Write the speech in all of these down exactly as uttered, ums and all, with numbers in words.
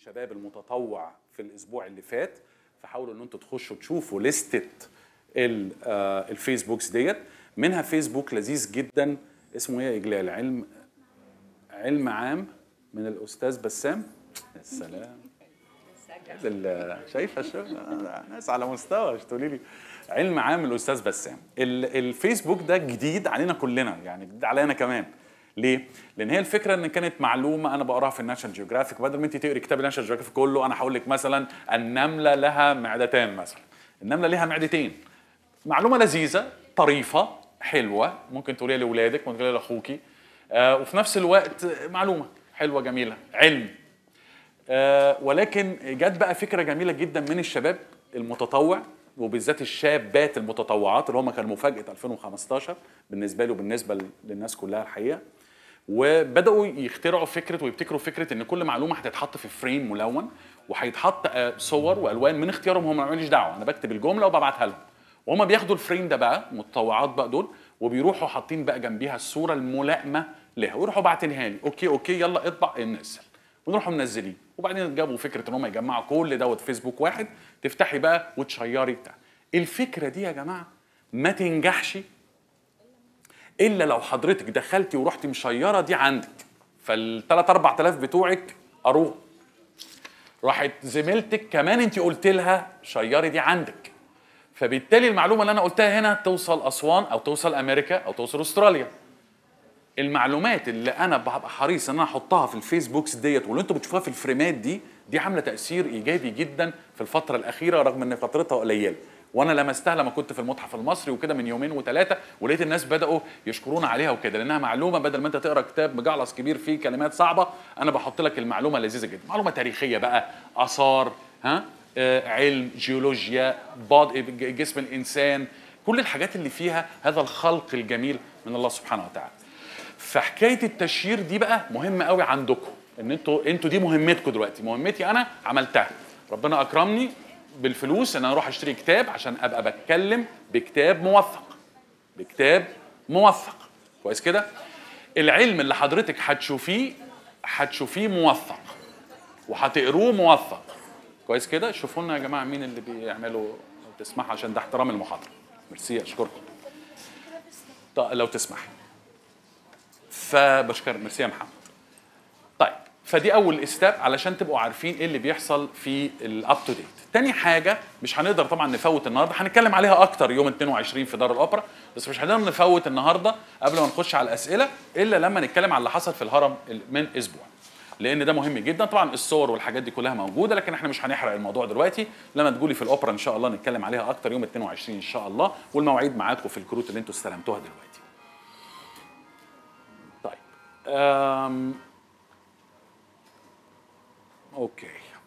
الشباب المتطوع في الاسبوع اللي فات، فحاولوا ان انتوا تخشوا تشوفوا لستة الفيسبوكس ديت. منها فيسبوك لذيذ جدا اسمه ايه يا اجلال؟ علم علم عام من الاستاذ بسام. يا سلام، شايفه الشغل ناس على مستوى. مش تقولي لي علم عام الاستاذ بسام. الفيسبوك ده جديد علينا كلنا، يعني جديد علينا كمان. ليه؟ لان هي الفكره ان كانت معلومه انا بقراها في الناشونال جيوغرافيك، بدل ما انت تقري كتاب الناشونال جيوغرافيك كله انا هقول لك مثلا النمله لها معدتان مثلا، النمله لها معدتين. معلومه لذيذه طريفه حلوه، ممكن تقوليها لاولادك، ممكن تقوليها لاخوكي، آه وفي نفس الوقت معلومه حلوه جميله علم. آه ولكن جت بقى فكره جميله جدا من الشباب المتطوع، وبالذات الشابات المتطوعات اللي هم كانوا مفاجاه ألفين وخمستاشر بالنسبه له وبالنسبه للناس كلها الحقيقه. وبداوا يخترعوا فكره ويبتكروا فكره ان كل معلومه هتتحط في فريم ملون، وهيتحط صور والوان من اختيارهم هم، ماليش دعوه، انا بكتب الجمله وببعتها لهم، وهم بياخدوا الفريم ده بقى المتطوعات بقى دول، وبيروحوا حاطين بقى جنبيها الصوره الملائمه لها، ويروحوا باعتينها لي، اوكي اوكي يلا اطبع ننزل، ونروحوا منزلين. وبعدين جابوا فكره ان هم يجمعوا كل دوت فيسبوك واحد، تفتحي بقى وتشيري بتاع. الفكره دي يا جماعه ما تنجحش الا لو حضرتك دخلتي ورحتي مشيره دي عندك، فالثلاث أربع آلاف بتوعك قروه، راحت زميلتك كمان انت قلت لها شيري دي عندك، فبالتالي المعلومه اللي انا قلتها هنا توصل اسوان او توصل امريكا او توصل استراليا. المعلومات اللي انا ببقى حريص ان انا احطها في الفيسبوكس ديت واللي انتوا بتشوفوها في الفريمات دي، دي عامله تاثير ايجابي جدا في الفتره الاخيره رغم ان فترتها قليله. وانا لمستها لما كنت في المتحف المصري وكده من يومين وثلاثه، ولقيت الناس بداوا يشكرون عليها وكده، لانها معلومه بدل ما انت تقرا كتاب مجعلص كبير فيه كلمات صعبه، انا بحط لك المعلومه لذيذه جدا. معلومه تاريخيه بقى، اثار، ها آه، علم، جيولوجيا، بعض جسم الانسان، كل الحاجات اللي فيها هذا الخلق الجميل من الله سبحانه وتعالى. فحكايه التشيير دي بقى مهمه قوي عندكم، ان انتوا انتوا دي مهمتكم دلوقتي. مهمتي انا عملتها، ربنا اكرمني بالفلوس ان انا اروح اشتري كتاب عشان ابقى بتكلم بكتاب موثق، بكتاب موثق كويس كده. العلم اللي حضرتك هتشوفيه هتشوفيه موثق وهتقروه موثق كويس كده. شوفوا لنا يا جماعه مين اللي بيعملوا لو تسمح، عشان ده احترام المحاضره. ميرسي، اشكركم. طيب لو تسمح، فبشكر. ميرسي يا محمد. طيب فدي اول ستيب علشان تبقوا عارفين ايه اللي بيحصل في الاب تو ديت. تاني حاجه مش هنقدر طبعا نفوت النهارده، هنتكلم عليها اكتر يوم اتنين وعشرين في دار الاوبرا، بس مش هنقدر نفوت النهارده قبل ما نخش على الاسئله الا لما نتكلم على اللي حصل في الهرم من اسبوع، لان ده مهم جدا. طبعا الصور والحاجات دي كلها موجوده، لكن احنا مش هنحرق الموضوع دلوقتي. لما تقولي في الاوبرا ان شاء الله نتكلم عليها اكتر يوم اتنين وعشرين ان شاء الله، والمواعيد معاكم في الكروت اللي انتوا استلمتوها دلوقتي. طيب أم... اوكي،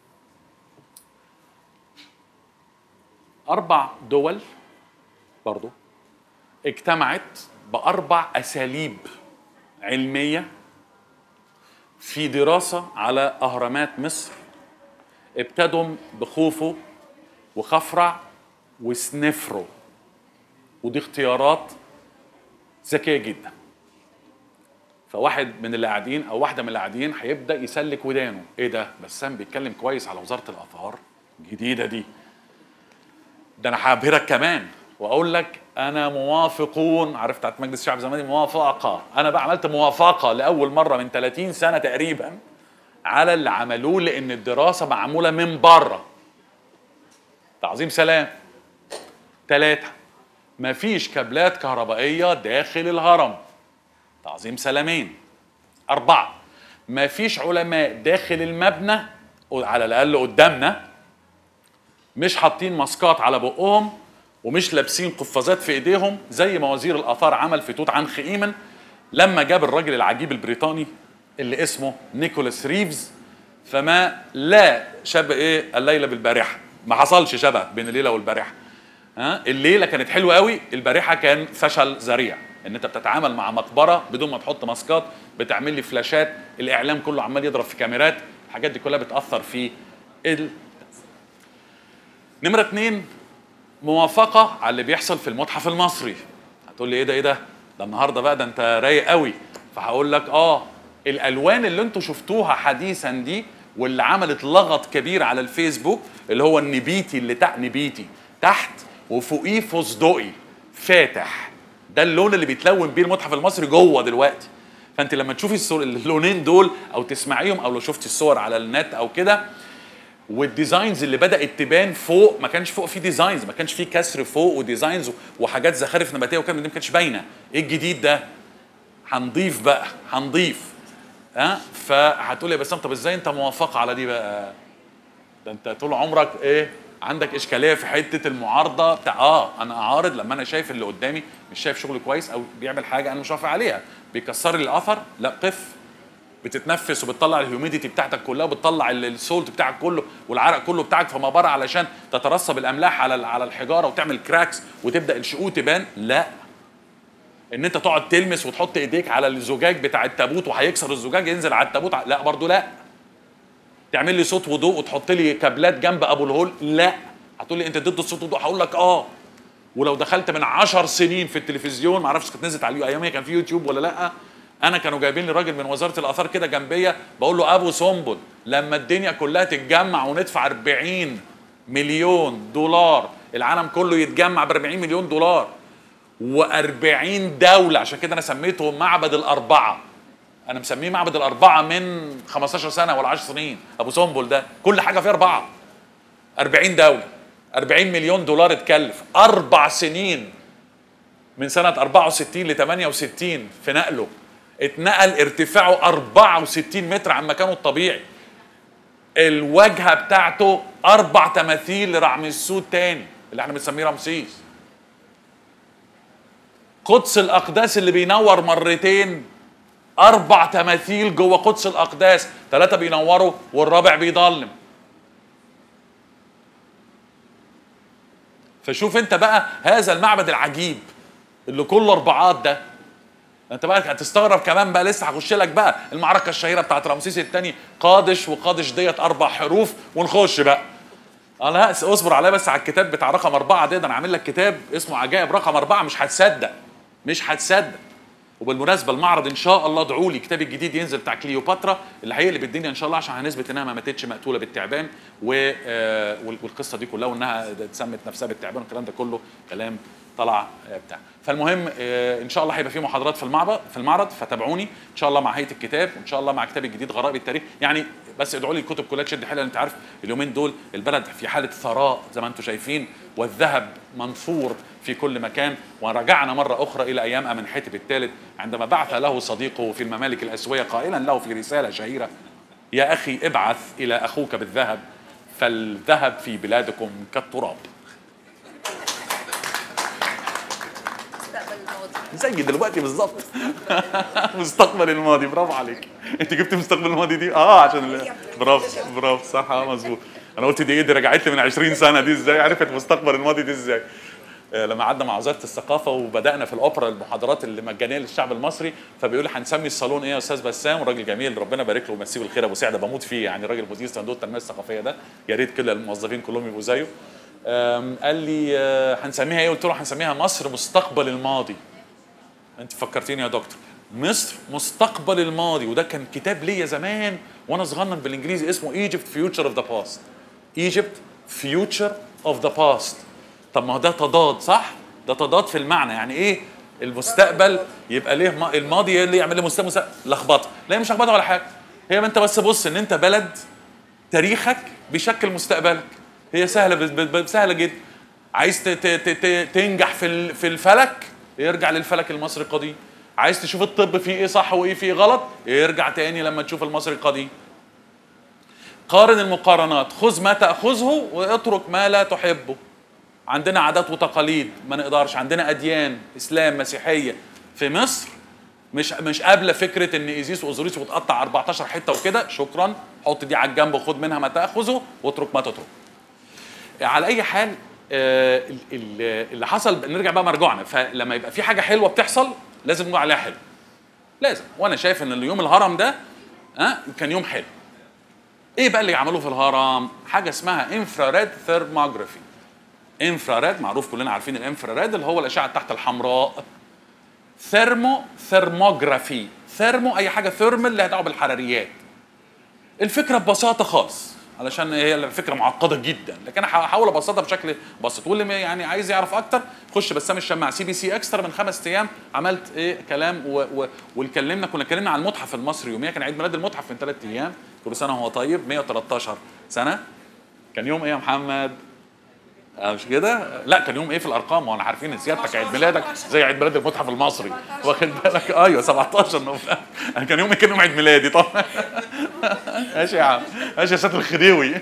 اربع دول برضو اجتمعت باربع اساليب علميه في دراسه على اهرامات مصر، ابتدوا بخوفو وخفرع وسنفرو، ودي اختيارات ذكيه جدا. فواحد من اللي قاعدين او واحده من اللي قاعدين هيبدا يسلك ودانه، ايه ده بسام بيتكلم كويس على وزاره الاثار جديده دي، ده انا هبهرك كمان واقول لك انا موافقون، عرفت بتاعت مجلس الشعب زمان موافقه، انا بقى عملت موافقه لاول مره من ثلاثين سنه تقريبا على اللي عملوه، لان الدراسه معموله من بره. تعظيم سلام. ثلاثه، مفيش كابلات كهربائيه داخل الهرم. تعظيم سلامين. أربعة، ما فيش علماء داخل المبنى على الأقل قدامنا مش حاطين ماسكات على بقهم ومش لابسين قفازات في ايديهم زي ما وزير الآثار عمل في توت عنخ آمون لما جاب الراجل العجيب البريطاني اللي اسمه نيكولاس ريفز. فما لا شبه ايه الليلة بالبارحة، ما حصلش شبه بين الليلة والبارحة. ها الليلة كانت حلوة قوي، البارحة كان فشل ذريع، ان انت بتتعامل مع مقبره بدون ما تحط ماسكات، بتعمل لي فلاشات، الاعلام كله عمال يضرب في كاميرات، الحاجات دي كلها بتاثر في ال... نمره اتنين، موافقه على اللي بيحصل في المتحف المصري. هتقول لي ايه ده ايه ده ده النهارده بقى ده انت رايق قوي، فهقول لك اه الالوان اللي انتوا شفتوها حديثا دي واللي عملت لغط كبير على الفيسبوك اللي هو النبيتي اللي تحت، نبيتي تحت وفوقيه فستقي فاتح، ده اللون اللي بيتلون بيه المتحف المصري جوه دلوقتي. فانت لما تشوفي اللونين دول او تسمعيهم او لو شفتي الصور على النت او كده، والديزاينز اللي بدات تبان فوق، ما كانش فوق في ديزاينز، ما كانش في كسر فوق وديزاينز وحاجات زخارف نباتيه وكلام دي ما كانتش باينه. ايه الجديد ده؟ هنضيف بقى، هنضيف. ها أه؟ فهتقول يا بسام طب ازاي انت موافق على دي بقى؟ ده انت طول عمرك ايه عندك اشكاليه في حته المعارضه بتاع اه انا اعارض لما انا شايف اللي قدامي مش شايف شغل كويس او بيعمل حاجه انا مش وافق عليها، بيكسر لي الاثر. لا قف، بتتنفس وبتطلع الهيوميديتي بتاعتك كلها وبتطلع السولت بتاعك كله والعرق كله بتاعك في مبارة علشان تترسب الاملاح على على الحجاره وتعمل كراكس وتبدا الشقوق تبان. لا، ان انت تقعد تلمس وتحط ايديك على الزجاج بتاع التابوت وهيكسر الزجاج ينزل على التابوت، لا برضو لا. تعمل لي صوت وضوء وتحط لي كابلات جنب ابو الهول، لا. هتقول لي انت ضد الصوت والضوء، هقول لك اه. ولو دخلت من عشر سنين في التلفزيون، ما اعرفش كانت نزلت على ايامها كان في يوتيوب ولا لا، انا كانوا جايبين لي راجل من وزاره الاثار كده جنبيه، بقول له ابو سنبل لما الدنيا كلها تتجمع وندفع أربعين مليون دولار، العالم كله يتجمع ب أربعين مليون دولار وأربعين دوله، عشان كده انا سميته معبد الاربعه. انا مسميه معبد الاربعه من خمستاشر سنه ولا عشر سنين. ابو سنبل ده كل حاجه فيه اربعه، أربعين دوله، أربعين مليون دولار اتكلف، اربع سنين من سنه أربعة وستين ل ثمانية وستين في نقله، اتنقل ارتفاعه أربعة وستين متر عن مكانه الطبيعي. الواجهه بتاعته اربع تماثيل لرعمسيس تاني اللي احنا بنسميه رمسيس. قدس الاقداس اللي بينور مرتين، اربع تماثيل جوه قدس الاقداس، ثلاثه بينوروا والرابع بيضلم. فشوف انت بقى هذا المعبد العجيب اللي كله اربعات ده، انت بقى هتستغرب كمان بقى. لسه هخش لك بقى المعركه الشهيره بتاعت رمسيس الثاني، قادش وقادش ديت اربع حروف ونخش بقى. لا اصبر عليا بس على الكتاب بتاع رقم اربعه ده، ده انا عامل لك كتاب اسمه عجائب رقم اربعه، مش هتصدق مش هتصدق. وبالمناسبه المعرض ان شاء الله ادعوا لي كتابي الجديد ينزل بتاع كليوباترا اللي هيقلب الدنيا ان شاء الله، عشان هنثبت انها ما ماتتش مقتوله بالتعبان والقصه دي كلها، وانها اتسمت نفسها بالتعبان والكلام ده كله كلام طلع بتاع. فالمهم ان شاء الله هيبقى في محاضرات في المعرض في المعرض فتابعوني ان شاء الله مع هيئه الكتاب، وان شاء الله مع كتابي الجديد غرائب التاريخ. يعني بس ادعوا لي الكتب كلها تشد حيلها. انت عارف اليومين دول البلد في حاله ثراء زي ما انتم شايفين، والذهب منثور في كل مكان. ورجعنا مره اخرى الى ايام امنحتب الثالث عندما بعث له صديقه في الممالك الاسويه قائلا له في رساله شهيره: يا اخي ابعث الى اخوك بالذهب فالذهب في بلادكم كالتراب. زي دلوقتي بالظبط. مستقبل الماضي، برافو عليك. انت جبت مستقبل الماضي دي اه عشان برافو برافو صح اه مظبوط. انا قلت دي ايه دي رجعت لي من عشرين سنه دي ازاي عرفت مستقبل الماضي دي ازاي؟ آه لما قعدنا مع وزاره الثقافه وبدانا في الاوبرا المحاضرات اللي مجانيه للشعب المصري، فبيقول لي هنسمي الصالون ايه يا استاذ بسام؟ وراجل جميل ربنا يبارك له ويمسيه بالخير، ابو سعده بموت فيه يعني، راجل مدير صندوق التنميه الثقافيه ده، يا ريت كل الموظفين كلهم يبقوا زيه. قال لي آه هنسميها ايه؟ قلت له هنسميها مصر مستقبل الماضي. انت فكرتيني يا دكتور، مصر مستقبل الماضي. وده كان كتاب ليا زمان وانا صغنن بالانجليزي اسمه Egypt Future of the Past. Egypt Future of the Past. طب ما هو ده تضاد صح؟ ده تضاد في المعنى. يعني ايه المستقبل يبقى ليه الماضي اللي يعمل لي مستقبل؟ لخبطه. لا مش لخبطه ولا حاجه، هي ما انت بس بص ان انت بلد تاريخك بيشكل مستقبلك. هي سهله سهله جدا. عايز تنجح في في الفلك يرجع للفلك المصري القديم. عايز تشوف الطب فيه ايه صح وايه فيه غلط يرجع تاني لما تشوف المصري القديم. قارن المقارنات، خذ ما تأخذه واترك ما لا تحبه. عندنا عادات وتقاليد ما نقدرش، عندنا اديان اسلام مسيحيه في مصر مش مش قابله فكره ان ايزيس واوزوريس وتقطع أربعتاشر حته وكده، شكرا حط دي على الجنب وخد منها ما تأخذه واترك ما تترك. على اي حال آه اللي حصل نرجع بقى مرجعنا، فلما يبقى في حاجه حلوه بتحصل لازم نقول عليها حلو، لازم. وانا شايف ان اليوم الهرم ده آه كان يوم حلو. ايه بقى اللي عملوه في الهرم؟ حاجه اسمها انفراريد ثيرموجرافي. انفراريد معروف كلنا عارفين الانفراريد اللي هو الاشعه تحت الحمراء. ثيرمو ثيرموجرافي، ثيرمو اي حاجه ثيرمال اللي هتدعو بالحراريات. الفكره ببساطه خالص، علشان هي الفكره معقده جدا، لكن انا هحاول ابسطها بشكل بسيط. واللي يعني عايز يعرف اكتر خش بسام الشماع سي بي سي اكسترا. من خمس ايام عملت ايه كلام و... و... واتكلمنا كنا اتكلمنا عن المتحف المصري يوميها، كان عيد ميلاد المتحف من ثلاث ايام، كل سنه وهو طيب، مية وتلتاشر سنه. كان يوم ايه يا محمد؟ آه مش كده؟ لا كان يوم ايه في الارقام؟ وانا عارفين ان سيادتك عيد ميلادك زي عيد ميلاد المتحف المصري، واخد بالك؟ ايوه سبعتاشر نوفمبر. انا كان يومي كان يوم عيد ميلادي طبعا. ماشي يا عم، ماشي يا سياده الخديوي.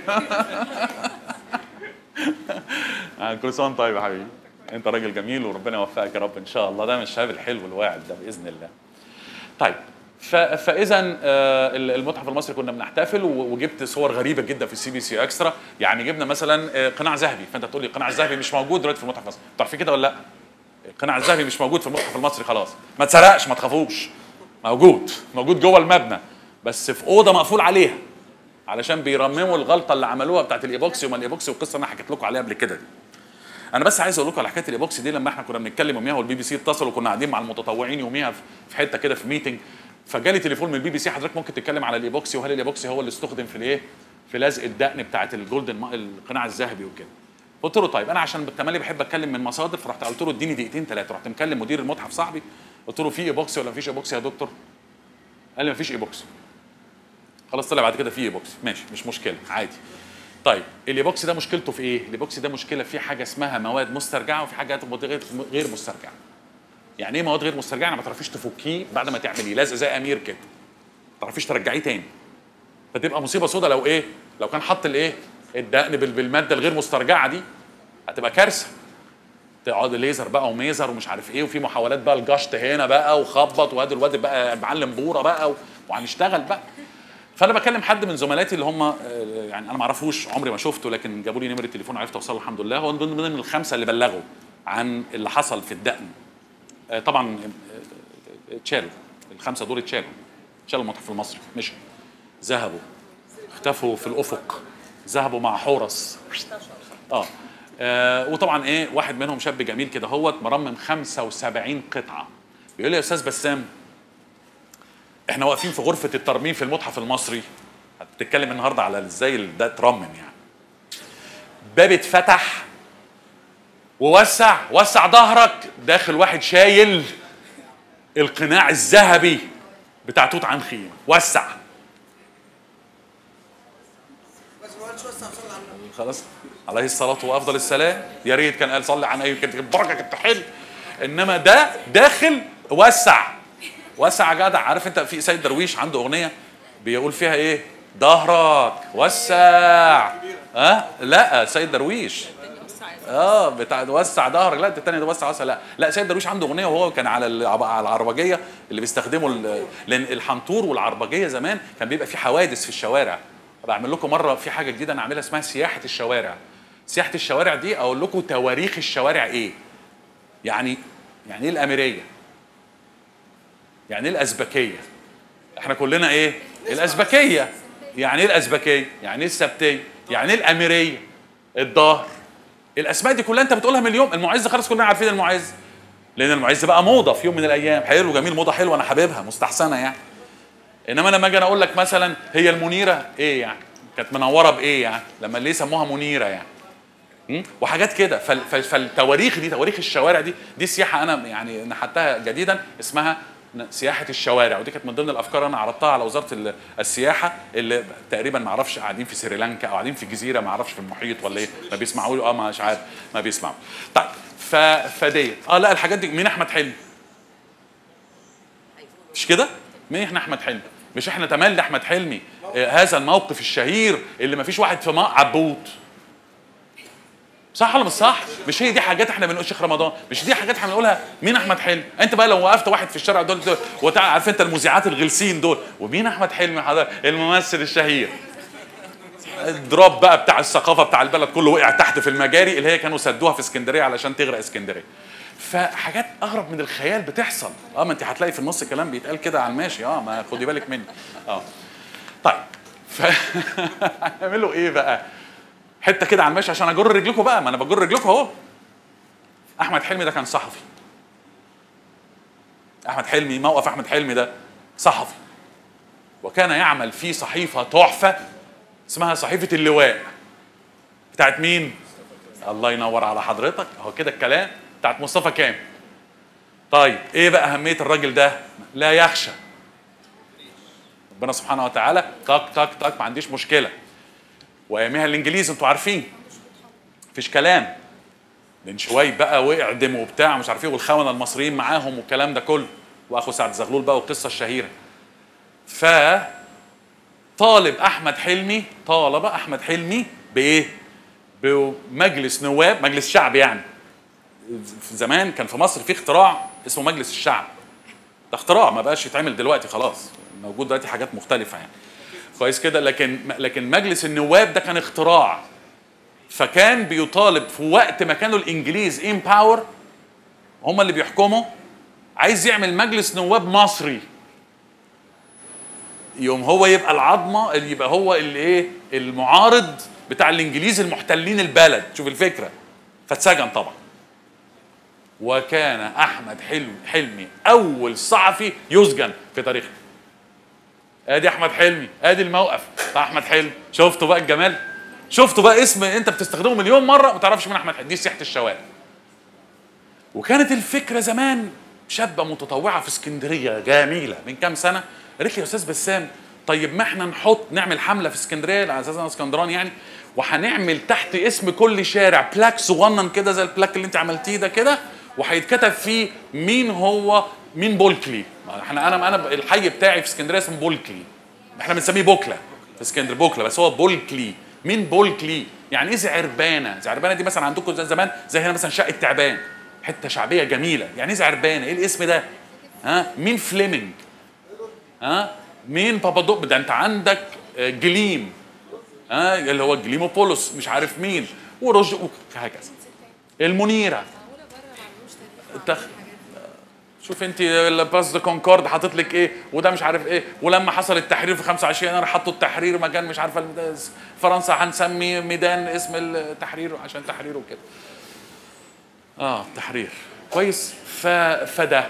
كل سنه وانت طيب يا حبيبي، انت راجل جميل وربنا يوفقك يا رب ان شاء الله، ده من الشباب الحلو الواعد ده باذن الله. طيب فاذا المتحف المصري كنا بنحتفل، وجبت صور غريبه جدا في السي بي سي اكسترا. يعني جبنا مثلا قناع ذهبي، فانت تقول لي القناع الذهبي مش موجود دلوقتي في المتحف المصري، تعرفي كده ولا لا؟ القناع الذهبي مش موجود في المتحف المصري خلاص، ما اتسرقش ما تخافوش، موجود موجود جوه المبنى بس في اوضه مقفول عليها، علشان بيرمموا الغلطه اللي عملوها بتاعت الايبوكسي وما الايبوكسي، والقصه انا حكيت لكم عليها قبل كده دي. انا بس عايز اقول لكم على حكايه الايبوكسي دي. لما احنا كنا بنتكلم يوميها والبي بي سي اتصلوا، وكنا قاعدين مع المتطوعين يوميها في حته كده في ميتنج، فجالي تليفون من البي بي سي، حضرتك ممكن تتكلم على الايبوكسي، وهل الايبوكسي هو اللي استخدم في الايه؟ في لزق الدقن بتاعت الجولدن القناع الذهبي وكده. قلت له طيب انا عشان بالتملي بحب اتكلم من مصادر، فرحت قلت له اديني دقيقتين ثلاثه، رحت مكلم مدير المتحف صاحبي قلت له في ايبوكسي ولا مفيش ايبوكسي يا دكتور؟ قال لي مفيش ايبوكسي. خلاص طلع بعد كده في ايبوكسي، ماشي مش مشكله عادي. طيب الايبوكسي ده مشكلته في ايه؟ الايبوكسي ده مشكله في حاجه اسمها مواد مسترجعه وفي حاجات غير مسترجعه. يعني ايه مواد غير مسترجعه؟ يعني ما تعرفيش تفكيه بعد ما تعمليه، لازق زي امير كده، ما تعرفيش ترجعيه تاني، فتبقى مصيبه سودا لو ايه؟ لو كان حط الايه؟ الدقن بالماده الغير مسترجعه دي، هتبقى كارثه. تقعد ليزر بقى وميزر ومش عارف ايه، وفي محاولات بقى الجشط هنا بقى وخبط، وادي الواد بقى معلم بوره بقى وهنشتغل بقى. فانا بكلم حد من زملاتي اللي هم يعني انا ما اعرفوش عمري ما شفته، لكن جابوا لي نمره التليفون وعرفت اوصله الحمد لله. هو من ضمن الخمسه اللي بلغوا عن اللي حصل في الدقن. طبعا اتشالوا الخمسه دول، اتشالوا اتشالوا المتحف المصري، مشوا ذهبوا اختفوا في الافق، ذهبوا مع حورس. اه, آه وطبعا ايه، واحد منهم شاب جميل كده هوت مرمم خمسة وسبعين قطعه، بيقول لي يا استاذ بسام احنا واقفين في غرفه الترميم في المتحف المصري، هتتكلم النهارده على ازاي ده اترمم يعني. باب اتفتح ووسع وسع ظهرك، داخل واحد شايل القناع الذهبي بتاع توت عنخ امون، وسع. خلاص عليه الصلاه وافضل السلام، يا ريت كان قال صلي على النبي، كانت البركه كانت تحل. انما ده داخل وسع وسع جدع. عارف انت في سيد درويش عنده اغنيه بيقول فيها ايه؟ ظهرك وسع. ها أه؟ لا سيد درويش اه بتاع وسع ظهرك، لا الثاني ده وسع وسع، لا لا سيد درويش عنده اغنيه وهو كان على على العربجيه اللي بيستخدموا، لان الحنطور والعربجيه زمان كان بيبقى في حوادث في الشوارع. بعمل لكم مره في حاجه جديده انا عاملها اسمها سياحه الشوارع. سياحه الشوارع دي اقول لكم تواريخ الشوارع ايه؟ يعني يعني ايه الاميريه؟ يعني ايه الازبكيه؟ احنا كلنا ايه؟ الازبكيه. يعني ايه الازبكيه؟ يعني ايه السبتيه؟ يعني ايه الاميريه؟ الظهر. الاسماء دي كلها انت بتقولها من اليوم. المعز خلاص كلنا عارفين المعز، لان المعز بقى موضه في يوم من الايام، حلو جميل موضه حلوه انا حاببها مستحسنه يعني. انما لما اجي انا اقول لك مثلا هي المنيره ايه يعني؟ كانت منوره بايه يعني؟ لما ليه سموها منيره يعني؟ وحاجات كده. فالتواريخ دي تواريخ الشوارع دي دي سياحه انا يعني نحتها جديدا اسمها سياحه الشوارع، ودي كانت من ضمن الافكار انا عرضتها على وزاره السياحه اللي تقريبا ما اعرفش قاعدين في سريلانكا او قاعدين في جزيره ما اعرفش في المحيط ولا ايه، ما بيسمعوا له اه مش عارف ما بيسمعوا. طيب ف فدي اه لا الحاجات دي مين؟ احمد حلمي. مش كده؟ مين احنا احمد حلمي؟ مش احنا تملي احمد حلمي آه هذا الموقف الشهير اللي ما فيش واحد في ماء عبود. صح ولا مش صح؟ مش هي دي حاجات احنا بنقول شيخ رمضان؟ مش دي حاجات احنا بنقولها؟ مين احمد حلمي؟ انت بقى لو وقفت واحد في الشارع دول, دول وتعرف عارف انت المذيعات الغلسين دول، ومين احمد حلمي حضرتك؟ الممثل الشهير. الدروب بقى بتاع الثقافه بتاع البلد كله وقع تحت في المجاري اللي هي كانوا سدوها في اسكندريه علشان تغرق اسكندريه. فحاجات اغرب من الخيال بتحصل. اه ما انت هتلاقي في النص كلام بيتقال كده على الماشي، اه ما خدي بالك مني. اه طيب ف هنعملوا ايه بقى؟ حته كده على الماشي عشان اجر رجلكم بقى، ما انا بجر رجلكم اهو. احمد حلمي ده كان صحفي. احمد حلمي موقف احمد حلمي ده صحفي. وكان يعمل في صحيفه تحفه اسمها صحيفه اللواء. بتاعت مين؟ الله ينور على حضرتك، اهو كده الكلام، بتاعت مصطفى كامل. طيب ايه بقى اهميه الراجل ده؟ لا يخشى ربنا سبحانه وتعالى، تك تك تك، ما عنديش مشكله. وايامها الانجليز انتوا عارفين مفيش كلام، لان شوي بقى واعدم وبتاع مش عارف ايه، والخونه المصريين معاهم والكلام ده كله، واخو سعد زغلول بقى والقصه الشهيره. ف طالب احمد حلمي، طالب احمد حلمي بايه؟ بمجلس نواب، مجلس شعب يعني. في زمان كان في مصر في اختراع اسمه مجلس الشعب، ده اختراع ما بقاش يتعمل دلوقتي، خلاص موجود دلوقتي حاجات مختلفه يعني كويس كده، لكن لكن مجلس النواب ده كان اختراع. فكان بيطالب في وقت ما كانوا الانجليز ان باور هم اللي بيحكموا، عايز يعمل مجلس نواب مصري، يوم هو يبقى العظمه، اللي يبقى هو اللي ايه، المعارض بتاع الانجليز المحتلين البلد. شوف الفكره. فاتسجن طبعا. وكان احمد حلمي حلمي اول صحفي يسجن في تاريخنا. ادي احمد حلمي، ادي الموقف بتاع احمد حلمي. شفتوا بقى الجمال؟ شفتوا بقى اسم انت بتستخدمه مليون مره ما تعرفش مين احمد حلمي، دي سياحه الشوارع. وكانت الفكره زمان شابه متطوعه في اسكندريه جميله من كام سنه قالت لي يا استاذ بسام، طيب ما احنا نحط نعمل حمله في اسكندريه على اساس انا اسكندراني يعني، وهنعمل تحت اسم كل شارع بلاك صغنن كده زي البلاك اللي انت عملتيه ده كده، وهيتكتب فيه مين هو مين بولكلي. احنا انا انا الحي بتاعي في اسكندريه اسمه بولكلي، احنا بنسميه بوكله في اسكندريه، بوكله بس هو بولكلي. مين بولكلي؟ يعني ايه زعربانه؟ زعربانه دي مثلا عندكم زي زمان زي هنا مثلا شقه تعبان، حته شعبيه جميله. يعني ايه زعربانه؟ ايه الاسم ده؟ ها؟ مين فليمنج؟ ها؟ مين بابادوب؟ ده انت عندك جليم، ها اللي هو جليموبولوس مش عارف مين، ورج وهكذا. المنيره التخ... شوف انت الباس دو كونكورد حاطط لك ايه، وده مش عارف ايه، ولما حصل التحرير في خمسة وعشرين يناير حطوا التحرير مكان مش عارفه فرنسا هنسمي ميدان اسم التحرير عشان تحرير وكده. اه تحرير كويس. ف... فده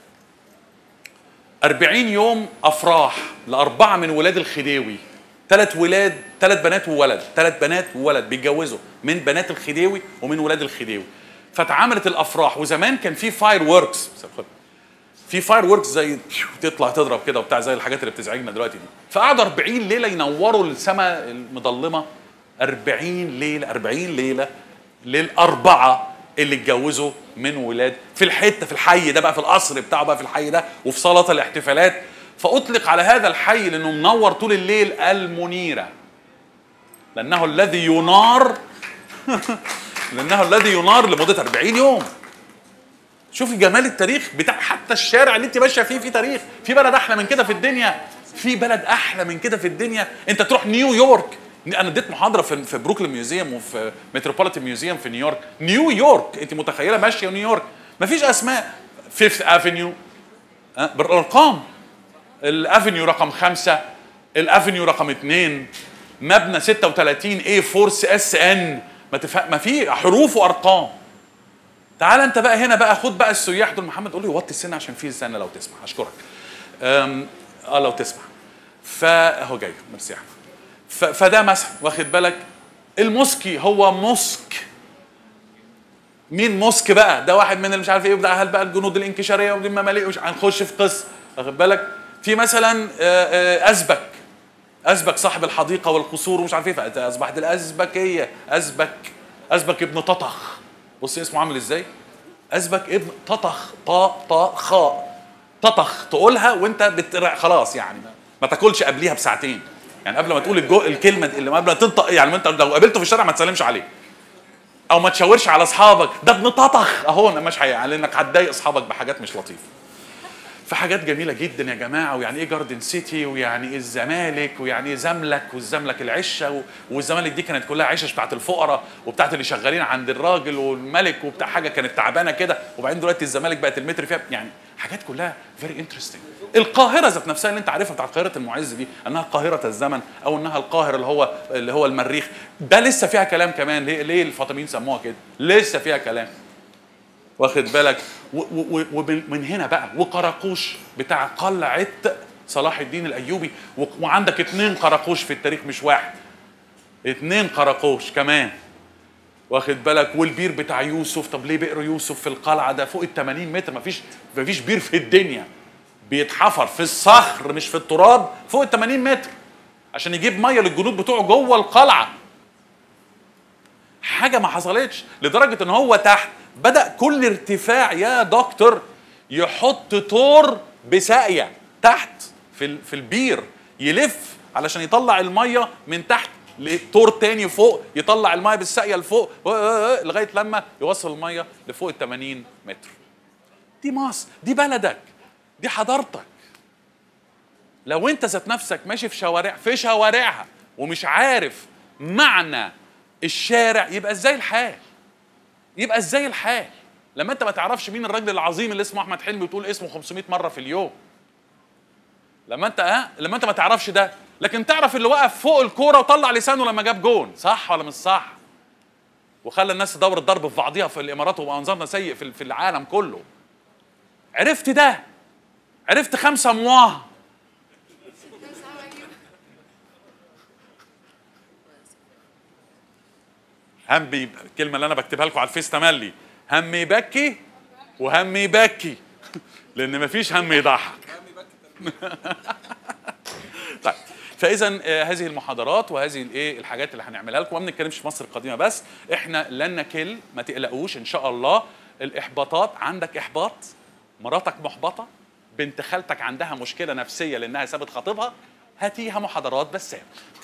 أربعين يوم افراح لاربعه من ولاد الخديوي، ثلاث ولاد، ثلاث بنات وولد، ثلاث بنات وولد بيتجوزوا من بنات الخديوي ومن ولاد الخديوي. فاتعملت الافراح. وزمان كان في فاير ووركس، في فاير ووركس زي تطلع تضرب كده وبتاع زي الحاجات اللي بتزعجنا دلوقتي دي. فقعدوا أربعين ليله ينوروا السماء المظلمه، أربعين ليله، أربعين ليله للاربعه اللي اتجوزوا من ولاد في الحته في الحي ده بقى، في القصر بتاعه بقى في الحي ده، وفي صاله الاحتفالات. فاطلق على هذا الحي لانه منور طول الليل المنيره، لانه الذي ينار لانه الذي ينار لمده أربعين يوم. شوفي جمال التاريخ بتاع حتى الشارع اللي انت ماشيه فيه في تاريخ. في بلد احلى من كده في الدنيا؟ في بلد احلى من كده في الدنيا؟ انت تروح نيويورك، انا اديت محاضره في في بروكلين ميوزيوم وفي متروبوليتان ميوزيوم في نيويورك. نيويورك انت متخيله ماشيه نيويورك مفيش اسماء، فيفث افنيو أه؟ بالارقام، الافنيو رقم خمسة، الافنيو رقم اثنين، مبنى ستة وثلاثين اي فورس اس ان، ما تفهم، ما في حروف وارقام. تعال انت بقى هنا بقى خد بقى السياح دول. محمد قول لي وطي السن عشان في السنه لو تسمع، اشكرك. اه لو تسمع. فاهو جاي، ميرسي يا احمد. فده مثلا واخد بالك. الموسكي هو موسك. مين موسك بقى؟ ده واحد من اللي مش عارف ايه، وده هل بقى الجنود الانكشاريه ودي المماليك، مش هنخش في قصه واخد بالك. في مثلا ازبك، ازبك صاحب الحديقه والقصور ومش عارف ايه، فاصبحت الازبكيه ازبك، ازبك ابن تطخ. بص اسمه عامل ازاي؟ ازبك ابن تطخ، طا طا خاء، تطخ تقولها وانت بت... خلاص يعني ما تاكلش قبليها بساعتين، يعني قبل ما تقول الجو... الكلمه اللي قبل ما تنطق، يعني انت لو قابلته في الشارع ما تسلمش عليه او ما تشاورش على اصحابك، ده ابن تطخ اهو، مش هي... لانك هتضايق اصحابك بحاجات مش لطيفه. فحاجات جميله جدا يا جماعه. ويعني ايه جاردن سيتي، ويعني ايه الزمالك، ويعني ايه زملك، والزملك العشه و... والزمالك دي كانت كلها عشش بتاعت الفقراء وبتاعت اللي شغالين عند الراجل والملك وبتاع، حاجه كانت تعبانه كده. وبعدين دلوقتي الزمالك بقت المتر فيها، يعني حاجات كلها فيري انترستنج. القاهره ذات نفسها اللي انت عارفها بتاعت قاهره المعز دي، انها قاهره الزمن او انها القاهره اللي هو اللي هو المريخ، ده لسه فيها كلام كمان. ليه ليه الفاطميين سموها كده؟ لسه فيها كلام واخد بالك. ومن هنا بقى وقراقوش بتاع قلعه صلاح الدين الايوبي، وعندك اتنين قراقوش في التاريخ مش واحد، اتنين قراقوش كمان، واخد بالك؟ والبير بتاع يوسف، طب ليه بئر يوسف في القلعه ده فوق ال ثمانين متر؟ مفيش مفيش بير في الدنيا بيتحفر في الصخر مش في التراب فوق ال ثمانين متر عشان يجيب ميه للجنود بتوعه جوه القلعه. حاجه ما حصلتش، لدرجه ان هو تحت بدأ كل ارتفاع يا دكتور يحط تور بساقيه تحت في في البير يلف علشان يطلع الميه من تحت لتور تاني فوق يطلع الميه بالساقيه لفوق لغايه لما يوصل الميه لفوق ال ثمانين متر. دي مصر، دي بلدك، دي حضارتك. لو انت ذات نفسك ماشي في شوارع في شوارعها ومش عارف معنى الشارع، يبقى ازاي الحال؟ يبقى ازاي الحال لما انت ما تعرفش مين الراجل العظيم اللي اسمه احمد حلمي وتقول اسمه خمسمائة مره في اليوم؟ لما انت ها لما انت ما تعرفش ده، لكن تعرف اللي وقف فوق الكوره وطلع لسانه لما جاب جون، صح ولا مش صح؟ وخلى الناس تدور الضرب في بعضيها في الامارات ومنظرنا سيء في في العالم كله. عرفت ده، عرفت خمسه مواه. هم الكلمه اللي انا بكتبها لكم على الفيس تملي، هم يبكي وهم يبكي لان مفيش هم يضحك. طيب، فاذا هذه المحاضرات وهذه الايه الحاجات اللي هنعملها لكم، ما بنتكلمش في مصر القديمه بس، احنا لن نكل، ما تقلقوش ان شاء الله. الاحباطات، عندك احباط، مراتك محبطه، بنت خالتك عندها مشكله نفسيه لانها سابت خطيبها، هاتيها محاضرات بسام.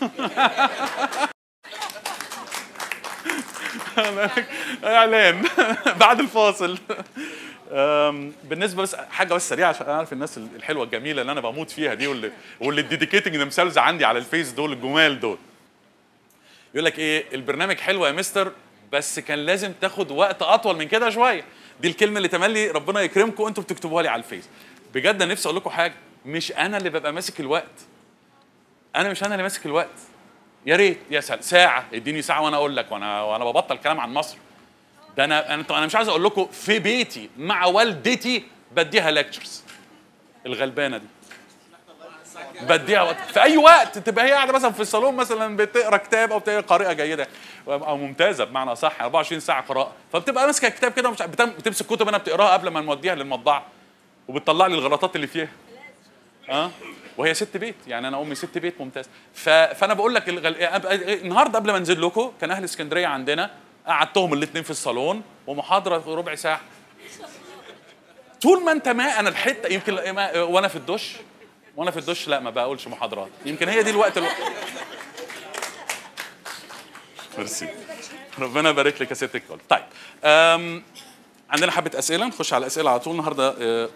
اعلان بعد الفاصل. بالنسبه بس حاجه بس سريعه عشان اعرف الناس الحلوه الجميله اللي انا بموت فيها دي واللي واللي الديديكيتنج ذيمسيلفز عندي على الفيس دول الجمال دول. يقول لك ايه، البرنامج حلو يا مستر بس كان لازم تاخد وقت اطول من كده شويه. دي الكلمه اللي تملي ربنا يكرمكم انتوا بتكتبوها لي على الفيس. بجد انا نفسي اقول لكم حاجه، مش انا اللي ببقى ماسك الوقت. انا مش انا اللي ماسك الوقت. يا ريت يا سهل ساعه، اديني ساعه وانا اقول لك، وانا وانا ببطل كلام عن مصر. ده انا انا انا مش عايز اقول لكم في بيتي مع والدتي بديها ليكتشرز الغلبانه دي، بديها وقت في اي وقت تبقى هي قاعده مثلا في الصالون مثلا بتقرا كتاب او بتقرا قارئه جيده او ممتازه بمعنى صح أربعة وعشرين ساعه قراءه، فبتبقى ماسكه الكتاب كده ومش بتمسك كتب انا بتقراها قبل ما نوديها للمطبعه وبتطلع لي الغلطات اللي فيها. اه وهي ست بيت، يعني انا امي ست بيت ممتاز. فانا بقول لك الغل... النهارده قبل ما انزل لكم كان اهل اسكندريه عندنا، قعدتهم الاثنين في الصالون ومحاضره ربع ساعه. طول ما انت ما انا الحته يمكن ما... وانا في الدش وانا في الدش لا ما بقولش محاضرات، يمكن هي دي الوقت الو... ميرسي، ربنا يبارك لك يا ست الكل. طيب أم... عندنا حبه اسئله، نخش على الاسئله على طول النهارده. أه...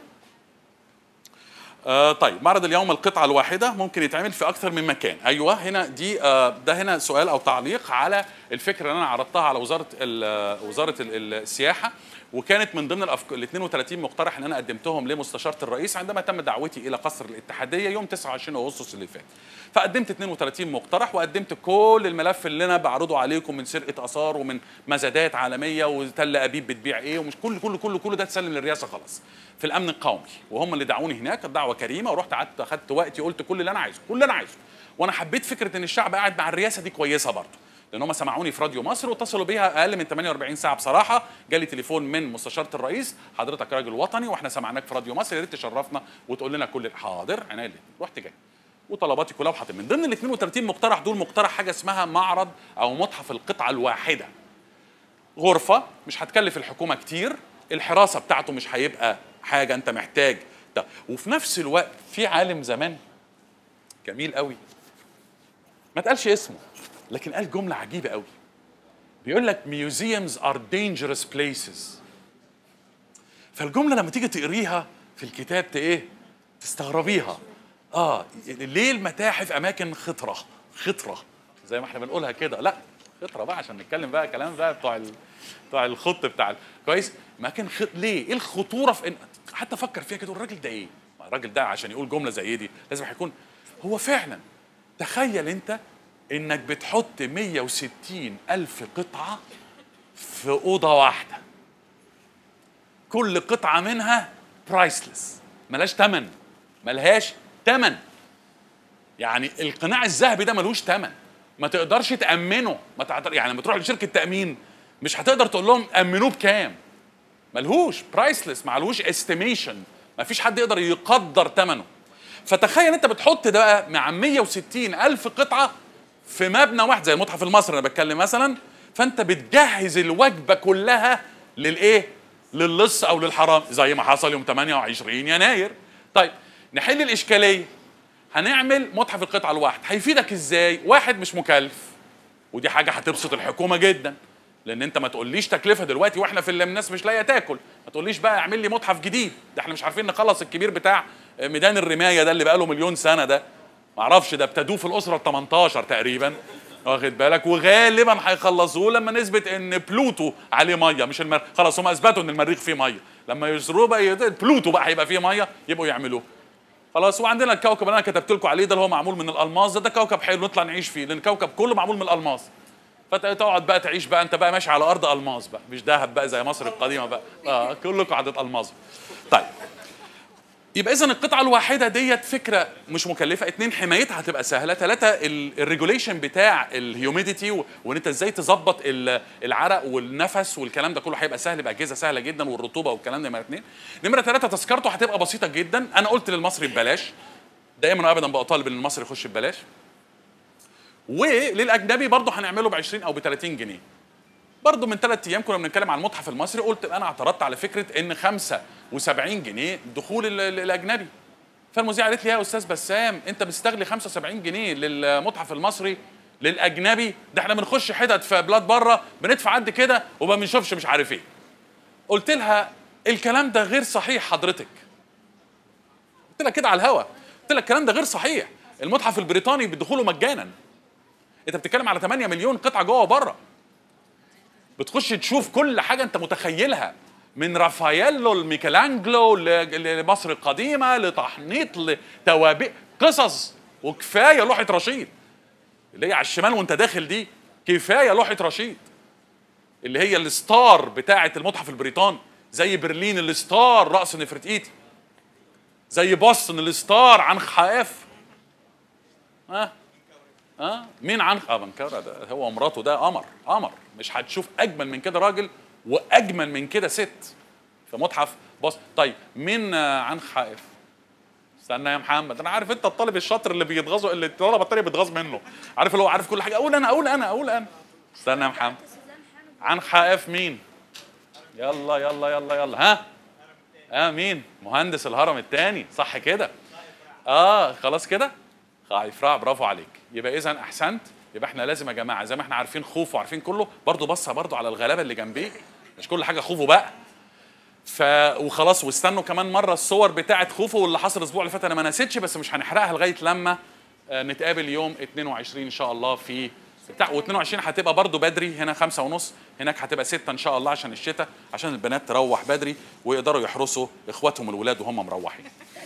آه طيب، معرض اليوم القطعة الواحدة ممكن يتعمل في أكثر من مكان. أيوه هنا دي آه ده هنا سؤال أو تعليق على الفكرة اللي أنا عرضتها على وزارة وزارة السياحة، وكانت من ضمن الأفك... ال اثنين وثلاثين مقترح اللي أنا قدمتهم لمستشارة الرئيس عندما تم دعوتي إلى قصر الاتحادية يوم تسعة وعشرين أغسطس اللي فات. فقدمت اثنين وثلاثين مقترح وقدمت كل الملف اللي أنا بعرضه عليكم من سرقة آثار ومن مزادات عالمية وتل أبيب بتبيع إيه ومش كل كل كل كل ده اتسلم للرئاسة خلاص في الامن القومي، وهم اللي دعوني هناك، الدعوه كريمه، ورحت قعدت اخدت وقتي قلت كل اللي انا عايزه كل اللي انا عايزه. وانا حبيت فكره ان الشعب قاعد مع الرئاسه دي كويسه برضه، لان هم سمعوني في راديو مصر واتصلوا بيها اقل من ثمانية وأربعين ساعه. بصراحه جالي تليفون من مستشاره الرئيس، حضرتك راجل وطني واحنا سمعناك في راديو مصر، يا ريت تشرفنا وتقول لنا كل حاضر عينيا الاثنين. رحت جاي وطلباتي كلها وحاطط من ضمن ال اثنين وثلاثين مقترح دول مقترح حاجه اسمها معرض او متحف القطعه الواحده. غرفه مش هتكلف الحكومه كتير، الحراسه بتاعته مش هيبقى حاجه انت محتاج ده، وفي نفس الوقت في عالم زمان جميل قوي ما تقالش اسمه لكن قال جمله عجيبه قوي، بيقول لك museums are dangerous places. فالجمله لما تيجي تقريها في الكتاب ايه تستغربيها. اه ليه المتاحف اماكن خطره خطره زي ما احنا بنقولها كده، لا خطره بقى عشان نتكلم بقى كلام بقى بتوع ال... بتوع الخط بتاع ال... كويس. اماكن خط... ليه؟ ايه الخطوره في ان حتى فكر فيها كده، الراجل ده ايه؟ الراجل ده عشان يقول جمله زي دي لازم هيكون هو فعلا. تخيل انت انك بتحط مية وستين الف قطعه في اوضه واحده، كل قطعه منها برايسلس، ملهاش ثمن، ملهاش تمن. يعني القناع الذهبي ده ملوش تمن، ما تقدرش تامنه، ما تعتر... يعني لما تروح لشركه تامين مش هتقدر تقول لهم امنوه بكام، ملهوش برايسلس، معلهوش استيميشن، ما فيش حد يقدر يقدر ثمنه. فتخيل انت بتحط ده بقى مع مية وستين الف قطعه في مبنى واحد زي المتحف المصري انا بتكلم مثلا، فانت بتجهز الوجبه كلها للايه؟ للص او للحرام زي ما حصل يوم ثمانية وعشرين يناير. طيب نحل الاشكاليه، هنعمل متحف القطعه الواحد، هيفيدك ازاي؟ واحد، مش مكلف، ودي حاجه هتبسط الحكومه جدا، لان انت ما تقوليش تكلفه دلوقتي واحنا في اللي الناس مش لاقيه تاكل، ما تقوليش بقى اعمل لي متحف جديد، ده احنا مش عارفين نخلص الكبير بتاع ميدان الرمايه ده اللي بقى له مليون سنه ده، ما اعرفش ده ابتدوه في الاسره ال تمنتاشر تقريبا، واخد بالك، وغالبا هيخلصوه لما نثبت ان بلوتو عليه ميه، مش المر... خلاص هم اثبتوا ان المريخ فيه ميه، لما يسروه بقى يت... بلوتو بقى هيبقى فيه ميه يبقوا يعملوه. خلاص. وعندنا الكوكب اللي انا كتبت لكم عليه ده اللي هو معمول من الالماس ده، ده كوكب حلو نطلع نعيش فيه، لان الكوكب كله معمول من الالماس. فتقعد بقى تعيش بقى انت بقى ماشي على ارض الماس بقى، مش ذهب بقى زي مصر القديمه بقى، اه كلكم قعده الماس. طيب يبقى اذا القطعه الواحده ديت فكره مش مكلفه، اتنين حمايتها هتبقى سهله، ثلاثه الريجوليشن بتاع الهيوميديتي وان انت ازاي تظبط العرق والنفس والكلام ده كله هيبقى سهل باجهزه سهله جدا، والرطوبه والكلام ده. نمره اثنين، نمره ثلاثه تذكرته هتبقى بسيطه جدا. انا قلت للمصري ببلاش، دايما وابدا بقى طالب ان المصري يخش ببلاش، وللاجنبي برضه هنعمله ب عشرين او ب تلاتين جنيه. برضه من ثلاث ايام كنا بنتكلم عن المتحف المصري، قلت انا اعترضت على فكره ان خمسة وسبعين جنيه دخول الاجنبي. فالمذيعه قالت لي يا استاذ بسام انت بتستغلي خمسة وسبعين جنيه للمتحف المصري للاجنبي، ده احنا بنخش حتت في بلاد بره بندفع قد كده وما بنشوفش مش عارف ايه. قلت لها الكلام ده غير صحيح حضرتك. قلت لها كده على الهوا، قلت لها الكلام ده غير صحيح، المتحف البريطاني بدخوله مجانا. انت بتتكلم على ثمانية مليون قطعه جوه وبره، بتخش تشوف كل حاجه انت متخيلها، من رافاييلو لميكелانجلو لمصر القديمه لتحنيط لتوابيع قصص. وكفايه لوحه رشيد اللي هي على الشمال وانت داخل دي، كفايه لوحه رشيد اللي هي الستار بتاعه المتحف البريطاني، زي برلين الستار راس نفرتيتي، زي بوسطن الستار عنخ حائف. ها ها مين عنخ؟ اه منكره ده هو ومراته، ده قمر قمر، مش هتشوف اجمل من كده راجل واجمل من كده ست في متحف بص. طيب مين عنخ حائف؟ استنى يا محمد، انا عارف انت الطالب الشاطر اللي بيتغاظوا، اللي الطلبه التانيه بيتغاظ منه، عارف اللي هو عارف كل حاجه. اقول انا اقول انا اقول انا استنى يا محمد، عنخ حائف مين؟ يلا يلا يلا يلا ها اه مين؟ مهندس الهرم الثاني، صح كده؟ اه خلاص كده خايفراع، برافو عليك. يبقى اذا احسنت. يبقى احنا لازم يا جماعه زي ما احنا عارفين خوفو وعارفين كله، برضه بصه برضه على الغلابه اللي جنبيه، مش كل حاجه خوفو بقى. ف وخلاص، واستنوا كمان مره الصور بتاعه خوفو واللي حصل الاسبوع اللي فات، انا ما نسيتش بس مش هنحرقها لغايه لما نتقابل يوم اتنين وعشرين ان شاء الله في بتاع، و22 هتبقى برضه بدري، هنا خمسة ونص، هناك هتبقى ستة ان شاء الله عشان الشتاء، عشان البنات تروح بدري ويقدروا يحرسوا اخواتهم الولاد وهم مروحين.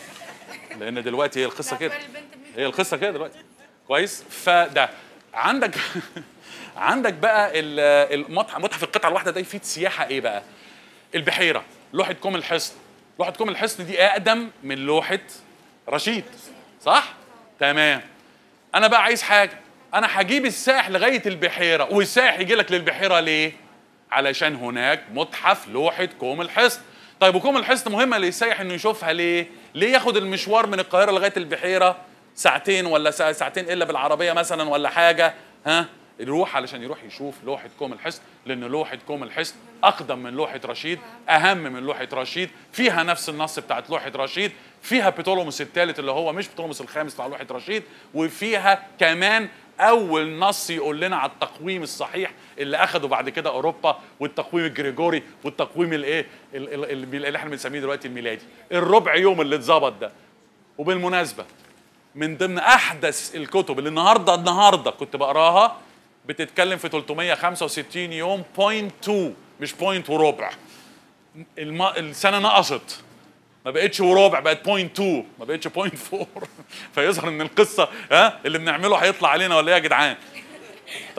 لان دلوقتي هي القصه كده، هي القصه كده دلوقتي كويس. فده عندك عندك بقى المتحف القطعه الواحده ده يفيد سياحه ايه بقى؟ البحيره، لوحه كوم الحصن، لوحه كوم الحصن دي اقدم من لوحه رشيد، صح؟ تمام. انا بقى عايز حاجه، انا هجيب السائح لغايه البحيره، والسائح يجي لك للبحيره ليه؟ علشان هناك متحف لوحه كوم الحصن. طيب وكوم الحصن مهمه للسائح انه يشوفها ليه؟ ليه ياخد المشوار من القاهره لغايه البحيره ساعتين ولا ساعتين الا بالعربيه مثلا ولا حاجه؟ ها؟ يروح علشان يروح يشوف لوحه كوم الحصن، لان لوحه كوم الحصن اقدم من لوحه رشيد، اهم من لوحه رشيد، فيها نفس النص بتاعت لوحه رشيد، فيها بطولموس الثالث اللي هو مش بطولموس الخامس بتاع لوحه رشيد، وفيها كمان اول نص يقول لنا على التقويم الصحيح اللي اخده بعد كده اوروبا، والتقويم الجريجوري والتقويم الايه اللي احنا بنسميه دلوقتي الميلادي، الربع يوم اللي اتظبط ده. وبالمناسبه من ضمن احدث الكتب اللي النهارده النهارده كنت بقراها بتتكلم في تلتمية وخمسة وستين يوم بوينت اتنين مش بوينت وربع. الم... السنه نقصت، ما بقتش وربع، بقت بوينت اتنين، ما بقتش بوينت اربعة. فيظهر ان القصه ها اللي بنعمله هيطلع علينا ولا ايه يا جدعان؟ طيب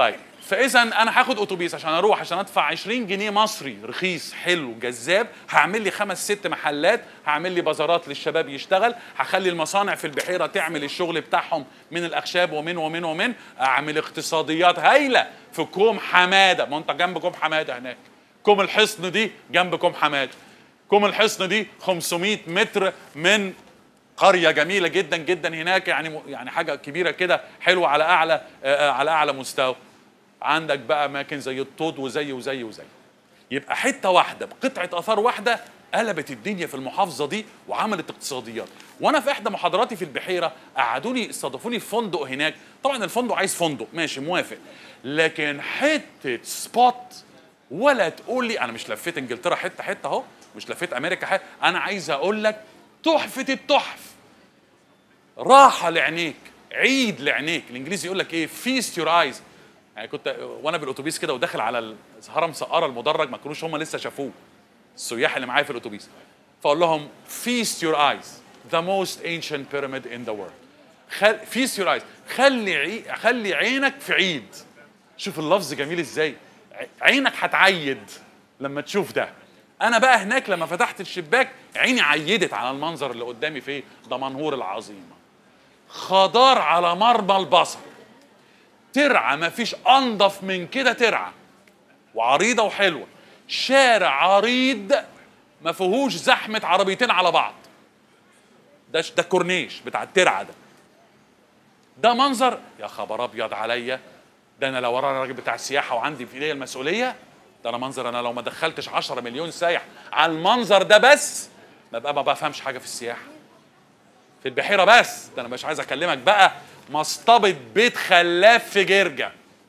فاذا انا هاخد اتوبيس عشان اروح، عشان ادفع عشرين جنيه مصري رخيص حلو جذاب، هعمل لي خمس ست محلات، هعمل لي بازارات للشباب يشتغل، هخلي المصانع في البحيره تعمل الشغل بتاعهم من الاخشاب ومن ومن ومن، اعمل اقتصاديات هايله في كوم حماده. ما انت جنب كوم حماده هناك، كوم الحصن دي جنب كوم حماده، كوم الحصن دي خمسمائة متر من قريه جميله جدا جدا هناك، يعني يعني حاجه كبيره كده حلوه على اعلى على اعلى مستوى. عندك بقى اماكن زي الطود وزي وزي وزي. يبقى حته واحده بقطعه اثار واحده قلبت الدنيا في المحافظه دي وعملت اقتصاديات. وانا في احدى محاضراتي في البحيره قعدوني استضافوني في فندق هناك، طبعا الفندق عايز فندق ماشي موافق، لكن حته سبوت ولا تقول لي انا مش لفيت انجلترا حته حته اهو، مش لفيت امريكا حته، انا عايز اقول لك تحفه التحف، راحه لعينيك، عيد لعينيك. الانجليزي يقول لك ايه؟ فيست يور ايز. يعني كنت وانا بالاتوبيس كده وداخل على الهرم سقاره المدرج، ما كانوش هم لسه شافوه السياح اللي معايا في الاتوبيس، فاقول لهم feast your eyes the most ancient pyramid in the world. خل... feast your eyes، خلي عي... خلي عينك في عيد. شوف اللفظ جميل ازاي، عينك هتعيد لما تشوف ده. انا بقى هناك لما فتحت الشباك عيني عيدت على المنظر اللي قدامي في دمنهور العظيمه، خضار على مرمى البصر، ترعه ما فيش انضف من كده، ترعه وعريضه وحلوه، شارع عريض ما فيهوش زحمه عربيتين على بعض، ده ده الكورنيش بتاع الترعه ده. ده منظر يا خبر ابيض عليا، ده انا لو ورايا راجل بتاع السياحه وعندي في ايديا المسؤوليه، ده انا منظر، انا لو ما دخلتش عشرة مليون سايح على المنظر ده بس ما بقى ما بفهمش حاجه في السياحه في البحيره. بس ده انا مش عايز اكلمك بقى مصطبه بيت خلاف في جرجه،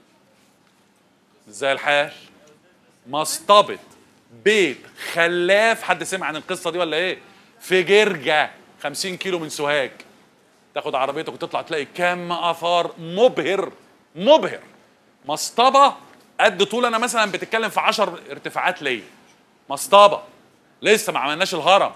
ازاي الحال؟ مصطبه بيت خلاف، حد سمع عن القصه دي ولا ايه؟ في جرجه خمسين كيلو من سوهاج، تاخد عربيتك وتطلع تلاقي كم اثار مبهر مبهر. مصطبه قد طول انا مثلا بتتكلم في عشر ارتفاعات ليا، مصطبه لسه ما عملناش الهرم.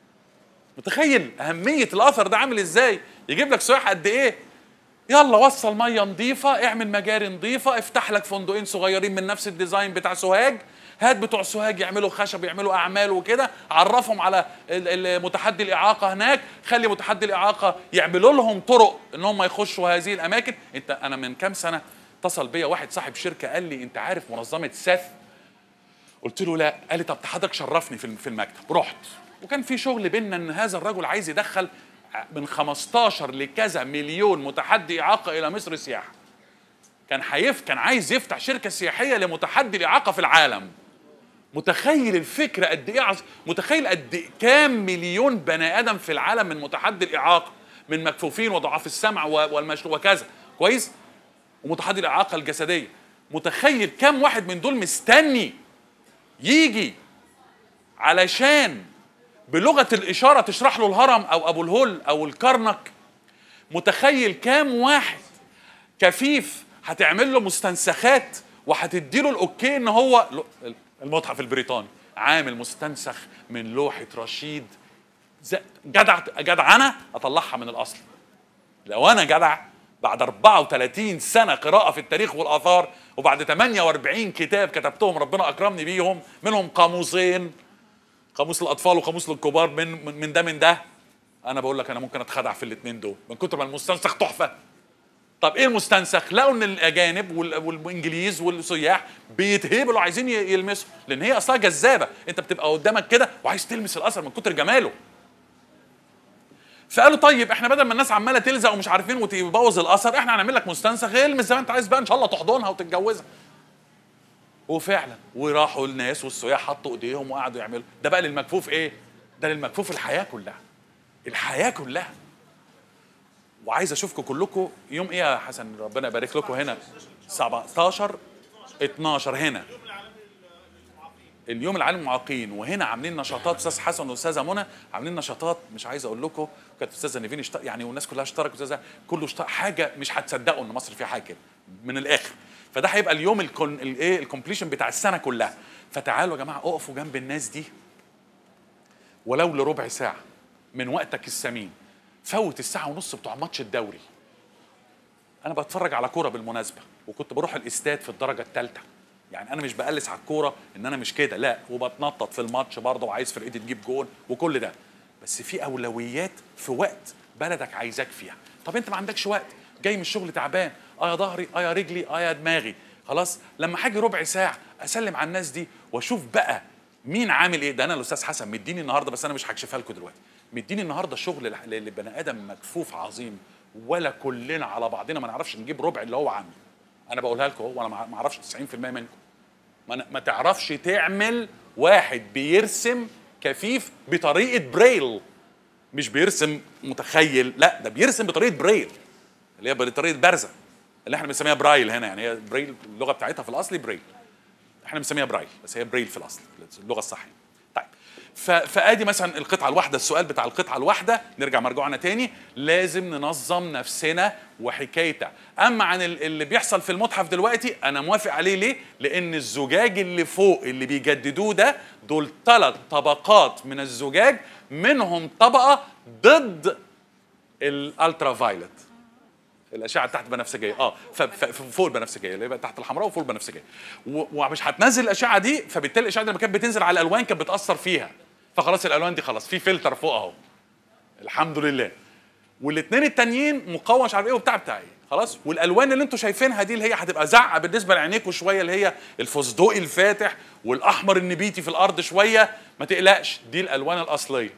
متخيل اهميه الاثر ده عامل ازاي؟ يجيب لك سياح قد ايه؟ يلا وصل ميه نظيفه، اعمل مجاري نظيفه، افتح لك فندقين صغيرين من نفس الديزاين بتاع سوهاج، هات بتوع سوهاج يعملوا خشب يعملوا اعمال وكده، عرفهم على متحدي الاعاقه هناك، خلي متحدي الاعاقه يعملوا لهم طرق ان هم يخشوا هذه الاماكن. انت انا من كام سنه اتصل بيا واحد صاحب شركه قال لي انت عارف منظمه ساث؟ قلت له لا. قال لي طب حضرتك شرفني في المكتب. رحت وكان في شغل بيننا ان هذا الرجل عايز يدخل من خمستاشر لكذا مليون متحدي اعاقه الى مصر سياحه. كان حيف كان عايز يفتح شركه سياحيه لمتحدي الاعاقه في العالم. متخيل الفكره قد ايه عز... متخيل قد إيه كام مليون بني ادم في العالم من متحدي الاعاقه، من مكفوفين وضعاف السمع والمشي وكذا، كويس؟ ومتحدي الاعاقه الجسديه. متخيل كام واحد من دول مستني يجي علشان بلغه الاشاره تشرح له الهرم او ابو الهول او الكرنك؟ متخيل كام واحد كفيف هتعمل له مستنسخات وهتدي له الاوكي ان هو المتحف البريطاني عامل مستنسخ من لوحه رشيد، جدع جدع انا اطلعها من الاصل. لو انا جدع بعد أربعة وثلاثين سنه قراءه في التاريخ والاثار وبعد ثمانية وأربعين كتاب كتبتهم ربنا اكرمني بيهم، منهم قاموسين، قاموس الاطفال وقاموس للكبار، من من ده من ده، انا بقول لك انا ممكن اتخدع في الاثنين دول من كتر ما المستنسخ تحفه. طب ايه المستنسخ؟ لقوا ان الاجانب والانجليز والسياح بيتهبلوا عايزين يلمسوا، لان هي اصلا جذابه، انت بتبقى قدامك كده وعايز تلمس الاثر من كتر جماله. فقالوا طيب احنا بدل ما الناس عماله تلزق ومش عارفين وتبوظ الاثر، احنا هنعمل لك مستنسخ المس زي ما انت عايز بقى، ان شاء الله تحضنها وتتجوزها. وفعلا وراحوا الناس والسياح حطوا ايديهم وقعدوا يعملوا ده. بقى للمكفوف ايه؟ ده للمكفوف الحياه كلها، الحياه كلها. وعايز اشوفكم كلكم يوم ايه يا حسن؟ ربنا يبارك لكم. هنا سبعتاشر اتناشر هنا اليوم العالمي للمعاقين، وهنا عاملين نشاطات. استاذ حسن واستاذه منى عاملين نشاطات مش عايز اقول لكم، كانت استاذه نيفين اشترك يعني والناس كلها اشتركت، استاذه كله اشترك، حاجه مش هتصدقوا ان مصر فيها حاجه كده من الاخر. فده هيبقى اليوم الكون الايه الكومبليشن بتاع السنه كلها. فتعالوا يا جماعه اقفوا جنب الناس دي ولو لربع ساعه من وقتك الثمين. فوت الساعه ونص بتوع ماتش الدوري. انا بتفرج على كوره بالمناسبه، وكنت بروح الاستاد في الدرجه الثالثه. يعني انا مش بقلس على الكوره ان انا مش كده، لا، وبتنطط في الماتش برضه وعايز فرقتي تجيب جون وكل ده، بس في اولويات في وقت بلدك عايزاك فيها. طب انت ما عندكش وقت، جاي من الشغل تعبان، اه يا ظهري، اه يا رجلي، اه يا دماغي، خلاص لما حاجي ربع ساعه اسلم على الناس دي واشوف بقى مين عامل ايه. ده انا الاستاذ حسن مديني النهارده، بس انا مش هكشفها لكم دلوقتي، مديني النهارده شغل لبني ادم مكفوف عظيم، ولا كلنا على بعضنا ما نعرفش نجيب ربع اللي هو عامله. انا بقولها لكم اهو، وانا ما اعرفش تسعين في المية منكم ما, ما تعرفش تعمل. واحد بيرسم كفيف بطريقه بريل، مش بيرسم متخيل، لا ده بيرسم بطريقه بريل اللي هي بطريقه بارزه اللي احنا بنسميها برايل هنا. يعني هي بريل اللغه بتاعتها في الاصل بريل، احنا بنسميها برايل بس هي بريل في الاصل اللغه الصحيحه. طيب فادي مثلا القطعه الواحده، السؤال بتاع القطعه الواحده، نرجع مرجوعنا تاني، لازم ننظم نفسنا وحكايتها. اما عن اللي بيحصل في المتحف دلوقتي انا موافق عليه، ليه؟ لان الزجاج اللي فوق اللي بيجددوه ده دول ثلاث طبقات من الزجاج، منهم طبقه ضد الالترا فايلت، الاشعه تحت بنفسجيه، اه فوق البنفسجيه اللي هي تحت الحمراء وفوق البنفسجيه، ومش هتنزل الاشعه دي، فبالتالي الاشعه دي لما كانت بتنزل على الالوان كانت بتاثر فيها، فخلاص الالوان دي خلاص في فلتر فوق اهو الحمد لله، والاثنين التانيين مقاوم مش عارف ايه وبتاع بتاع ايه خلاص. والالوان اللي انتم شايفينها دي اللي هي هتبقى زعقه بالنسبه لعينيكم شويه، اللي هي الفستقي الفاتح والاحمر النبيتي في الارض شويه، ما تقلقش دي الالوان الاصليه.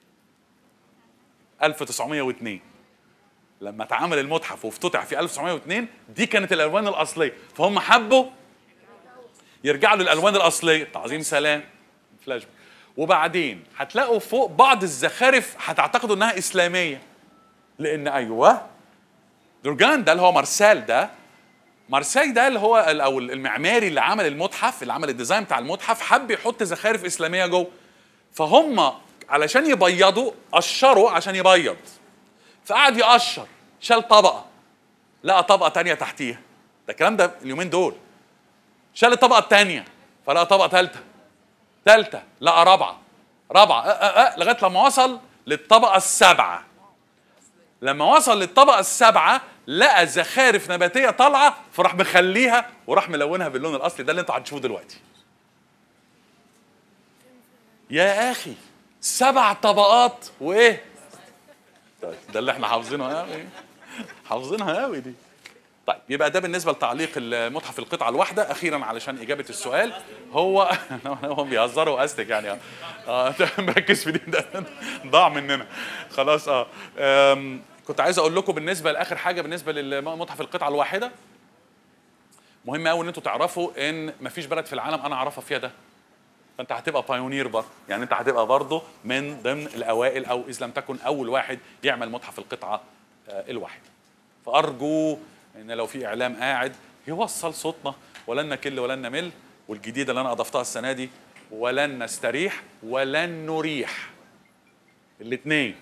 ألف وتسعمية واتنين لما اتعمل المتحف وافتتح في ألف وتسعمية واتنين دي كانت الالوان الاصليه، فهم حبوا يرجعوا للالوان الاصليه. تعظيم سلام، فلاش باك. وبعدين هتلاقوا فوق بعض الزخارف هتعتقدوا انها اسلاميه، لان ايوه درجان ده اللي هو مارسال، ده مارسال ده اللي هو او المعماري اللي عمل المتحف، اللي عمل الديزاين بتاع المتحف، حب يحط زخارف اسلاميه جوه، فهم علشان يبيضوا قشروا عشان يبيض، فقعد يقشر، شال طبقه لقى طبقه تانية تحتيها، ده الكلام ده اليومين دول، شال الطبقه التانية فلقى طبقه ثالثه، ثالثه لقى رابعه، رابعه أه أه أه لغايه لما وصل للطبقه السابعه. لما وصل للطبقه السابعه لقى زخارف نباتيه طالعه، فراح مخليها وراح ملونها باللون الاصلي ده اللي انتوا هتشوفوه دلوقتي. يا اخي سبع طبقات وايه؟ ده اللي احنا حافظينها قوي، حافظينها قوي دي. طيب يبقى ده بالنسبه لتعليق المتحف القطعه الواحده. اخيرا علشان اجابه السؤال، هو هم بيهزروا واستك يعني اه مركز في دي، ده ضاع مننا خلاص. اه كنت عايز اقول لكم بالنسبه لاخر حاجه بالنسبه للمتحف القطعه الواحده، مهم قوي ان انتوا تعرفوا ان مفيش بلد في العالم انا اعرفها فيها ده، فانت هتبقى بايونير برضه، يعني انت هتبقى برضه من ضمن الاوائل او اذا لم تكن اول واحد يعمل متحف القطعه الواحده. فارجو ان لو في اعلام قاعد يوصل صوتنا، ولن نكل ولن نمل. والجديده اللي انا اضفتها السنه دي، ولن نستريح ولن نريح، الاثنين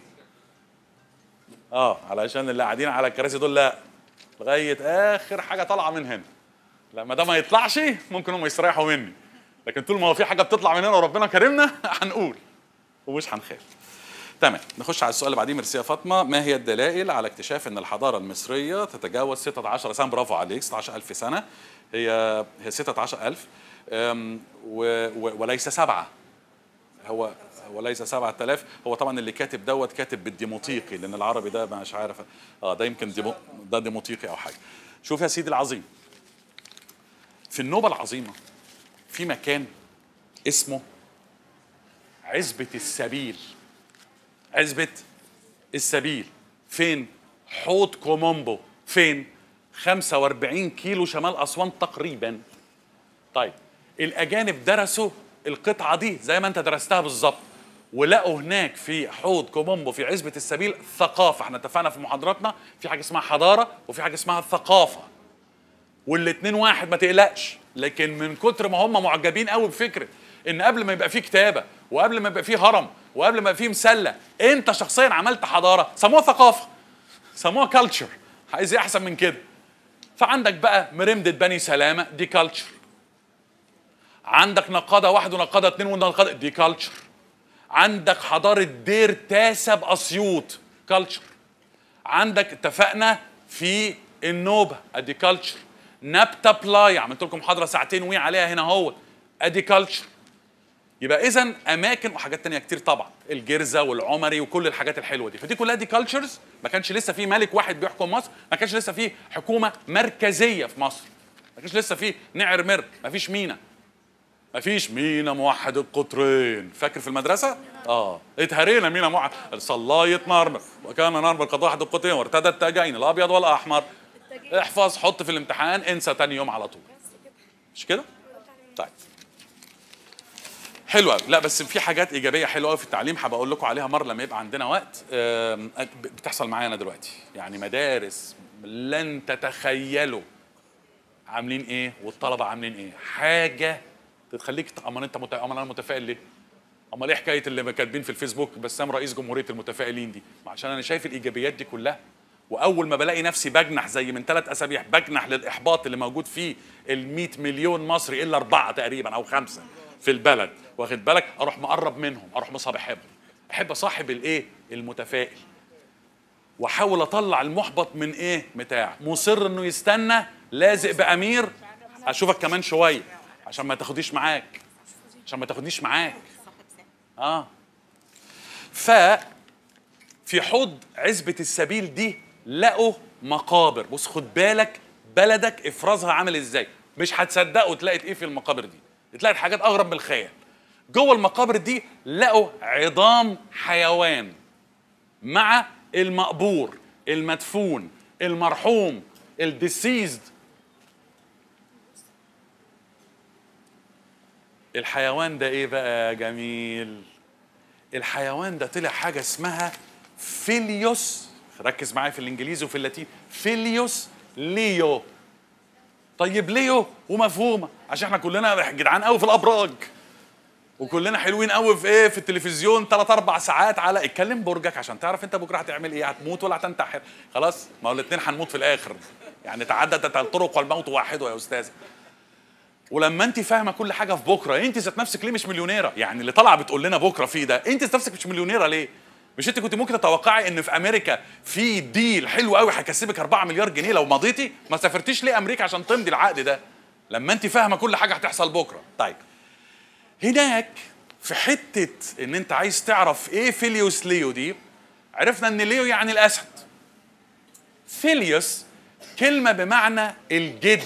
اه علشان اللي قاعدين على الكراسي دول لا، لغايه اخر حاجه طالعه من هنا، لما ده ما يطلعش ممكن هم يستريحوا مني، لكن طول ما هو في حاجه بتطلع من هنا وربنا كرمنا هنقول ومش هنخاف. تمام، نخش على السؤال اللي بعديه. ميرسي يا فاطمه. ما هي الدلائل على اكتشاف ان الحضاره المصريه تتجاوز ستة عشر سنه؟ برافو عليك، ستة عشر ألف سنه. هي هي ستة عشر ألف وليس سبعه، هو وليس سبعة آلاف. هو طبعا اللي كاتب دوت كاتب بالديموطيقي، لان العربي ده مش عارف اه ده يمكن ديمو ده ديموطيقي او حاجه. شوف يا سيدي العظيم، في النوبه العظيمه في مكان اسمه عزبة السبيل. عزبة السبيل فين؟ حوض كومومبو. فين؟ خمسة وأربعين كيلو شمال أسوان تقريبا. طيب الأجانب درسوا القطعة دي زي ما أنت درستها بالظبط، ولقوا هناك في حوض كومومبو في عزبة السبيل ثقافة. احنا اتفقنا في محاضراتنا في حاجة اسمها حضارة وفي حاجة اسمها ثقافة، والاتنين واحد ما تقلقش. لكن من كتر ما هم معجبين قوي بفكره ان قبل ما يبقى فيه كتابه وقبل ما يبقى فيه هرم وقبل ما يبقى فيه مسله انت شخصيا عملت حضاره، سموها ثقافه، سموها كلتشر. عايز ايه احسن من كده؟ فعندك بقى مرمده بني سلامه دي كلتشر، عندك نقاده واحد ونقاده اتنين ونقاده دي كلتشر، عندك حضاره دير تاسع باسيوط كلتشر، عندك اتفقنا في النوبه ادي كلتشر، نبته بلاي عملت لكم محاضره ساعتين وي عليها هنا اهو، ادي كلتشر. يبقى اذا اماكن وحاجات تانية كتير طبعا، الجرزه والعمري وكل الحاجات الحلوه دي، فدي كلها دي كلتشرز. ما كانش لسه في ملك واحد بيحكم مصر، ما كانش لسه في حكومه مركزيه في مصر، ما كانش لسه في نعر مر، ما فيش مينا، ما فيش مينا موحد القطرين. فاكر في المدرسه؟ اه اتهرينا مينا موحد، صلايه مرمر وكان نرمر قد واحد القطرين وارتدى التاجين الابيض والاحمر. احفظ، حط في الامتحان، انسى تاني يوم على طول. مش كده؟ طيب حلوه. لا بس في حاجات ايجابيه حلوه قوي في التعليم، هبقى اقول لكم عليها مره لما يبقى عندنا وقت. بتحصل معانا دلوقتي، يعني مدارس لن تتخيلوا عاملين ايه والطلبه عاملين ايه، حاجه تخليك. امال انت مت... امال انا متفائل ليه؟ امال ايه حكايه اللي كاتبين في الفيسبوك بسام رئيس جمهوريه المتفائلين دي؟ عشان انا شايف الايجابيات دي كلها، واول ما بلاقي نفسي بجنح زي من ثلاث اسابيع بجنح للاحباط اللي موجود فيه ال مئة مليون مصري الا اربعه تقريبا او خمسه في البلد، واخد بالك، اروح مقرب منهم، اروح مصاحبهم، احب اصاحب الايه؟ المتفائل، واحاول اطلع المحبط من ايه؟ بتاع مصر انه يستنى لازق بامير اشوفك كمان شويه عشان ما تاخديش معاك، عشان ما تاخدنيش معاك. اه ف في حوض عزبة السبيل دي لقوا مقابر. بص خد بالك بلدك افرازها عامل ازاي، مش هتصدقوا تلاقي ايه في المقابر دي، تلاقي حاجات اغرب من الخيال. جوه المقابر دي لقوا عظام حيوان مع المقبور المدفون المرحوم الديسيزد. الحيوان ده ايه بقى يا جميل؟ الحيوان ده طلع حاجه اسمها فيليوس، ركز معايا في الانجليزي وفي اللاتين، فيليوس ليو. طيب ليو ومفهومه عشان احنا كلنا جدعان قوي في الابراج، وكلنا حلوين قوي في ايه؟ في التلفزيون ثلاث اربع ساعات على اتكلم برجك عشان تعرف انت بكره هتعمل ايه، هتموت ولا هتنتحر. خلاص ما هو الاثنين هنموت في الاخر، يعني تعددت الطرق والموت واحد يا استاذ. ولما انت فاهمه كل حاجه في بكره، انت ذات نفسك ليه مش مليونيره؟ يعني اللي طالعه بتقول لنا بكره في ده، انت ذات نفسك مش مليونيره ليه؟ مش انت كنت ممكن تتوقعي ان في امريكا في ديل حلو قوي هيكسبك اربعة مليار جنيه لو مضيتي؟ ما سافرتيش ليه امريكا عشان تمضي العقد ده؟ لما انت فاهمه كل حاجه هتحصل بكره. طيب هناك في حته ان انت عايز تعرف ايه فيليوس ليو دي، عرفنا ان ليو يعني الاسد. فيليوس كلمه بمعنى الجد،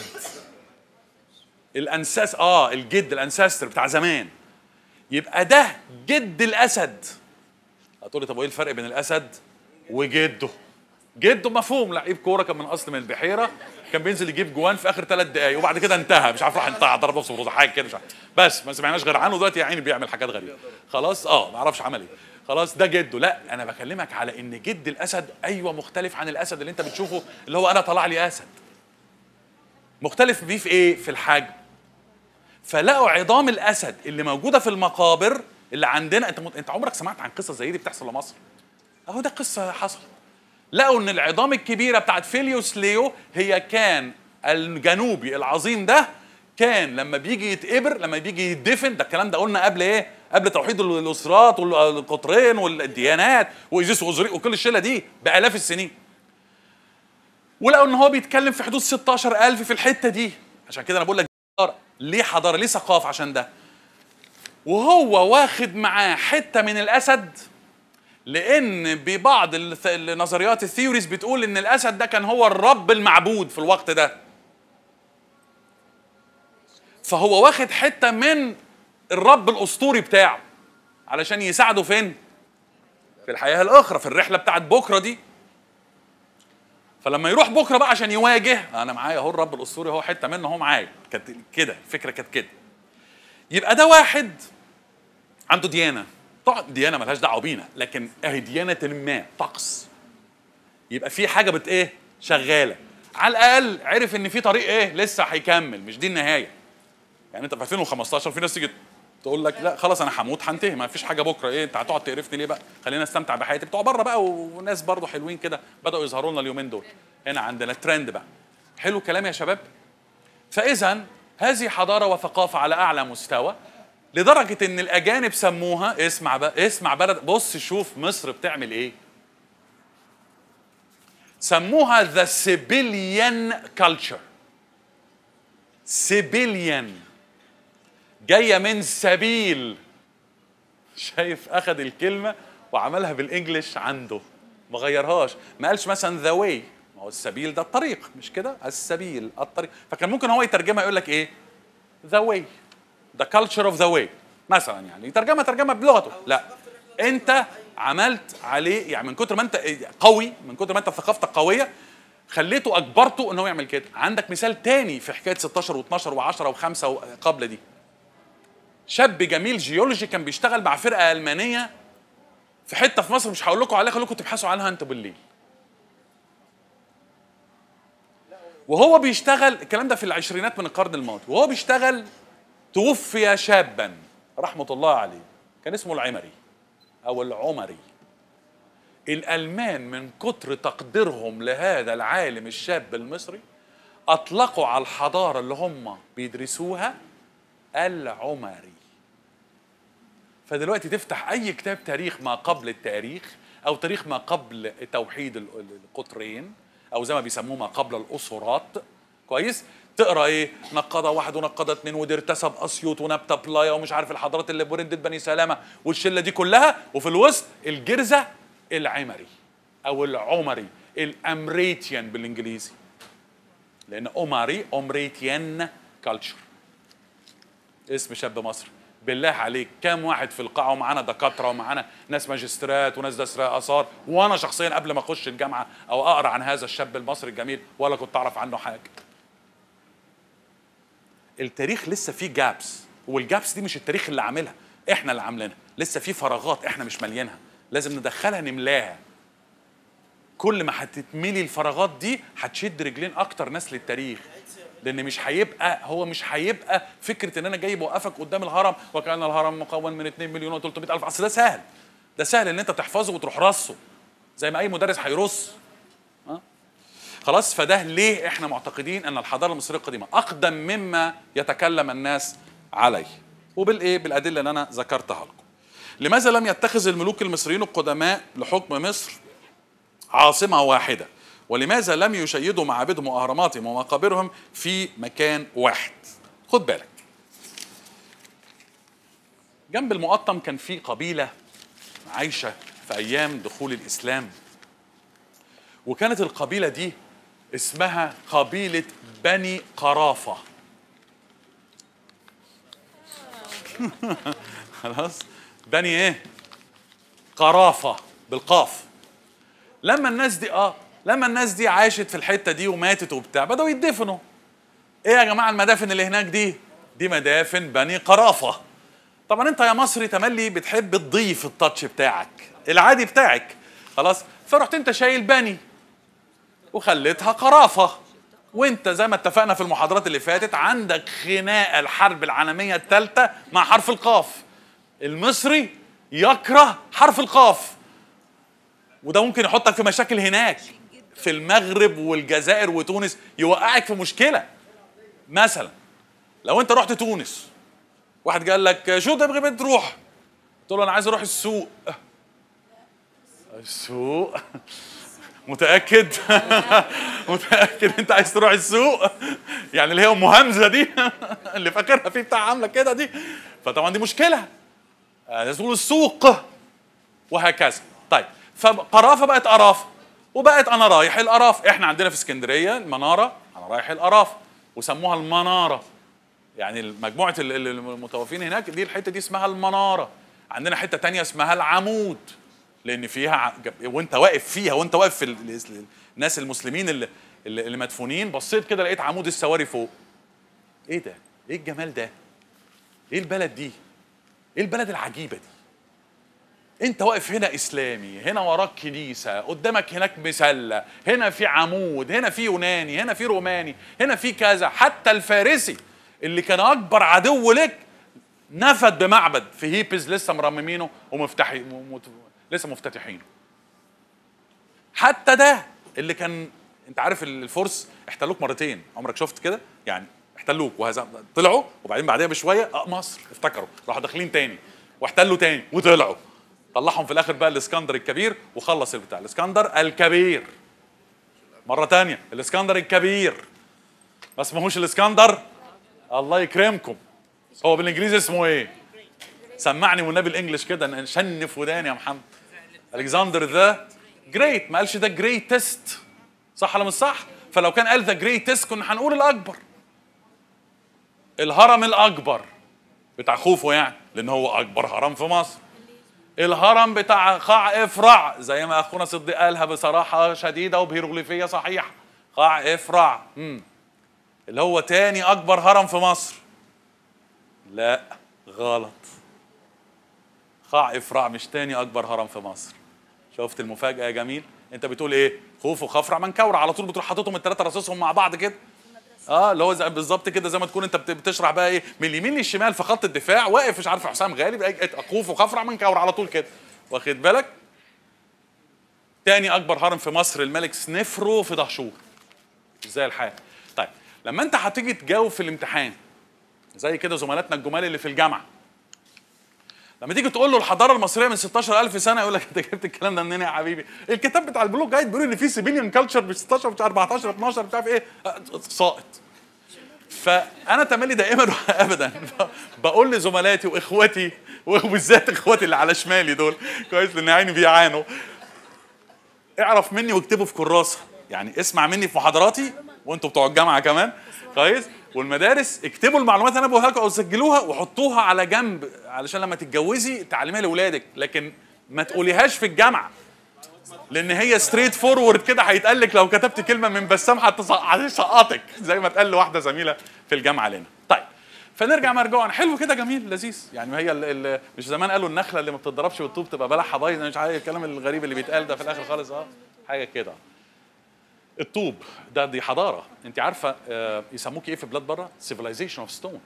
الانساس، اه الجد الانساستر بتاع زمان. يبقى ده جد الاسد. هتقولي طب وايه الفرق بين الاسد وجده؟ جده مفهوم، لعيب كوره كان من اصل من البحيره، كان بينزل يجيب جوان في اخر ثلاث دقائق وبعد كده انتهى، مش عارف راح انتهى ضرب نفسه بروزه حاجه كده، مش عارف، بس ما سمعناش غير عنه دلوقتي يا عيني بيعمل حاجات غريبه. خلاص اه ما اعرفش عمل ايه. خلاص ده جده. لا انا بكلمك على ان جد الاسد ايوه مختلف عن الاسد اللي انت بتشوفه اللي هو انا طلع لي اسد. مختلف بيه في ايه؟ في الحجم. فلقوا عظام الاسد اللي موجوده في المقابر اللي عندنا. انت انت عمرك سمعت عن قصه زي دي بتحصل لمصر؟ اهو ده قصه حصلت. لقوا ان العظام الكبيره بتاعت فيليوس ليو هي كان الجنوبي العظيم ده، كان لما بيجي يتقبر، لما بيجي يدفن، ده الكلام ده قلنا قبل ايه؟ قبل توحيد الاسرات والقطرين والديانات وايزيس واوزوريس وكل الشله دي بالاف السنين. ولقوا ان هو بيتكلم في حدود ستاشر ألف في الحته دي. عشان كده انا بقول لك ليه حضاره، ليه ثقافه؟ عشان ده. وهو واخد معاه حته من الاسد، لان ببعض النظريات الثيوريز بتقول ان الاسد ده كان هو الرب المعبود في الوقت ده. فهو واخد حته من الرب الاسطوري بتاعه علشان يساعده فين؟ في الحياه الاخرى، في الرحله بتاعت بكره دي. فلما يروح بكره بقى عشان يواجه، انا معايا اهو الرب الاسطوري، هو حته منه هو معايا. كانت كده الفكره، كانت كده. يبقى ده واحد عنده ديانه، طبعا ديانه ملهاش دعوه بينا، لكن اهي ديانه ما، طقس. يبقى في حاجه بت ايه؟ شغاله. على الاقل عرف ان في طريق ايه؟ لسه هيكمل، مش دي النهايه. يعني انت في ألفين وخمستاشر في ناس تيجي تقول لك لا خلاص انا هموت هنتهي، ما فيش حاجه بكره، ايه انت هتقعد تقرفني ليه بقى؟ خلينا استمتع بحياتي. بتوع بره بقى وناس برضه حلوين كده بداوا يظهروا لنا اليومين دول. هنا عندنا ترند بقى. حلو الكلام يا شباب؟ فاذا هذه حضاره وثقافه على اعلى مستوى، لدرجه ان الاجانب سموها، اسمع بقى، اسمع بلد، بص شوف مصر بتعمل ايه. سموها ذا سيبيليان كلتشر. سيبيليان جايه من سبيل. شايف؟ اخذ الكلمه وعملها بالانجلش عنده، ما غيرهاش. ما قالش مثلا ذا واي، ما هو السبيل ده الطريق، مش كده؟ السبيل الطريق. فكان ممكن هو يترجمها يقول لك ايه؟ ذا واي، ذا كلتشر اوف ذا واي مثلا، يعني يترجمها ترجمه بلغته. لا، انت عملت عليه، يعني من كتر ما انت قوي، من كتر ما انت ثقافتك قويه، خليته اجبرته ان هو يعمل كده. عندك مثال تاني في حكايه ستاشر و12 و10 و5 قبل دي. شاب جميل جيولوجي كان بيشتغل مع فرقه المانيه في حته في مصر، مش هقول لكم عليها، خليكم تبحثوا عنها انتوا بالليل. وهو بيشتغل، الكلام ده في العشرينات من القرن الماضي، وهو بيشتغل توفي شابا رحمه الله عليه، كان اسمه العمري او العمري. الالمان من كتر تقديرهم لهذا العالم الشاب المصري اطلقوا على الحضاره اللي هم بيدرسوها العمري. فدلوقتي تفتح اي كتاب تاريخ ما قبل التاريخ، او تاريخ ما قبل توحيد القطرين، او زي ما بيسموه ما قبل الاسرات، كويس؟ تقرا ايه؟ نقاده واحد ونقاده اثنين ودرتسب اسيوط ونبته بلايا ومش عارف الحضارات اللي بردت بني سلامه والشله دي كلها، وفي الوسط الجرزه العمري او العمري، الامريتيان بالانجليزي، لان عمري امريتيان كلتشر، اسم شاب مصري. بالله عليك كام واحد في القاعه ومعانا دكاتره ومعانا ناس ماجستيرات وناس دكاتره اثار، وانا شخصيا قبل ما اخش الجامعه او اقرا عن هذا الشاب المصري الجميل ولا كنت اعرف عنه حاجه. التاريخ لسه فيه جابس، والجابس دي مش التاريخ اللي عاملها، احنا اللي عاملينها. لسه فيه فراغات احنا مش ماليينها، لازم ندخلها نملاها. كل ما هتتملي الفراغات دي هتشد رجلين اكتر ناس للتاريخ، لان مش هيبقى هو مش هيبقى فكره ان انا جاي بوقفك قدام الهرم وكان الهرم مكون من اتنين مليون وتلتمية الف. اصل ده سهل، ده سهل ان انت تحفظه وتروح رصه زي ما اي مدرس هيرص. أه؟ خلاص. فده ليه احنا معتقدين ان الحضاره المصريه القديمه اقدم مما يتكلم الناس عليه، وبالايه؟ بالادله اللي انا ذكرتها لكم. لماذا لم يتخذ الملوك المصريين القدماء لحكم مصر عاصمه واحده؟ ولماذا لم يشيدوا معابدهم واهراماتهم ومقابرهم في مكان واحد؟ خد بالك، جنب المقطم كان في قبيله عايشه في ايام دخول الاسلام، وكانت القبيله دي اسمها قبيله بني قرافه. خلاص؟ بني ايه؟ قرافه بالقاف. لما الناس دي اه لما الناس دي عاشت في الحته دي وماتت وبتاع، بداوا يدفنوا. ايه يا جماعه المدافن اللي هناك دي؟ دي مدافن بني قرافه. طبعا انت يا مصري تملي بتحب تضيف التاتش بتاعك العادي بتاعك، خلاص؟ فرحت انت شايل بني وخليتها قرافه. وانت زي ما اتفقنا في المحاضرات اللي فاتت عندك خناقه الحرب العالميه الثالثه مع حرف القاف. المصري يكره حرف القاف، وده ممكن يحطك في مشاكل هناك في المغرب والجزائر وتونس، يوقعك في مشكله. مثلا لو انت رحت تونس، واحد قال لك شو تبغي تروح؟ تقول له انا عايز اروح السوق. السوق؟ متاكد؟ متاكد انت عايز تروح السوق؟ يعني اللي هي ام همزه دي اللي فاكرها فيه بتاع عامله كده دي. فطبعا دي مشكله، لازم تقول السوق وهكذا. طيب، فقرافه بقت قرافه، وبقت انا رايح القراف. احنا عندنا في اسكندريه المناره، انا رايح القراف، وسموها المناره. يعني مجموعه المتوفين هناك دي الحته دي اسمها المناره. عندنا حته تانية اسمها العمود، لان فيها وانت واقف فيها وانت واقف في الناس المسلمين اللي اللي مدفونين، بصيت كده لقيت عمود السواري فوق. ايه ده؟ ايه الجمال ده؟ ايه البلد دي؟ ايه البلد العجيبه دي؟ انت واقف هنا اسلامي، هنا وراك كنيسه، قدامك هناك مسله، هنا في عمود، هنا في يوناني، هنا في روماني، هنا في كذا. حتى الفارسي اللي كان اكبر عدو لك نفد بمعبد في هيبز لسه مرممينه ومفتحي لسه مفتتحينه. حتى ده اللي كان، انت عارف الفرس احتلوك مرتين، عمرك شفت كده؟ يعني احتلوك وهذا طلعوا، وبعدين بعدها بشويه اه مصر افتكروا راحوا داخلين تاني واحتلوا تاني وطلعوا. طلعهم في الاخر بقى الاسكندر الكبير وخلص البتاع. الاسكندر الكبير مره تانية، الاسكندر الكبير ما اسمهوش الاسكندر الله يكرمكم. هو بالانجليزي اسمه ايه؟ سمعني والنبي الانجليش كده نشنف وداني يا محمد. الكسندر ذا جريت، ما قالش ده جريتست، صح ولا مش صح؟ فلو كان قال ذا جريتست كنا هنقول الاكبر. الهرم الاكبر بتاع خوفو يعني، لان هو اكبر هرم في مصر. الهرم بتاع قاع افرع زي ما اخونا صديق قالها بصراحه شديده وبهيروغليفيه صحيحه، قاع افرع امم اللي هو تاني اكبر هرم في مصر. لا غلط، قاع افرع مش تاني اكبر هرم في مصر. شفت المفاجاه يا جميل؟ انت بتقول ايه؟ خوفو خفرع منكورع، على طول بتروح حاططهم الثلاثه رصصهم مع بعض كده. اه اللي هو بالظبط كده، زي ما تكون انت بتشرح بقى ايه من اليمين للشمال في خط الدفاع، واقف مش عارف حسام غالي خوفو خفرع منكورع على طول كده، واخد بالك؟ تاني اكبر هرم في مصر الملك سنفرو في دهشور. ازاي الحال؟ طيب لما انت هتيجي تجاوب في الامتحان زي كده زملاتنا الجمال اللي في الجامعه، لما تيجي تقول له الحضاره المصريه من ستاشر ألف سنه، يقول لك انت جبت الكلام ده منين يا حبيبي؟ الكتاب بتاع البلوك جايد بيقول ان في سيبيليان كلتشر ب ستاشر مش اربعتاشر اتناشر مش عارف ايه، ساقط. فانا تملي دائما ابدا بقول لزملاتي واخواتي، وبالذات اخواتي اللي على شمالي دول كويس لان عيني بيعانوا، اعرف مني واكتبه في كراسه، يعني اسمع مني في محاضراتي وانتوا بتوع الجامعه كمان كويس، والمدارس اكتبوا المعلومات اللي انا بقولها لكم او سجلوها وحطوها على جنب علشان لما تتجوزي تعلميها لاولادك، لكن ما تقوليهاش في الجامعه لان هي ستريت فورورد كده، هيتقال لك لو كتبت كلمه من بسام هتسقطك زي ما اتقال لواحده زميله في الجامعه لنا. طيب فنرجع مرجوعا، حلو كده جميل لذيذ، يعني هي ال ال مش زمان قالوا النخله اللي ما بتتضربش والطوب تبقى بلحها بايظ، مش عارف الكلام الغريب اللي بيتقال ده في الاخر خالص، اه حاجه كده. الطوب ده دي حضاره، انت عارفه آه يسموكي ايه في بلاد بره؟ سيفيلايزيشن اوف ستون.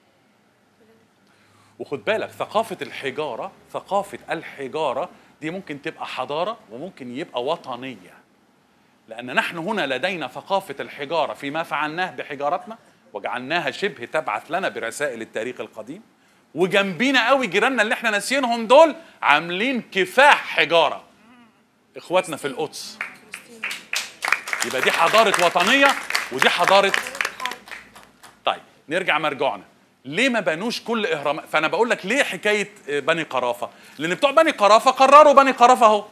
وخد بالك ثقافه الحجاره، ثقافه الحجاره دي ممكن تبقى حضاره وممكن يبقى وطنيه، لان نحن هنا لدينا ثقافه الحجاره فيما فعلناه بحجارتنا وجعلناها شبه تبعث لنا برسائل التاريخ القديم، وجنبينا قوي جيراننا اللي احنا ناسيينهم دول عاملين كفاح حجاره، اخواتنا في القدس. يبقى دي حضاره وطنيه ودي حضاره. طيب نرجع مرجعنا، ليه ما بنوش كل اهرامات؟ فانا بقول لك ليه حكايه بني قرافه؟ لان بتوع بني قرافه قرروا بني قرافه اهو.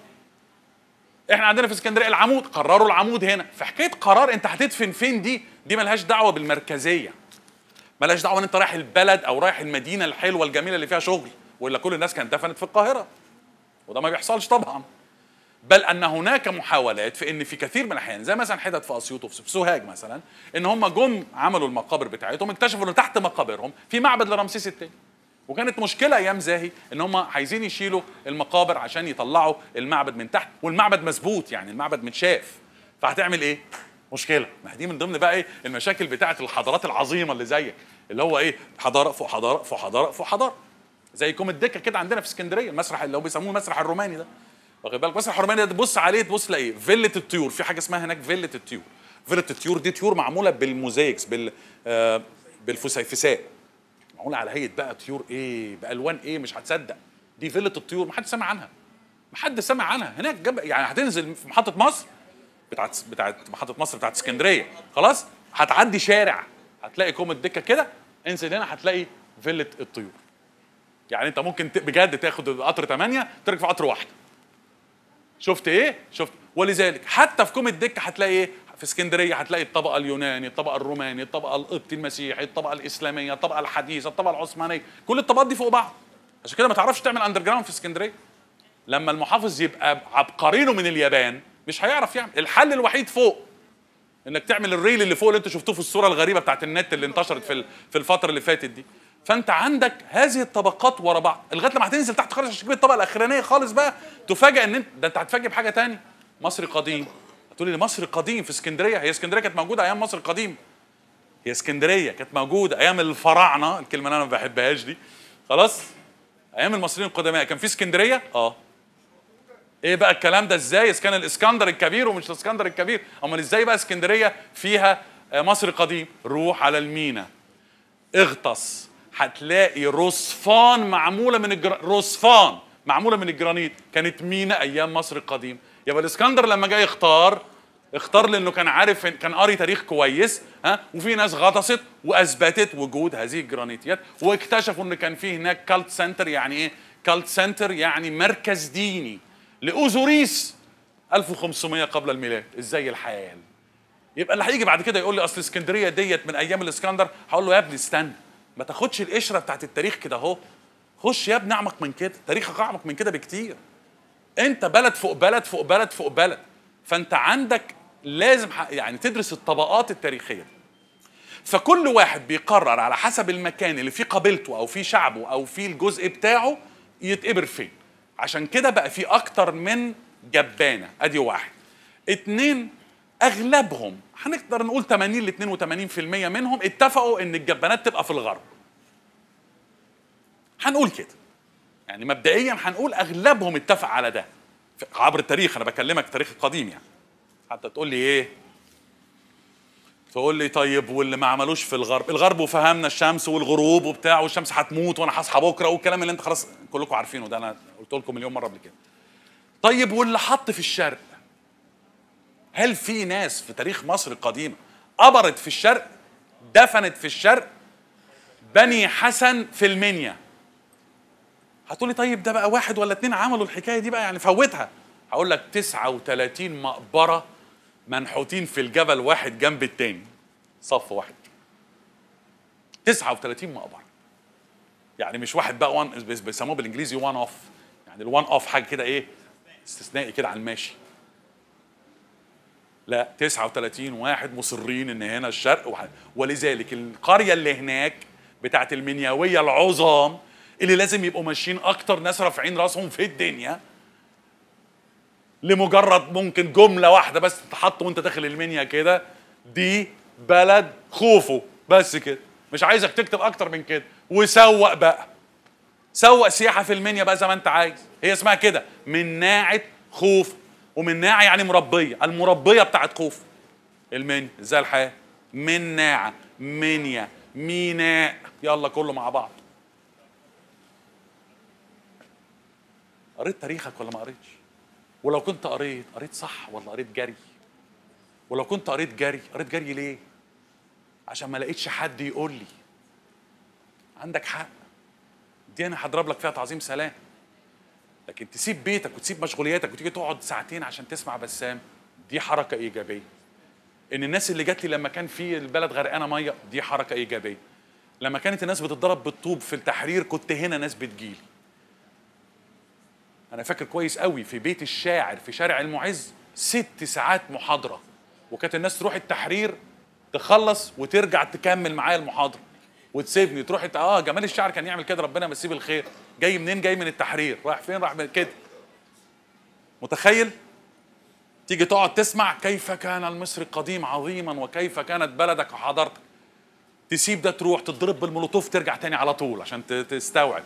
احنا عندنا في اسكندريه العمود، قرروا العمود هنا. في حكايه قرار انت هتدفن فين دي، دي ملهاش دعوه بالمركزيه، ملهاش دعوه ان انت رايح البلد او رايح المدينه الحلوه الجميله اللي فيها شغل، والا كل الناس كانت دفنت في القاهره، وده ما بيحصلش طبعا. بل ان هناك محاولات في ان في كثير من الاحيان زي مثلا حتت في اسيوط وفي سوهاج مثلا، ان هم جم عملوا المقابر بتاعتهم، اكتشفوا ان تحت مقابرهم في معبد لرمسيس الثاني، وكانت مشكله ايام زاهي ان هم عايزين يشيلوا المقابر عشان يطلعوا المعبد من تحت، والمعبد مظبوط يعني المعبد متشاف، فهتعمل ايه؟ مشكله. ما دي من ضمن بقى ايه المشاكل بتاعه الحضارات العظيمه اللي زيك، اللي هو ايه حضاره فوق حضاره فوق حضاره فوق حضاره، زي كوم الدكه كده عندنا في اسكندريه، المسرح اللي هو بيسموه المسرح الروماني ده، واخد بالك؟ المسرح الروماني ده تبص عليه تبص تلاقي فيله الطيور، في حاجه اسمها هناك فيله الطيور. فيله الطيور دي طيور معموله بالموزايكس بال آه بالفسيفساء، معموله على هيئه بقى طيور ايه بالوان ايه مش هتصدق. دي فيله الطيور ما حد سمع عنها، ما حد سمع عنها هناك جنب، يعني هتنزل في محطه مصر بتاعت بتاعت محطه مصر بتاعت اسكندريه، خلاص هتعدي شارع هتلاقي كوم الدكه كده، انزل هنا هتلاقي فيله الطيور. يعني انت ممكن بجد تاخد قطر ثمانية تركب في قطر واحده. شفت ايه؟ شفت. ولذلك حتى في كوم الدكه هتلاقي ايه؟ في اسكندريه هتلاقي الطبقه اليوناني، الطبقه الروماني، الطبقه القبطي المسيحي، الطبقه الاسلاميه، الطبقه الحديثه، الطبقه العثمانيه، كل الطبقات دي فوق بعض. عشان كده ما تعرفش تعمل اندر جراوند في اسكندريه. لما المحافظ يبقى عبقرينه من اليابان مش هيعرف يعمل، الحل الوحيد فوق انك تعمل الريل اللي فوق اللي انتوا شفتوه في الصوره الغريبه بتاعت النت اللي انتشرت في في الفتره اللي فاتت دي. فانت عندك هذه الطبقات ورا بعض لغايه لما هتنزل تحت خالص عشان تجيب الطبقه الاخرانيه خالص بقى، تفاجئ ان انت ده انت هتفاجئ بحاجه ثانيه. مصري قديم. هتقول لي مصري قديم في اسكندريه؟ هي اسكندريه كانت موجوده ايام مصر القديم. هي اسكندريه كانت موجوده ايام الفراعنه، الكلمه اللي انا ما بحبهاش دي، خلاص؟ ايام المصريين القدماء كان في اسكندريه؟ اه. ايه بقى الكلام ده ازاي؟ اذا كان الاسكندر الكبير ومش الاسكندر الكبير، امال ازاي بقى اسكندريه فيها مصري قديم؟ روح على المينا اغطس هتلاقي رصفان معموله من الجر... رصفان معموله من الجرانيت، كانت مينا ايام مصر القديم. يبقى الاسكندر لما جاي يختار اختار لانه كان عارف، كان قاري تاريخ كويس، ها، وفي ناس غطست واثبتت وجود هذه الجرانيتيات، واكتشفوا ان كان في هناك كالت سنتر. يعني ايه كالت سنتر؟ يعني مركز ديني لاوزوريس ألف وخمسمية قبل الميلاد. ازاي الحال؟ يبقى اللي هيجي بعد كده يقول لي اصل اسكندريه ديت من ايام الاسكندر، هقول له يا ابني استنى، ما تاخدش القشره بتاعت التاريخ كده اهو، خش يا ابني اعمق من كده، تاريخك اعمق من كده بكتير. انت بلد فوق بلد فوق بلد فوق بلد، فانت عندك لازم يعني تدرس الطبقات التاريخيه. فكل واحد بيقرر على حسب المكان اللي فيه قبيلته او فيه شعبه او فيه الجزء بتاعه يتقبر فين. عشان كده بقى في اكتر من جبانه، ادي واحد. اتنين، اغلبهم هنقدر نقول ثمانين ل اثنين وثمانين بالمية منهم اتفقوا ان الجبانات تبقى في الغرب. هنقول كده يعني مبدئيا، هنقول اغلبهم اتفق على ده عبر التاريخ. انا بكلمك التاريخ القديم يعني. حتى تقول لي ايه؟ تقول لي طيب واللي ما عملوش في الغرب؟ الغرب وفهمنا الشمس والغروب وبتاع، والشمس هتموت وانا هصحى بكره، والكلام اللي انت خلاص كلكم عارفينه ده، انا قلت لكم مليون مره قبل كده. طيب واللي حط في الشرق؟ هل في ناس في تاريخ مصر القديمه قبرت في الشرق، دفنت في الشرق؟ بني حسن في المنيا. هتقولي طيب ده بقى واحد ولا اتنين عملوا الحكايه دي بقى يعني فوتها. هقول لك تسعة وثلاثين مقبره منحوتين في الجبل، واحد جنب التاني، صف واحد. تسعة وثلاثين مقبره، يعني مش واحد بقى وان، بيسموه بالانجليزي وان اوف، يعني الوان اوف حاجه كده ايه استثنائي كده على الماشي. لا، تسعة وثلاثين واحد مصرين ان هنا الشرق واحد. ولذلك القريه اللي هناك بتاعت المنياويه العظام اللي لازم يبقوا ماشيين اكتر ناس رافعين راسهم في الدنيا، لمجرد ممكن جمله واحده بس تتحط وانت داخل المنيا كده، دي بلد خوفو بس كده، مش عايزك تكتب اكتر من كده. وسوق بقى، سوق سياحه في المنيا بقى زي ما انت عايز. هي اسمها كده مناعه خوف، ومناعه يعني مربيه، المربيه بتاعت خوف المنيا. ازاي الحال؟ مناعه، منيا، ميناء، يلا كله مع بعض. قريت تاريخك ولا ما قريتش؟ ولو كنت قريت، قريت صح ولا قريت جري؟ ولو كنت قريت جري، قريت جري ليه؟ عشان ما لقيتش حد يقول لي عندك حق، دي انا هضرب لك فيها تعظيم سلام. لكن تسيب بيتك وتسيب مشغولياتك وتيجي تقعد ساعتين عشان تسمع بسام، دي حركه ايجابيه. ان الناس اللي جات لي لما كان في البلد غرقانه ميه، دي حركه ايجابيه. لما كانت الناس بتتضرب بالطوب في التحرير، كنت هنا ناس بتجيلي. انا فاكر كويس قوي في بيت الشاعر في شارع المعز ست ساعات محاضره، وكانت الناس تروح التحرير تخلص وترجع تكمل معايا المحاضره وتسيبني تروح. اه جمال الشاعر كان يعمل كده، ربنا يمسيه بالخير. جاي منين؟ جاي من التحرير. رايح فين؟ راح من كده. متخيل؟ تيجي تقعد تسمع كيف كان المصري القديم عظيما وكيف كانت بلدك وحضارتك، تسيب ده تروح تضرب بالمولوتوف ترجع تاني على طول عشان تستوعب.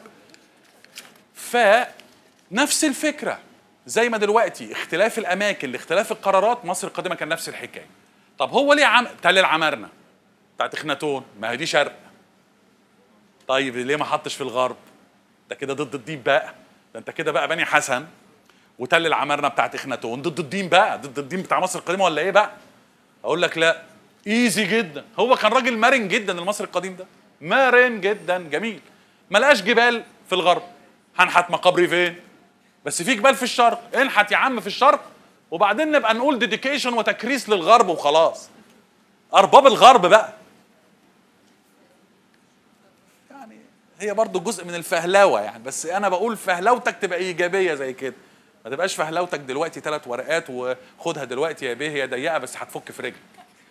فنفس الفكره زي ما دلوقتي اختلاف الاماكن لاختلاف القرارات، مصر القديمه كان نفس الحكايه. طب هو ليه عم تل العمارنه بتاعت اخناتون؟ ما هي دي شرق. طيب ليه ما حطش في الغرب؟ ده كده ضد الدين بقى، ده انت كده بقى بني حسن وتل العمارنه بتاعت اخناتون ضد الدين بقى، ضد الدين بتاع مصر القديمه ولا ايه بقى؟ اقول لك لا، ايزي جدا. هو كان راجل مرن جدا المصري القديم ده، مرن جدا جميل. ما لقاش جبال في الغرب، هنحت مقابري فين؟ بس في جبال في الشرق، انحت يا عم في الشرق وبعدين نبقى نقول ديديكيشن وتكريس للغرب وخلاص. ارباب الغرب بقى. يعني هي برضو جزء من الفهلوه يعني، بس انا بقول فهلوتك تبقى ايجابيه زي كده، ما تبقاش فهلوتك دلوقتي ثلاث ورقات وخدها دلوقتي يا بيه هي ضيقه بس هتفك في رجلك.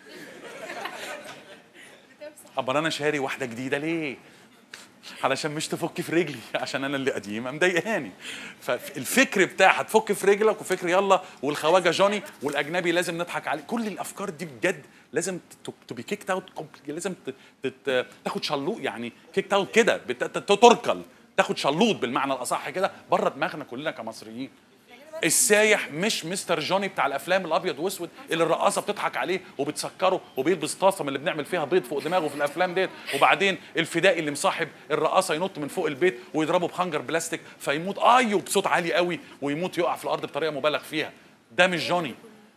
امال انا شاري واحده جديده ليه؟ علشان مش تفك في رجلي، عشان انا اللي قديمه مضايقاني. فالفكر بتاع هتفك في رجلك، وفكر يلا والخواجه جوني والاجنبي لازم نضحك عليه، كل الافكار دي بجد لازم تبي كيكت اوت، لازم تاخد شلوط يعني كيكت اوت كده، تركل، تاخد شلوط بالمعنى الاصح كده بره دماغنا كلنا كمصريين. السايح مش مستر جوني بتاع الافلام الابيض واسود اللي الرقاصه بتضحك عليه وبتسكره وبيلبس طاسه من اللي بنعمل فيها بيض فوق دماغه في الافلام ديت، وبعدين الفدائي اللي مصاحب الرقاصه ينط من فوق البيت ويضربه بخنجر بلاستيك فيموت ايوه بصوت عالي قوي ويموت يقع في الارض بطريقه مبالغ فيها. ده مش جوني.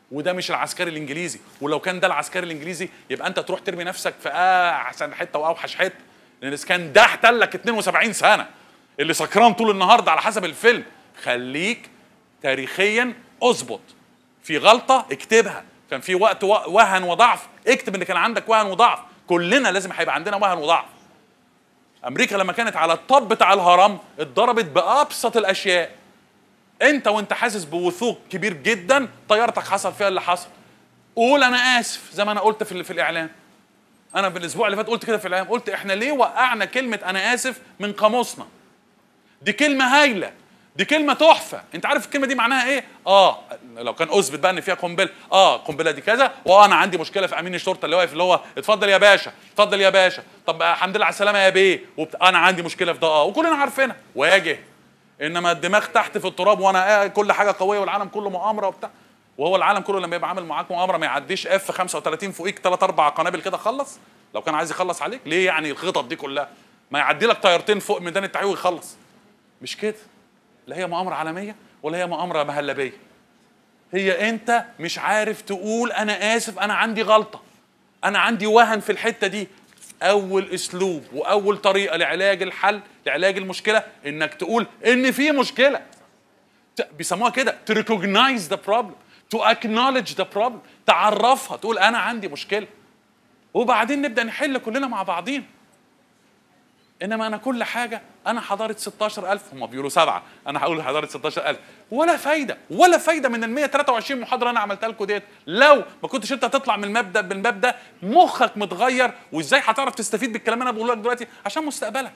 وده مش العسكري الانجليزي، ولو كان ده العسكري الانجليزي يبقى انت تروح ترمي نفسك في احسن حته واوحش حته، لان اذا كان ده احتلك اتنين وسبعين سنه اللي سكران طول النهار ده على حسب الفيلم. خليك تاريخيا اظبط، في غلطه اكتبها، كان في وقت وهن وضعف اكتب ان كان عندك وهن وضعف، كلنا لازم هيبقى عندنا وهن وضعف. امريكا لما كانت على الطب بتاع الهرم اتضربت بابسط الاشياء، انت وانت حاسس بوثوق كبير جدا طيارتك حصل فيها اللي حصل، قول انا اسف زي ما انا قلت في في الاعلام. انا في الاسبوع اللي فات قلت كده في الاعلام، قلت احنا ليه وقعنا كلمه انا اسف من قاموسنا؟ دي كلمه هايله، دي كلمه تحفه. انت عارف الكلمه دي معناها ايه؟ اه لو كان اثبت بقى ان فيها قنبله، اه قنبله دي كذا، واه انا عندي مشكله في امين الشرطه اللي واقف اللي هو اتفضل يا باشا اتفضل يا باشا، طب الحمد لله على السلامه يا بيه، انا عندي مشكله في ده اه، وكلنا عارفينها واجه. انما الدماغ تحت في التراب وانا آه كل حاجه قويه والعالم كله مؤامره وبتاع، وهو العالم كله لما يبقى عامل معاك مؤامره ما يعديش اف خمسة وتلاتين فوقيك ثلاث اربع قنابل كده خلص. لو كان عايز يخلص عليك ليه يعني الخطط دي كلها؟ ما يعدي لك طيارتين فوق ميدان التحرير ويخلص. مش كده، لا هي مؤامره عالميه ولا هي مؤامره مهلبيه، هي انت مش عارف تقول انا اسف انا عندي غلطه، انا عندي وهن في الحته دي. اول اسلوب واول طريقه لعلاج الحل لعلاج المشكله انك تقول ان في مشكله، بيسموها كده to recognize the problem to acknowledge the problem، تعرفها تقول انا عندي مشكله، وبعدين نبدا نحل كلنا مع بعضين. انما انا كل حاجه انا حضاره ستاشر ألف، هم بيقولوا سبعه، انا هقول حضاره ستاشر ألف، ولا فايده ولا فايده من ال مية وتلاتة وعشرين محاضره انا عملتها لكم ديت لو ما كنتش انت تطلع من المبدا بالباب ده مخك متغير. وازاي هتعرف تستفيد بالكلام اللي انا بقوله لك دلوقتي؟ عشان مستقبلك.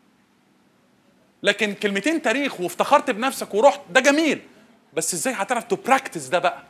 لكن كلمتين تاريخ وافتخرت بنفسك ورحت ده جميل، بس ازاي هتعرف تو براكتس ده بقى؟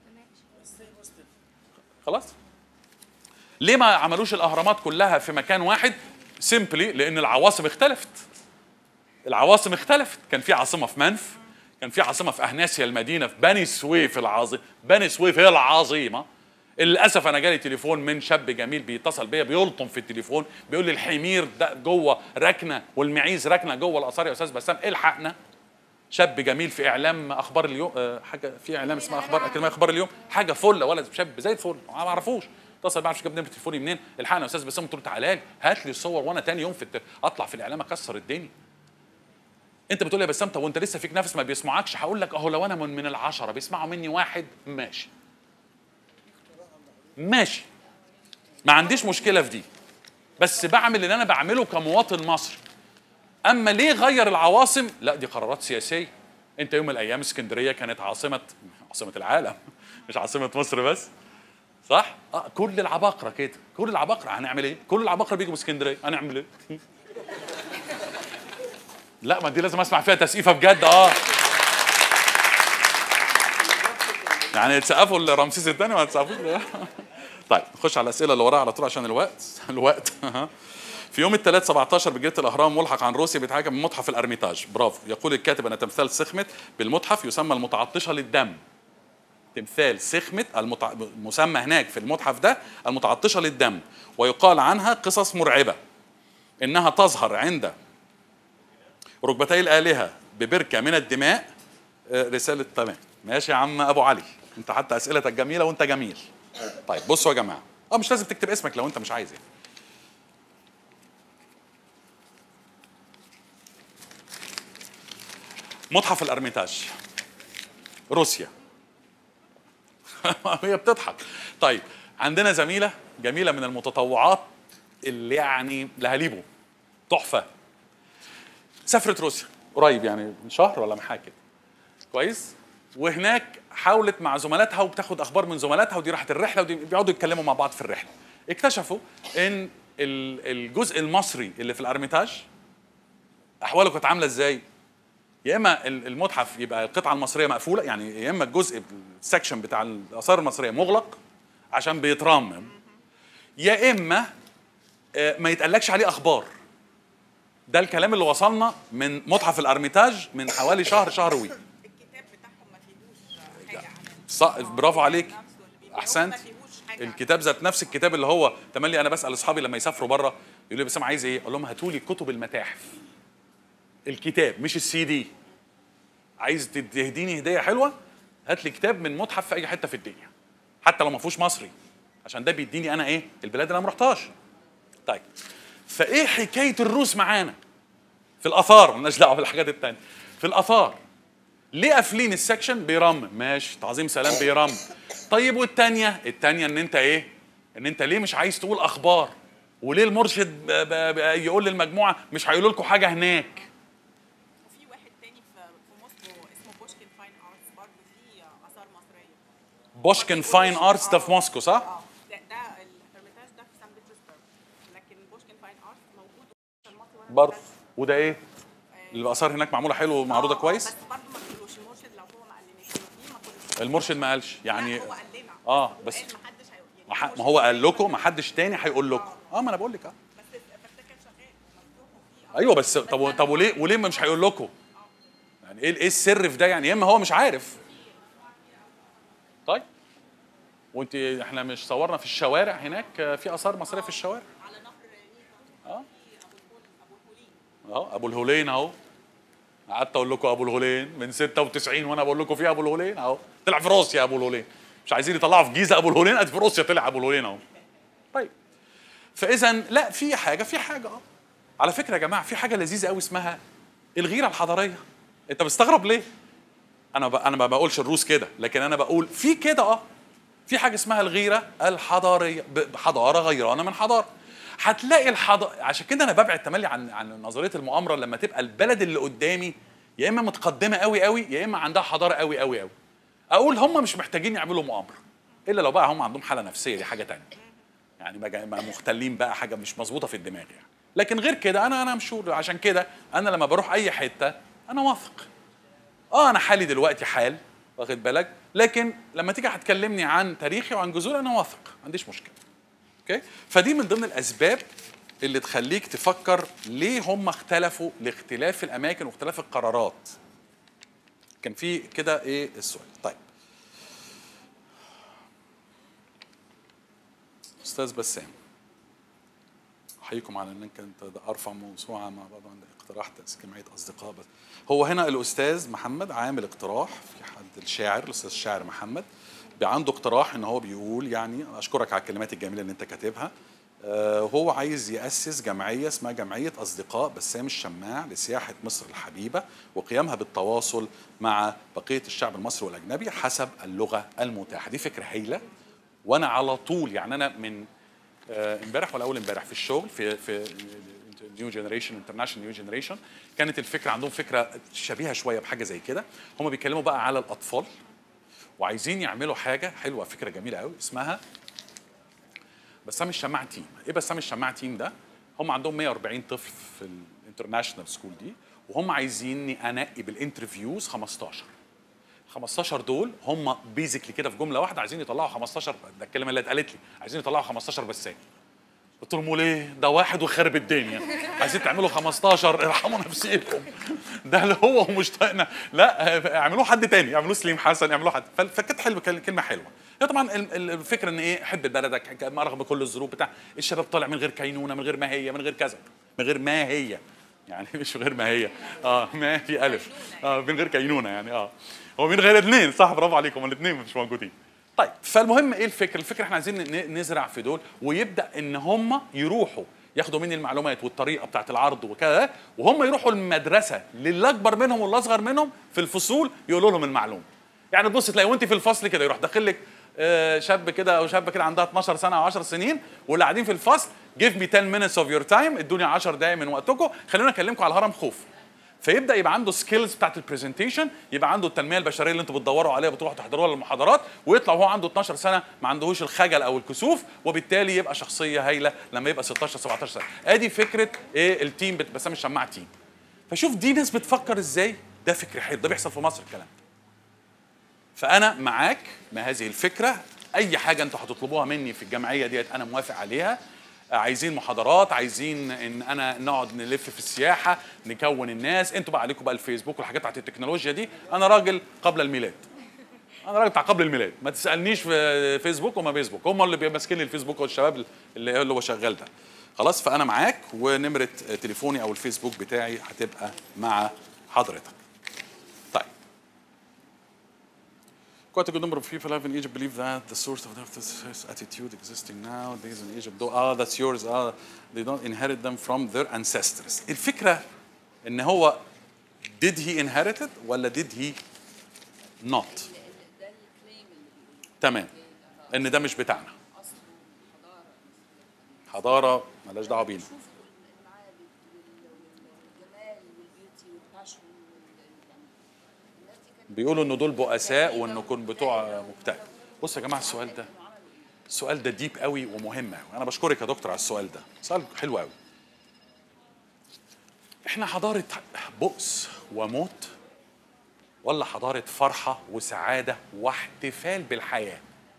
خلاص؟ ليه ما عملوش الاهرامات كلها في مكان واحد؟ سيمبلي لان العواصم اختلفت. العواصم اختلفت، كان في عاصمه في منف، كان في عاصمه في اهناسيا المدينه في بني سويف العظيم، بني سويف هي العظيمه. للاسف انا جالي تليفون من شاب جميل بيتصل بيا بيلطم في التليفون بيقول لي الحمير ده جوه ركنه والمعيز ركنه جوه الاثار يا استاذ بسام الحقنا. شاب جميل في اعلام اخبار اليوم، أه حاجه في اعلام اسمها اخبار اكاديميه اخبار اليوم، حاجه فل ولد شاب زي الفل ما اعرفوش، اتصل بقى مش جاب نمره تليفوني منين، الحقنا يا استاذ بسام. قلت له تعالى لي هات لي الصور وانا تاني يوم في الت... اطلع في الاعلام اكسر الدنيا. انت بتقول لي يا بسام طب وانت لسه فيك نفس ما بيسمعكش؟ هقول لك اهو لو انا من, من العشره بيسمعوا مني واحد ماشي ماشي ما عنديش مشكله في دي، بس بعمل اللي انا بعمله كمواطن مصري. اما ليه غير العواصم؟ لا دي قرارات سياسيه. انت يوم من الايام اسكندريه كانت عاصمه عاصمه العالم مش عاصمه مصر بس، صح؟ اه كل العباقره كده، كل العباقره هنعمل ايه؟ كل العباقره بيجوا اسكندريه هنعمل ايه؟ لا ما دي لازم اسمع فيها تسقيفه بجد. اه يعني تسقفوا لرمسيس الثاني ما تسقفوش. طيب نخش على الاسئله اللي وراها على طول عشان الوقت الوقت في يوم الثلاث سبعتاشر بجريده الاهرام ملحق عن روسيا بيتحاكم من متحف الارميتاج. برافو. يقول الكاتب ان تمثال سخمت بالمتحف يسمى المتعطشه للدم. تمثال سخمت المتع... مسمى هناك في المتحف ده المتعطشه للدم، ويقال عنها قصص مرعبه انها تظهر عند ركبتي الالهه ببركه من الدماء. رساله تمام ماشي يا عم ابو علي، انت حتى اسئلتك جميله وانت جميل. طيب بصوا يا جماعه، اه مش لازم تكتب اسمك لو انت مش عايز يعني. متحف الارميتاج روسيا هي بتضحك. طيب عندنا زميله جميله من المتطوعات اللي يعني لهاليبو تحفه، سافرت روسيا قريب يعني من شهر ولا من حاجه كده كويس، وهناك حاولت مع زملاتها وبتاخد اخبار من زملاتها، ودي راحت الرحله ودي بيقعدوا يتكلموا مع بعض في الرحله. اكتشفوا ان الجزء المصري اللي في الارميتاج احواله كانت عامله ازاي؟ يا اما المتحف يبقى القطعه المصريه مقفوله، يعني يا اما الجزء السكشن بتاع الاثار المصريه مغلق عشان بيترمم، يا اما ما يتقالكش عليه اخبار. ده الكلام اللي وصلنا من متحف الارميتاج من حوالي شهر شهر وي. الكتاب بتاعهم ما فيهوش حاجه عن برافو عليك احسنت. الكتاب ذات نفس الكتاب اللي هو تملي انا بسال اصحابي لما يسافروا بره يقولوا لي بسام عايز ايه؟ اقول لهم هاتوا لي كتب المتاحف، الكتاب مش السي دي. عايز تهديني هديه حلوه؟ هات لي كتاب من متحف في اي حته في الدنيا حتى لو ما فيهوش مصري، عشان ده بيديني انا ايه البلاد اللي انا ما رحتهاش. طيب فايه حكايه الروس معانا في الاثار؟ مالناش دعوه بالحاجات الثانيه. في الاثار ليه قافلين السكشن؟ بيرمم، ماشي، تعظيم سلام بيرمم. طيب والثانيه؟ الثانيه ان انت ايه؟ ان انت ليه مش عايز تقول اخبار؟ وليه المرشد ب- ب- ب- يقول للمجموعه مش هيقولوا لكم حاجه هناك؟ وفي واحد تاني في في موسكو اسمه بوشكين فاين ارتس برضه فيه اثار مصريه. بوشكن فاين ارتس ده في موسكو صح؟ اه ده ده الهرميتاج ده في سان بطرسبرغ، لكن بوشكين فاين ارتس موجود في مصر وانا برضه. دخلت. وده ايه؟ الاثار هناك معموله حلو ومعروضه آه، آه، كويس؟ بس برضه ما تقولوش المرشد لو هو ما قالناش فيه ما تقولوش. المرشد ما قالش يعني. لا هو قال لنا. اه هو بس قال ما حدش هيقول يعني ما ح- المرشد ما هو قال قال لكم، ما مثلاً. حدش تاني هيقول لكم. اه ما انا بقول لك اه. بس بس ده كان شغال مفتوح وفيه. ايوه بس طب طب وليه وليه مش هيقول لكم؟ يعني ايه ايه السر في ده يعني؟ يا اما هو مش عارف. طيب وانت احنا مش صورنا في الشوارع هناك في اثار مصريه في الشوارع؟ على نهر نيل اه في ابو الهول ابو الهولين. اه ابو الهولين اهو. قعدت اقول لكم ابو الهولين من ستة وتسعين وانا بقول لكم في ابو الهولين اهو. طلع في روسيا ابو الهولين. مش عايزين يطلعوا في جيزه ابو الهولين، ادي في روسيا طلع ابو الهولين اهو. طيب فاذا لا في حاجه في حاجه اه. على فكره يا جماعه في حاجه لذيذه قوي اسمها الغيره الحضاريه. انت مستغرب ليه؟ انا ب... انا ما بقولش الروس كده، لكن انا بقول في كده اه. في حاجه اسمها الغيره الحضاريه، ب- حضاره غيرانه من حضاره. هتلاقي الحضاره، عشان كده انا ببعد تملي عن عن نظريه المؤامره لما تبقى البلد اللي قدامي يا اما متقدمه قوي قوي يا اما عندها حضاره قوي قوي قوي. اقول هم مش محتاجين يعملوا مؤامره الا لو بقى هم عندهم حاله نفسيه، دي حاجه تانية. يعني بقى بقى مختلين بقى، حاجه مش مظبوطه في الدماغ يعني. لكن غير كده انا انا مشهور. عشان كده انا لما بروح اي حته انا واثق. اه انا حالي دلوقتي حال، واخد بالك، لكن لما تيجي هتكلمني عن تاريخي وعن جذوري انا واثق، ما عنديش مشكله. اوكي؟ فدي من ضمن الاسباب اللي تخليك تفكر ليه هم اختلفوا لاختلاف الاماكن واختلاف القرارات. كان في كده ايه السؤال. طيب استاذ بسام، احييكم على انك انت ارفع موسوعه مع بعض عند اقتراح تاسيس جمعيه اصدقاء. بس هو هنا الاستاذ محمد عامل اقتراح، في حد الشاعر الاستاذ الشاعر محمد عنده اقتراح ان هو بيقول، يعني اشكرك على الكلمات الجميله اللي انت كاتبها. آه هو عايز ياسس جمعيه اسمها جمعيه اصدقاء بسام الشماع لسياحه مصر الحبيبه وقيامها بالتواصل مع بقيه الشعب المصري والاجنبي حسب اللغه المتاحه. دي فكره هايله، وانا على طول يعني انا من امبارح آه ولا اول امبارح في الشغل في في نيو جنريشن انترناشونال نيو جنريشن كانت الفكره عندهم فكره شبيهه شويه بحاجه زي كده. هم بيتكلموا بقى على الاطفال وعايزين يعملوا حاجه حلوه، فكره جميله قوي اسمها بسام الشماع تيم. ايه بسام الشماع تيم ده؟ هم عندهم مية وأربعين طفل في الانترناشونال سكول دي، وهم عايزيني انقي بالانترفيوز خمستاشر. خمستاشر دول هم بيزيكلي كده في جمله واحده عايزين يطلعوا خمستاشر. ده الكلمه اللي اتقالت لي، عايزين يطلعوا خمستاشر بسام. قلت لهم ليه؟ ده واحد وخرب الدنيا، عايزين تعملوا خمستاشر ارحموا نفسيكم. ده اللي هو ومش طايقنا، لا اعملوه حد تاني، اعملوه سليم حسن، اعملوه حد. فكانت حلوه، كلمه حلوه. هي طبعا الفكره ان ايه، حب بلدك رغم كل الظروف بتاع الشباب طالع من غير كينونه، من غير ما هي، من غير كذا، من غير ما هي، يعني مش غير ما هي، اه ما في الف، اه من غير كينونه يعني، اه هو من غير اثنين، صح، برافو عليكم، الاثنين مش موجودين. طيب فالمهم ايه الفكره؟ الفكره احنا عايزين نزرع في دول، ويبدا ان هم يروحوا ياخدوا مني المعلومات والطريقه بتاعت العرض وكذا، وهم يروحوا المدرسه للي اكبر منهم واللي اصغر منهم في الفصول يقولوا لهم المعلومه. يعني تبص تلاقي وانت في الفصل كده يروح داخل لك شاب كده او شابه كده عندها اتناشر سنه او عشر سنين، واللي قاعدين في الفصل give me ten minutes of your time، ادوني عشر دقائق من وقتكم، خلونا اكلمكم على الهرم خوف. فيبدا يبقى عنده سكيلز بتاعت البرزنتيشن، يبقى عنده التنميه البشريه اللي انتوا بتدوروا عليها بتروحوا تحضروها للمحاضرات، ويطلع وهو عنده اتناشر سنه ما عندهوش الخجل او الكسوف، وبالتالي يبقى شخصيه هايله لما يبقى ستاشر سبعتاشر سنه. ادي فكره ايه التيم بسام الشماع تيم. فشوف دي ناس بتفكر ازاي، ده فكر حلو، ده بيحصل في مصر الكلام. فانا معاك مع هذه الفكره، اي حاجه انتوا هتطلبوها مني في الجمعيه ديت انا موافق عليها. عايزين محاضرات، عايزين ان انا نقعد نلف في السياحه، نكون الناس، انتوا بقى عليكم بقى الفيسبوك والحاجات بتاعت التكنولوجيا دي. انا راجل قبل الميلاد، انا راجل بتاع قبل الميلاد، ما تسالنيش في فيسبوك وما فيسبوك، هم اللي ماسكين لي الفيسبوك والشباب اللي اللي هو شغال ده. خلاص فانا معاك، ونمره تليفوني او الفيسبوك بتاعي هتبقى مع حضرتك. طيب Quite a good number of people have in Egypt believe that the source of this attitude existing nowadays in Egypt, though, ah, that's yours, ah, they don't inherit them from their ancestors. الفكرة إن هو did he inherit it ولا did he not؟ تمام. إن ده مش بتاعنا. حضارة مالهاش دعوة بينا. بيقولوا إنه دول بؤساء وإنه كن بتوع مبتدئ. بص يا جماعة السؤال ده السؤال ده ديب قوي ومهم قوي. أنا بشكرك يا دكتور على السؤال ده. سؤال حلو قوي. إحنا حضارة بؤس وموت ولا حضارة فرحة وسعادة واحتفال بالحياة؟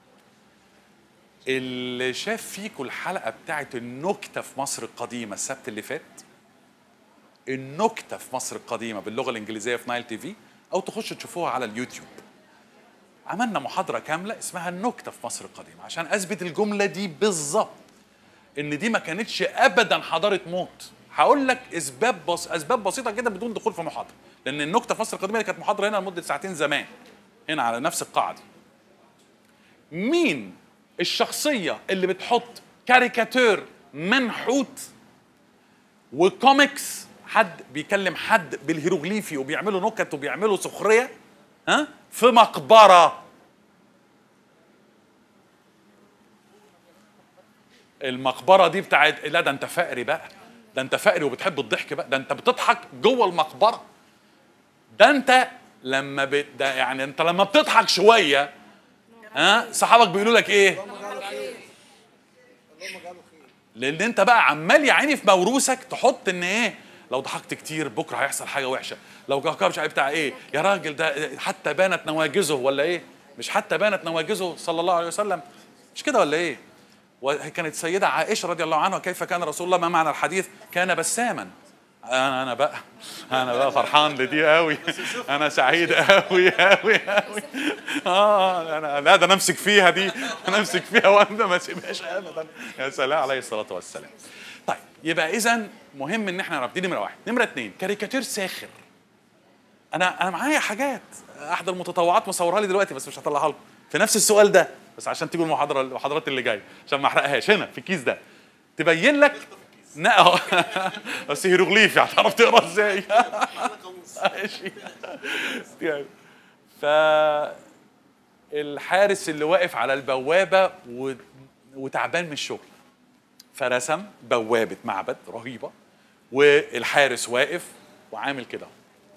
اللي شاف فيكم الحلقة بتاعت النكتة في مصر القديمة السبت اللي فات، النكتة في مصر القديمة باللغة الإنجليزية في نايل تي في، أو تخشوا تشوفوها على اليوتيوب. عملنا محاضرة كاملة اسمها النكتة في مصر القديمة عشان أثبت الجملة دي بالظبط، إن دي ما كانتش أبدا حضارة موت. هقول لك أسباب بس... أسباب بسيطة كده بدون دخول في محاضرة، لأن النكتة في مصر القديمة دي كانت محاضرة هنا لمدة ساعتين زمان، هنا على نفس القاعة دي. مين الشخصية اللي بتحط كاريكاتير منحوت وكوميكس، حد بيكلم حد بالهيروغليفي وبيعملوا نكت وبيعملوا سخرية ها في مقبرة؟ المقبرة دي بتاعت، لا ده انت فقري بقى، ده انت فقري وبتحب الضحك بقى، ده انت بتضحك جوه المقبرة. ده انت لما بت... ده يعني انت لما بتضحك شوية ها صحابك بيقولوا لك ايه؟ لان انت بقى عمال يا عيني في موروثك تحط ان ايه، لو ضحكت كتير بكره هيحصل حاجه وحشه، لو كهكه مش عارف بتاع ايه يا راجل، ده حتى بانت نواجذه ولا ايه؟ مش حتى بانت نواجذه صلى الله عليه وسلم، مش كده ولا ايه؟ وكانت سيده عائشه رضي الله عنها كيف كان رسول الله، ما معنى الحديث؟ كان بساما. انا انا بقى انا بقى فرحان لدي قوي، انا سعيد قوي قوي قوي. اه انا لا ده انا امسك فيها دي، انا امسك فيها وانا ما اسيبهاش ابدا. يا سلام عليه الصلاه والسلام. طيب يبقى اذا مهم ان احنا نعرف دي نمره واحد. نمره اثنين، كاريكاتير ساخر. انا انا معايا حاجات احد المتطوعات مصورها لي دلوقتي بس مش هطلعها لكم في نفس السؤال ده، بس عشان تيجوا المحاضره المحاضرات اللي جايه عشان ما احرقهاش. هنا في الكيس ده تبين لك لا بس هيروغليفي هتعرف تقرا ازاي؟ ماشي. ف الحارس اللي واقف على البوابه و... وتعبان من الشغل، فرسم بوابه معبد رهيبه والحارس واقف وعامل كده.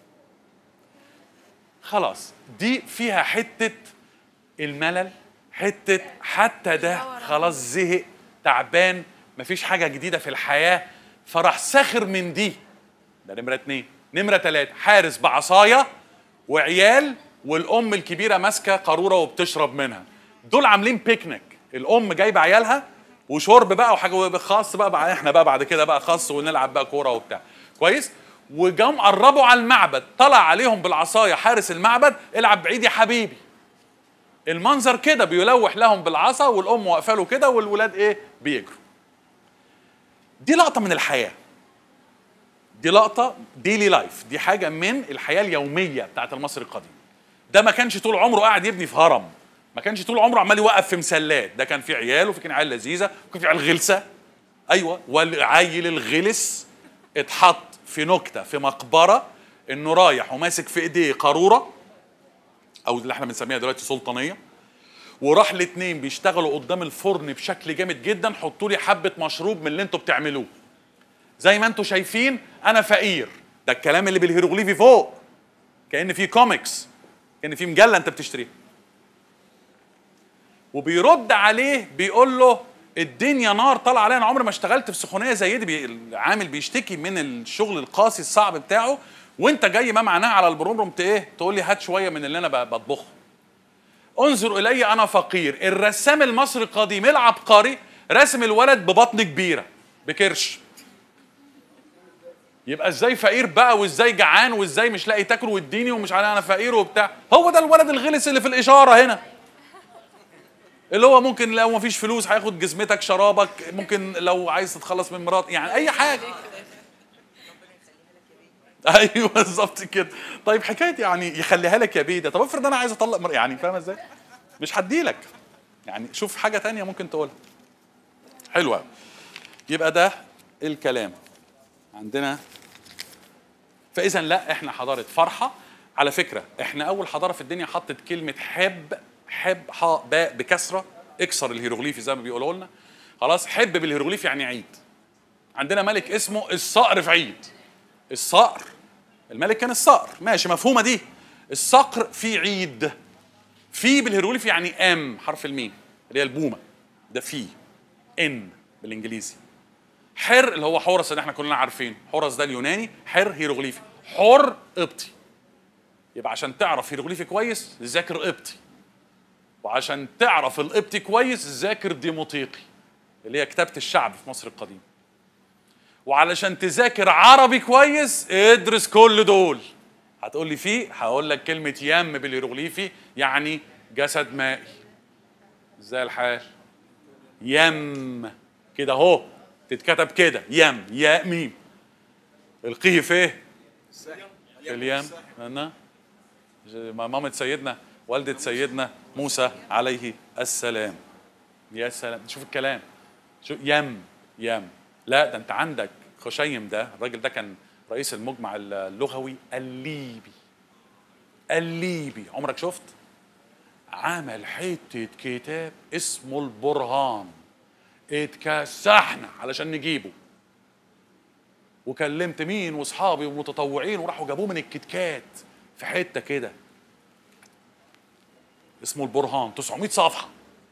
خلاص دي فيها حته الملل، حته حتى ده خلاص زهق تعبان مفيش حاجه جديده في الحياه فراح ساخر من دي. ده نمره اتنين. نمره تلاته، حارس بعصايه وعيال والام الكبيره ماسكه قاروره وبتشرب منها. دول عاملين بيكنيك، الام جايبه عيالها وشرب بقى وحاجه خاص بقى, بقى احنا بقى بعد كده بقى خاص ونلعب بقى كوره وبتاع كويس. وجم قربوا على المعبد، طلع عليهم بالعصايه حارس المعبد، العب بعيد يا حبيبي. المنظر كده بيلوح لهم بالعصا والام واقفه له كده والولاد ايه بيجروا. دي لقطه من الحياه، دي لقطه ديلي لايف، دي حاجه من الحياه اليوميه بتاعت المصري القديم. ده ما كانش طول عمره قاعد يبني في هرم، ما كانش طول عمره عمال يوقف في مسلات، ده كان في عيال وفي كان عيال لذيذه وكان في عيال غلسه. ايوه، والعيل الغلس اتحط في نكته في مقبره انه رايح وماسك في ايديه قاروره او اللي احنا بنسميها دلوقتي سلطانيه، وراح الاثنين بيشتغلوا قدام الفرن بشكل جامد جدا، حطوا لي حبه مشروب من اللي انتوا بتعملوه زي ما انتوا شايفين انا فقير. ده الكلام اللي بالهيروغليفي فوق، كأن في كوميكس، كأن في مجله انت بتشتريها. وبيرد عليه بيقول له الدنيا نار طالعه عليا، انا عمري ما اشتغلت في سخونيه زي دي. بي... العامل بيشتكي من الشغل القاسي الصعب بتاعه، وانت جاي ما معناه على البرومروم ايه تقول لي هات شويه من اللي انا بطبخه. انظر الي انا فقير. الرسام المصري القديم العبقري راسم الولد ببطن كبيره بكرش، يبقى ازاي فقير بقى وازاي جعان وازاي مش لاقي تاكل واديني ومش عارف انا فقير وبتاع. هو ده الولد الغلس اللي في الاشاره هنا، اللي هو ممكن لو مفيش فلوس هياخد جزمتك شرابك، ممكن لو عايز تتخلص من مرات يعني اي حاجه. ايوه بالظبط كده. طيب حكايه يعني يخليها لك يا بيه ده، طب افرض انا عايز اطلق مر... يعني فاهم ازاي؟ مش هديلك، يعني شوف حاجه تانية ممكن تقولها. حلوه. يبقى ده الكلام عندنا. فاذا لا، احنا حضاره فرحه. على فكره احنا اول حضاره في الدنيا حطت كلمه حب، حب حاء باء بكسره، اكسر الهيروغليفي زي ما بيقولوا لنا. خلاص، حب بالهيروغليفي يعني عيد. عندنا ملك اسمه الصقر في عيد. الصقر، الملك كان الصقر، ماشي مفهومه دي. الصقر في عيد. في بالهيروغليفي يعني ام، حرف الميم اللي هي البومه، ده في ان بالانجليزي. حر اللي هو حورس اللي احنا كلنا عارفين، حورس ده اليوناني، حر هيروغليفي، حر قبطي. يبقى عشان تعرف هيروغليفي كويس ذاكر قبطي، وعشان تعرف القبطي كويس ذاكر ديموطيقي اللي هي كتابة الشعب في مصر القديمة، وعلشان تذاكر عربي كويس ادرس كل دول. هتقول لي فيه، هقول لك كلمة يم بالهيروغليفي يعني جسد مائي. ازاي الحال؟ يم كده اهو، تتكتب كده يم، ياء ميم. القيه فيه في اليم. انا مامة سيدنا، والدة سيدنا موسى عليه السلام. يا سلام، شوف الكلام، شوف يم يم. لا ده انت عندك خشيم، ده الراجل ده كان رئيس المجمع اللغوي الليبي. الليبي عمرك شفت؟ عمل حتة كتاب اسمه البرهان، اتكسحنا علشان نجيبه، وكلمت مين واصحابي ومتطوعين وراحوا جابوه من الكتكات في حته كده اسمه البرهان، تسعمائة صفحه.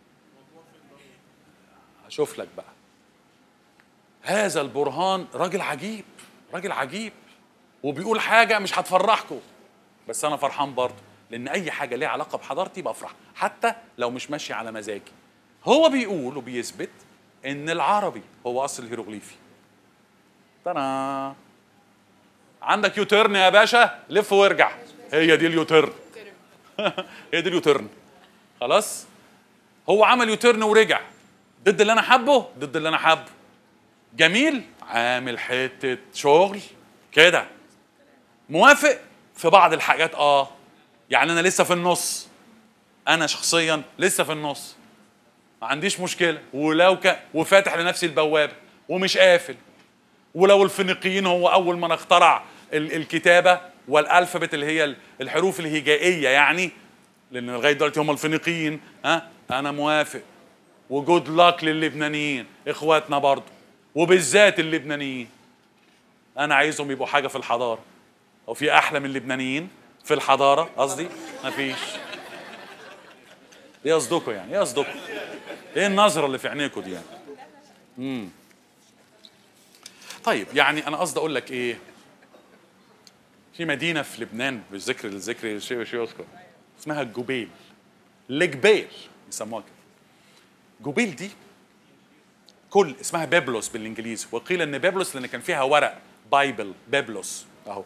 هشوف لك بقى. هذا البرهان راجل عجيب، راجل عجيب، وبيقول حاجه مش هتفرحكم، بس انا فرحان برضه، لان اي حاجه ليها علاقه بحضارتي بفرح حتى لو مش ماشي على مزاجي. هو بيقول وبيثبت ان العربي هو اصل الهيروغليفي. تنا عندك يوتيرن يا باشا، لف وارجع، هي دي اليوتيرن. هي دي اليوتيرن. خلاص، هو عمل يوتيرن ورجع ضد اللي انا حابه، ضد اللي انا حابه. جميل، عامل حته شغل كده. موافق في بعض الحاجات اه، يعني انا لسه في النص، انا شخصيا لسه في النص، ما عنديش مشكله، ولو ك... وفاتح لنفسي البوابه ومش قافل. ولو الفينيقيين هو اول من اخترع ال... الكتابه والالفابت اللي هي الحروف الهجائيه، يعني لان لغايه دلوقتي هم الفينيقيين، ها انا موافق. وجود لاك للبنانيين اخواتنا برضه، وبالذات اللبنانيين، انا عايزهم يبقوا حاجه في الحضاره. او في احلى من اللبنانيين في الحضاره؟ قصدي مفيش. ايه قصدكم يعني؟ ايه قصدكم؟ ايه النظره اللي في عينيكم دي يعني؟ امم طيب يعني انا قصدي اقول لك ايه، في مدينه في لبنان بالذكر الذكر شيء شيء يذكر اسمها الجبيل، الجبيل يسموها كده. جبيل دي كل اسمها بيبلوس بالانجليزي، وقيل ان بيبلوس لان كان فيها ورق بايبل، بيبلوس اهو.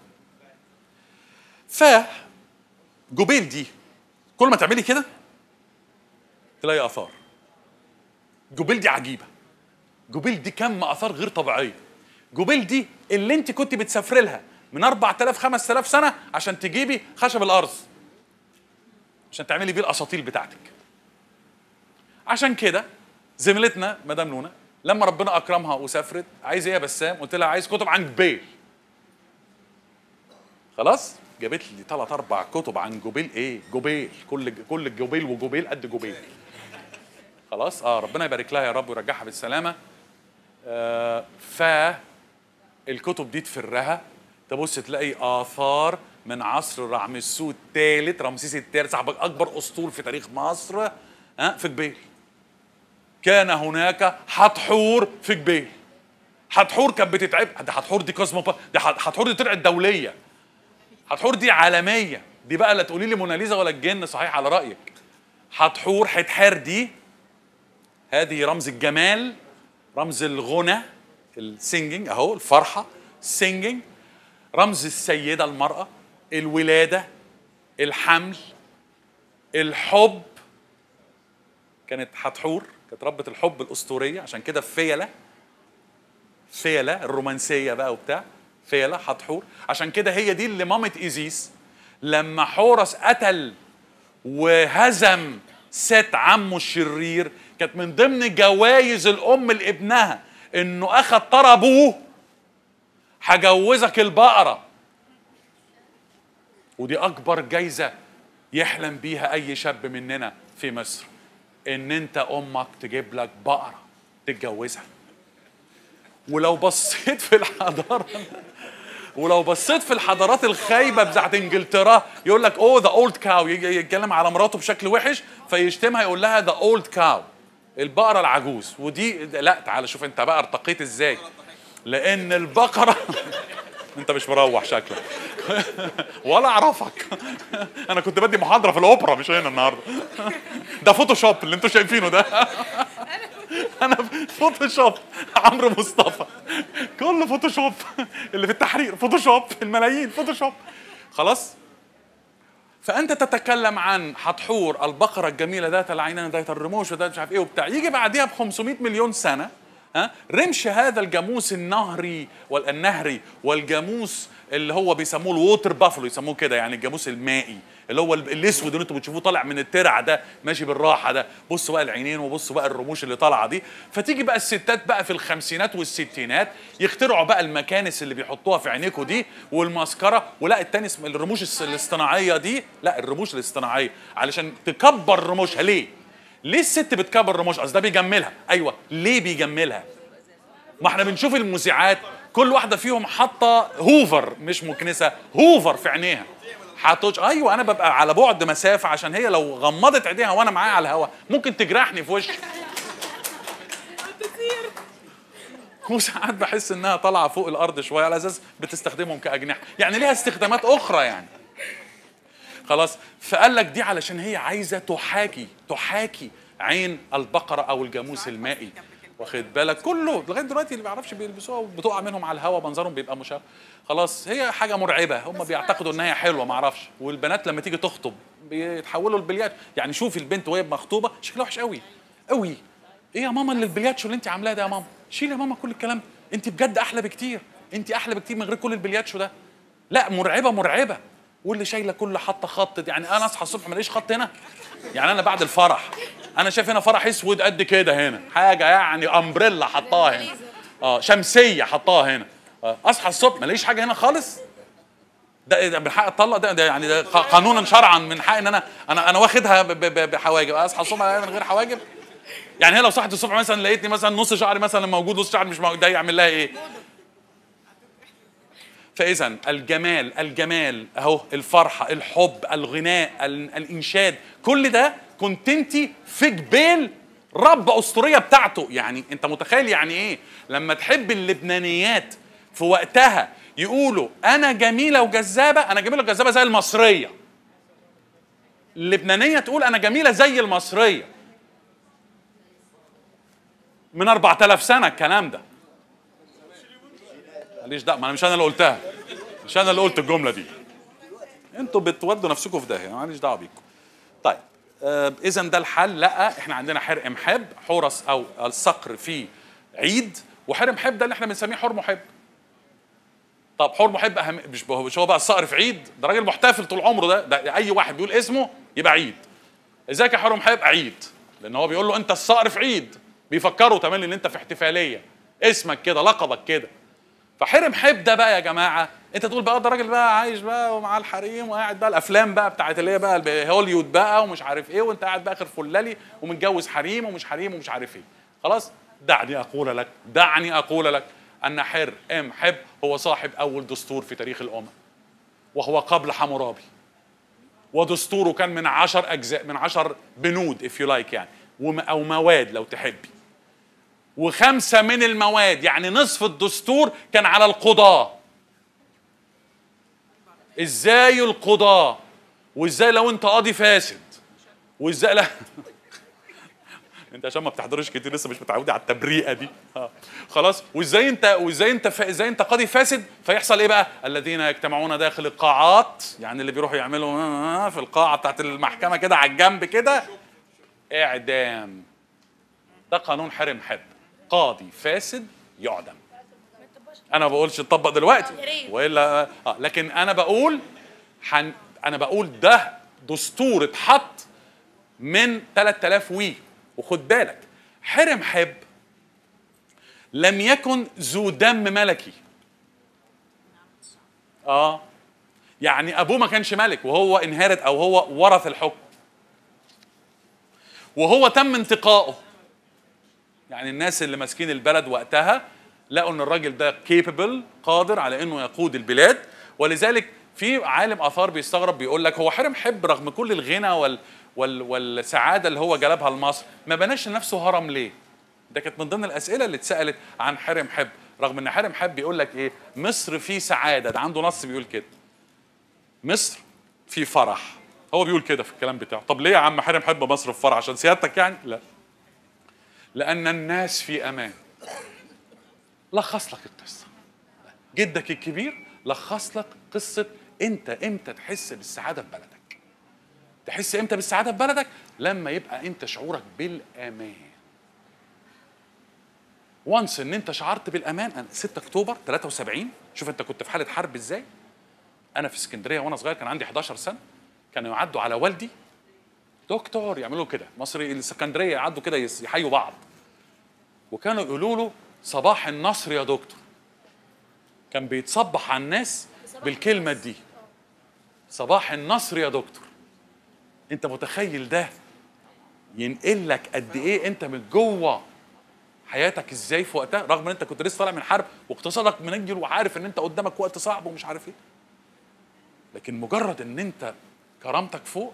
ف جبيل دي كل ما تعملي كده تلاقي اثار. جبيل دي عجيبه، جبيل دي كم اثار غير طبيعيه. جبيل دي اللي انت كنت بتسافري لها من أربعة آلاف خمسة آلاف سنه عشان تجيبي خشب الارز عشان تعملي بيه الاساطيل بتاعتك. عشان كده زميلتنا مدام نونا لما ربنا اكرمها وسافرت، عايز ايه يا بسام؟ قلت لها عايز كتب عن جبيل. خلاص، جابت لي ثلاث اربع كتب عن جبيل. ايه جبيل؟ كل كل جبيل وجبيل قد جبيل. خلاص، اه ربنا يبارك لها يا رب ويرجعها بالسلامه. آه فالكتب دي تفرها تبص تلاقي اثار من عصر رعمسيس الثالث، رمسيس الثالث صاحب اكبر اسطول في تاريخ مصر، ها آه في جبيل. كان هناك حتحور في جبيل. حتحور كانت بتتعب، ده حتحور دي كوزمو، دي حتحور دي طلعت دوليه، حتحور دي عالميه، دي بقى لا تقولي لي موناليزا ولا الجن، صحيح على رايك. حتحور حتحار دي هذه رمز الجمال، رمز الغنى، السينجينج اهو، الفرحه سينجينج، رمز السيده المراه، الولاده، الحمل، الحب. كانت حتحور كانت ربة الحب الاسطوريه، عشان كده فيلة فيلة الرومانسيه بقى وبتاع. فيلة حتحور. عشان كده هي دي اللي مامة ايزيس لما حورس قتل وهزم ست عمه الشرير، كانت من ضمن جوائز الام لابنها انه اخذ طار ابوه، هجوزك البقره. ودي اكبر جايزه يحلم بيها اي شاب مننا في مصر، ان انت امك تجيب لك بقره تتجوزها. ولو بصيت في الحضاره ولو بصيت في الحضارات الخايبه بتاعت انجلترا يقول لك اوه ذا اولد كاو، يتكلم على مراته بشكل وحش فيشتمها يقول لها ذا اولد كاو، البقره العجوز. ودي لا، تعال شوف انت بقى ارتقيت ازاي، لان البقره انت مش مروح شكلك ولا اعرفك انا كنت بدي محاضره في الاوبرا مش هنا النهارده ده فوتوشوب اللي انتوا شايفينه ده انا فوتوشوب عمرو مصطفى، كله فوتوشوب اللي في التحرير فوتوشوب، الملايين فوتوشوب. خلاص، فانت تتكلم عن حتحور البقره الجميله ذات العينين ذات الرموش وذات مش عارف ايه وبتاع، يجي بعديها ب خمسمائة مليون سنه ها رمش هذا الجاموس النهري والنهري والجاموس اللي هو بيسموه الووتر بافلو، يسموه كده يعني الجاموس المائي اللي هو الاسود اللي انتوا بتشوفوه طالع من الترع ده ماشي بالراحه ده. بصوا بقى العينين وبصوا بقى الرموش اللي طالعه دي. فتيجي بقى الستات بقى في الخمسينات والستينات يخترعوا بقى المكانس اللي بيحطوها في عينيكوا دي والماسكاره، ولا التاني اسم الرموش الاصطناعيه دي، لا الرموش الاصطناعيه علشان تكبر رموشها. ليه؟ ليه الست بتكبر رموش؟ اصل ده بيجملها. ايوه، ليه بيجملها؟ ما احنا بنشوف المذيعات كل واحده فيهم حاطه هوفر، مش مكنسه، هوفر في عينيها حاطوش. ايوه، انا ببقى على بعد مسافه عشان هي لو غمضت عينيها وانا معاها على الهواء ممكن تجرحني في وشي. وساعات بحس انها طالعه فوق الارض شويه على اساس بتستخدمهم كاجنحه، يعني ليها استخدامات اخرى يعني. خلاص، فقال لك دي علشان هي عايزه تحاكي تحاكي عين البقره او الجاموس المائي. واخد بالك؟ كله لغايه دلوقتي اللي ما بيعرفش بيلبسوها بتقع منهم على الهواء، منظرهم بيبقى مشابه. خلاص، هي حاجه مرعبه، هم بيعتقدوا ان هي حلوه ما اعرفش. والبنات لما تيجي تخطب بيتحولوا البلياتشو. يعني شوفي البنت وهي مخطوبه شكلها وحش قوي قوي. ايه يا ماما اللي البلياتشو اللي انت عاملاه ده يا ماما؟ شيل يا ماما كل الكلام ده، انت بجد احلى بكتير، انت احلى بكتير من غير كل البلياتشو ده. لا، مرعبه مرعبه. واللي شايله كل حاطه خط، يعني انا اصحى الصبح ما الاقيش خط هنا. يعني انا بعد الفرح انا شايف هنا فرح اسود قد كده، هنا حاجه يعني امبريلا حطاها هنا، اه شمسيه حطاها هنا. آه. اصحى الصبح ما الاقيش حاجه هنا خالص. ده, ده من حق اطلق، ده, ده يعني ده قانونا شرعا من حق ان انا انا انا واخدها بحواجب. اصحى الصبح من غير حواجب؟ يعني هي لو صحت الصبح مثلا لقيتني مثلا نص شعري مثلا موجود نص شعري مش موجود، ده يعمل لها ايه؟ فإذا الجمال الجمال اهو، الفرحه، الحب، الغناء، الانشاد، كل ده كنت انت في جبال رب اسطوريه بتاعته. يعني انت متخيل يعني ايه لما تحب اللبنانيات في وقتها يقولوا انا جميله وجذابه، انا جميله وجذابه زي المصريه. اللبنانيه تقول انا جميله زي المصريه. من أربعة آلاف سنه الكلام ده. ماليش دعوه، ما انا مش انا اللي قلتها، مش انا اللي قلت الجمله دي، انتوا بتودوا نفسكم في داهيه، ماليش دعوه بيكم. طيب، آه اذا ده الحل. لا، احنا عندنا حرق محب، حورس او الصقر في عيد، وحرق محب ده اللي احنا بنسميه حور محب. طب حور محب أهم مش مش هو بقى الصقر في عيد؟ ده راجل محتفل طول عمره، ده, ده اي واحد بيقول اسمه يبقى عيد. ازيك يا حور محب؟ عيد، لان هو بيقول له انت الصقر في عيد، بيفكروا تمام ان انت في احتفاليه، اسمك كده، لقبك كده. فحرم حب ده بقى يا جماعه، انت تقول بقى ده راجل بقى عايش بقى ومع الحريم وقاعد بقى الافلام بقى بتاعت اللي هي بقى هوليوود بقى ومش عارف ايه، وانت قاعد بقى اخر فلالي ومتجوز حريم ومش حريم ومش عارف ايه. خلاص، دعني اقول لك دعني اقول لك ان حر ام حب هو صاحب اول دستور في تاريخ الامم، وهو قبل حمورابي، ودستوره كان من عشر اجزاء، من عشر بنود if you like يعني، او مواد لو تحبي. وخمسة من المواد يعني نصف الدستور كان على القضاة. ازاي القضاة؟ وازاي لو انت قاضي فاسد؟ وازاي لا انت عشان ما بتحضرش كتير لسه مش متعودي على التبريئه دي. اه خلاص. وازاي انت وازاي انت ف... ازاي انت قاضي فاسد فيحصل ايه بقى؟ الذين يجتمعون داخل القاعات، يعني اللي بيروحوا يعملوا في القاعه بتاعت المحكمه كده على الجنب كده، اعدام. ده قانون حرم حب، قاضي فاسد يعدم. انا ما بقولش تطبق دلوقتي يا ريت. والا اه لكن انا بقول حن... انا بقول ده دستور اتحط من ثلاثة آلاف وي. وخد بالك حرم حب لم يكن ذو دم ملكي. اه يعني ابوه ما كانش ملك وهو انهرت او هو ورث الحكم، وهو تم انتقائه. يعني الناس اللي ماسكين البلد وقتها لقوا ان الراجل ده كيبل قادر على انه يقود البلاد، ولذلك في عالم اثار بيستغرب بيقول لك هو حرم حب رغم كل الغنى وال وال والسعاده اللي هو جلبها لمصر ما بناش لنفسه هرم ليه؟ ده كانت من ضمن الاسئله اللي اتسالت عن حرم حب، رغم ان حرم حب بيقول لك ايه؟ مصر في سعاده، ده عنده نص بيقول كده. مصر في فرح، هو بيقول كده في الكلام بتاعه. طب ليه يا عم حرم حب مصر في فرح؟ عشان سيادتك يعني؟ لا، لان الناس في امان. لخص لك القصه. جدك الكبير لخص لك قصه انت امتى تحس بالسعاده في بلدك. تحس امتى بالسعاده في بلدك؟ لما يبقى انت شعورك بالامان. وانس ان انت شعرت بالامان. أنا ستة اكتوبر ثلاثة وسبعين، شوف انت كنت في حاله حرب ازاي. انا في اسكندريه وانا صغير كان عندي حداشر سنه، كانوا يعدوا على والدي دكتور يعملوا كده، مصري الاسكندريه يعدوا كده يحيوا بعض، وكانوا يقولوا له صباح النصر يا دكتور. كان بيتصبح على الناس بالكلمه دي، صباح النصر يا دكتور. انت متخيل ده ينقل لك قد ايه انت من جوه حياتك ازاي في وقتها، رغم ان انت كنت لسه طالع من حرب واقتصادك منجل وعارف ان انت قدامك وقت صعب ومش عارف ايه، لكن مجرد ان انت كرامتك فوق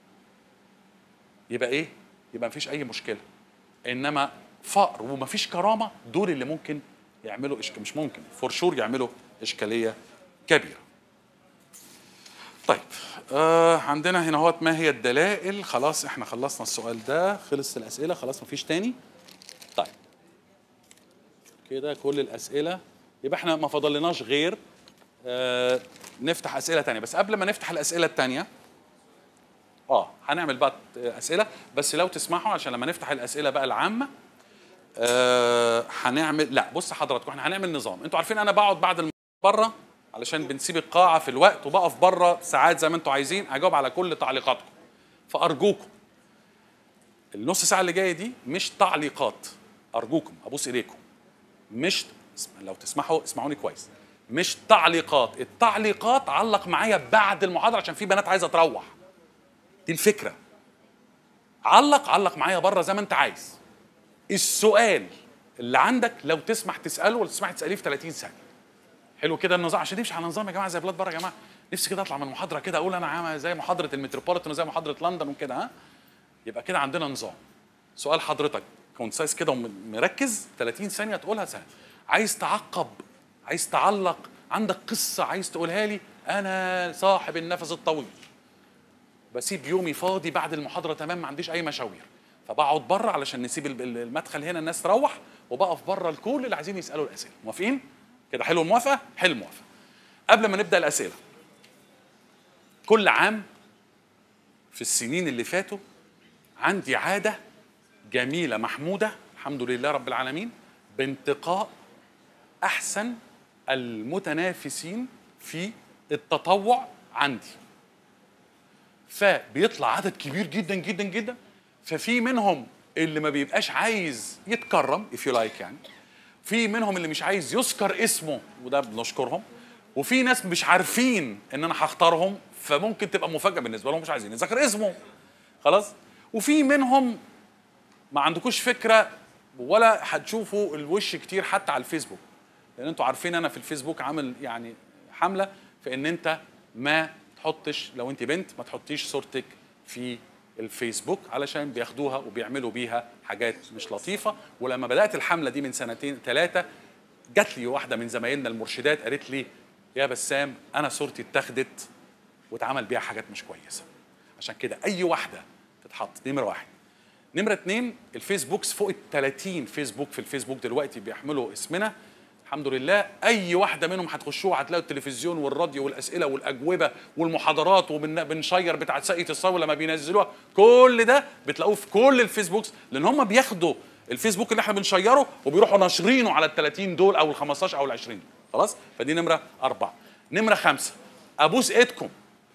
يبقى ايه؟ يبقى مفيش اي مشكله. انما فقر ومفيش كرامه دول اللي ممكن يعملوا إشك... مش ممكن فور شور يعملوا اشكاليه كبيره. طيب آه عندنا هنا اهوت ما هي الدلائل. خلاص احنا خلصنا السؤال ده، خلص الاسئله خلاص مفيش تاني. طيب كده كل الاسئله، يبقى احنا ما فضلناش غير آه نفتح اسئله تانيه. بس قبل ما نفتح الاسئله التانيه اه هنعمل بقى اسئله، بس لو تسمحوا عشان لما نفتح الاسئله بقى العامه آه هنعمل لا بص حضراتكم احنا هنعمل نظام. انتوا عارفين انا بقعد بعد بره علشان بنسيب القاعه في الوقت، وبقف بره ساعات زي ما انتوا عايزين اجاوب على كل تعليقاتكم. فارجوكم النص ساعه اللي جايه دي مش تعليقات، ارجوكم ابوس ايديكم، مش لو تسمحوا اسمعوني كويس، مش تعليقات. التعليقات علق معايا بعد المحاضره عشان في بنات عايزه تروح، دي الفكره. علق علق معايا بره زي ما انت عايز. السؤال اللي عندك لو تسمح تساله ولا تسمح تساليه في ثلاثين ثانيه. حلو كده النظام عشان نمشي على نظام يا جماعه زي بلاد بره يا جماعه. نفسي كده اطلع من المحاضره كده اقول انا عامل زي محاضره المتروبوليتان وزي محاضره لندن وكده. ها يبقى كده عندنا نظام. سؤال حضرتك كونسايز كده ومركز ثلاثين ثانيه تقولها سهل. عايز تعقب، عايز تعلق، عندك قصه عايز تقولها لي، انا صاحب النفس الطويل بسيب يومي فاضي بعد المحاضره تمام، ما عنديش اي مشاوير، فبقعد بره علشان نسيب المدخل هنا الناس تروح، وبقف بره الكل اللي عايزين يسالوا الاسئله. موافقين كده؟ حلو الموافقه؟ حلو الموافقه. قبل ما نبدا الاسئله، كل عام في السنين اللي فاتوا عندي عاده جميله محموده الحمد لله رب العالمين بانتقاء احسن المتنافسين في التطوع عندي. فبيطلع عدد كبير جدا جدا جدا، ففي منهم اللي ما بيبقاش عايز يتكرم if you like يعني، في منهم اللي مش عايز يذكر اسمه وده بنشكرهم، وفي ناس مش عارفين ان انا هختارهم فممكن تبقى مفاجاه بالنسبه لهم مش عايزين يذكر اسمه خلاص، وفي منهم ما عندكوش فكره ولا هتشوفوا الوش كتير حتى على الفيسبوك، لان انتوا عارفين انا في الفيسبوك عامل يعني حمله في ان انت ما تحطش، لو انت بنت ما تحطيش صورتك في الفيسبوك علشان بياخدوها وبيعملوا بيها حاجات مش لطيفه. ولما بدات الحمله دي من سنتين ثلاثه جات لي واحده من زمايلنا المرشدات قالت لي يا بسام انا صورتي اتاخدت واتعمل بيها حاجات مش كويسه، عشان كده اي واحده تتحط. نمره واحد. نمره اتنين، الفيسبوكس فوق ال ثلاثين فيسبوك في الفيسبوك دلوقتي بيحملوا اسمنا الحمد لله. اي واحده منهم هتخشوها هتلاقوا التلفزيون والراديو والاسئله والاجوبه والمحاضرات وبنشير بتاعه ساقية الصاوي لما بينزلوها، كل ده بتلاقوه في كل الفيسبوكس، لان هم بياخدوا الفيسبوك اللي احنا بنشيره وبيروحوا ناشرينه على ال ثلاثين دول او ال خمستاشر او ال عشرين. خلاص؟ فدي نمره اربعه. نمره خمسه، ابوس ايدكم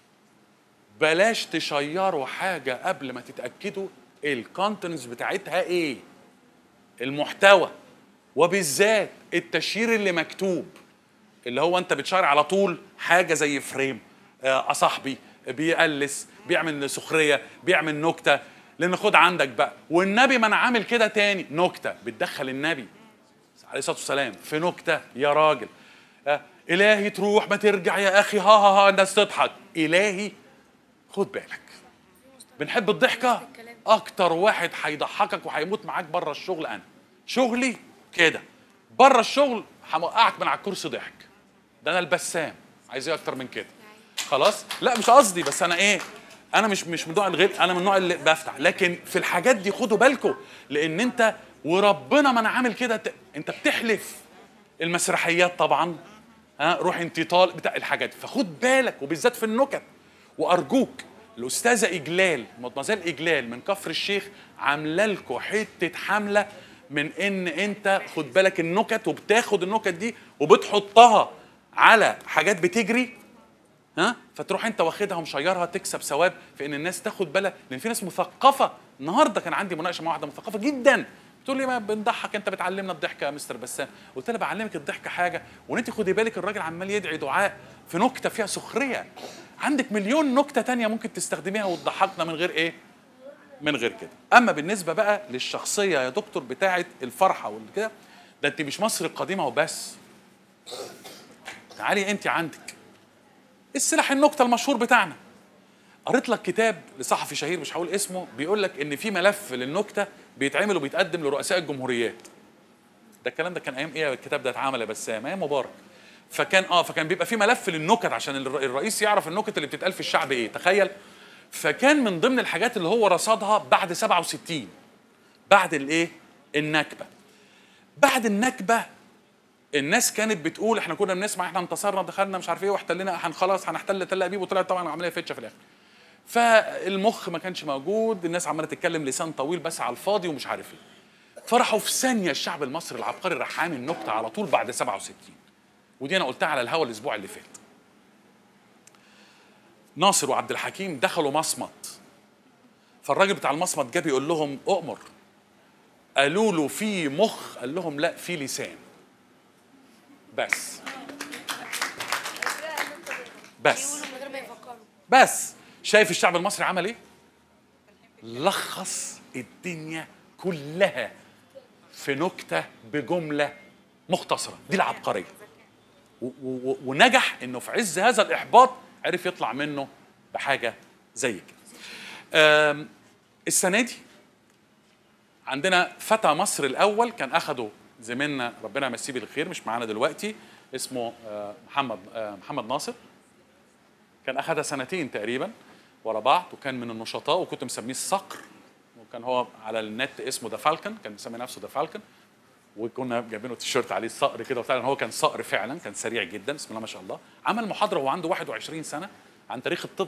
بلاش تشيروا حاجه قبل ما تتاكدوا الكونتنتس بتاعتها ايه، المحتوى، وبالذات التشيير اللي مكتوب، اللي هو انت بتشير على طول حاجه زي فريم، آه صاحبي بيقلس، بيعمل سخريه، بيعمل نكته، لان خد عندك بقى والنبي ما انا عامل كده تاني، نكته بتدخل النبي عليه الصلاه والسلام في نكته يا راجل. آه الهي تروح ما ترجع يا اخي، ها ها ها الناس تضحك، الهي خد بالك. بنحب الضحكه، اكتر واحد هيضحكك وهيموت معاك بره الشغل انا، شغلي كده، بره الشغل هوقعك من على الكرسي ضحك، ده انا البسام، عايز ايه اكتر من كده؟ خلاص؟ لا مش قصدي، بس انا ايه، انا مش مش من النوع الغير، انا من النوع اللي بفتح، لكن في الحاجات دي خدوا بالكم، لان انت وربنا ما انا عامل كده ت... انت بتحلف. المسرحيات طبعا، ها روح انت طالق بتاع الحاجات دي، فخد بالك وبالذات في النكت. وارجوك الاستاذه اجلال مدمزيل اجلال من كفر الشيخ عامله لكم حته حمله من ان انت خد بالك النكت، وبتاخد النكت دي وبتحطها على حاجات بتجري، ها فتروح انت واخدها ومشيرها تكسب ثواب في ان الناس تاخد بالها، لان في ناس مثقفه. النهارده كان عندي مناقشه مع واحده مثقفه جدا، بتقول لي ما بنضحك، انت بتعلمنا الضحكه يا مستر بسام. قلت لها بعلمك الضحكه حاجه، وان انت خدي بالك الراجل عمال يدعي دعاء في نكته فيها سخريه، عندك مليون نكته تانية ممكن تستخدميها وتضحكنا من غير ايه؟ من غير كده. اما بالنسبه بقى للشخصيه يا دكتور بتاعه الفرحه والكده، ده انت مش مصر القديمه وبس، تعالي انت عندك السلاح النكته المشهور بتاعنا. قريت لك كتاب لصحفي شهير مش هقول اسمه، بيقول لك ان في ملف للنكته بيتعمل وبيتقدم لرؤساء الجمهوريات. ده الكلام ده كان ايام ايه الكتاب ده اتعمل يا بسام؟ ايام مبارك. فكان اه فكان بيبقى في ملف للنكت عشان الرئيس يعرف النكت اللي بتتقال في الشعب ايه، تخيل. فكان من ضمن الحاجات اللي هو رصدها بعد سبعة وستين، بعد الايه؟ النكبه. بعد النكبه الناس كانت بتقول احنا كنا بنسمع احنا انتصرنا دخلنا مش عارف ايه واحتلنا هن خلاص هنحتل تل ابيب، وطلعت طبعا عمليه فتشه في الاخر. فالمخ ما كانش موجود، الناس عماله تتكلم لسان طويل بس على الفاضي ومش عارف ايه. فرحوا في ثانيه الشعب المصري العبقري راح عامل نكته على طول بعد سبعة وستين، ودي انا قلتها على الهوا الاسبوع اللي فات. ناصر وعبد الحكيم دخلوا مصمت، فالراجل بتاع المصمت جه بيقول لهم اؤمر، قالوا له في مخ، قال لهم لا في لسان بس. بس بس شايف الشعب المصري عمل ايه؟ لخص الدنيا كلها في نكته بجمله مختصره، دي العبقريه. ونجح انه في عز هذا الاحباط عرف يطلع منه بحاجه زي كده. السنه دي عندنا فتى مصر الاول كان اخده زميلنا ربنا يمسيه بالخير مش معانا دلوقتي، اسمه محمد محمد ناصر، كان اخدها سنتين تقريبا ورا بعض، وكان من النشطاء وكنت مسميه الصقر، وكان هو على النت اسمه ذا فالكن، كان مسمي نفسه ذا فالكن، وكنا جايبينه تيشيرت عليه الصقر كده وبتاع، هو كان صقر فعلا، كان سريع جدا بسم الله ما شاء الله. عمل محاضره وهو عنده واحد وعشرين سنه عن تاريخ الطب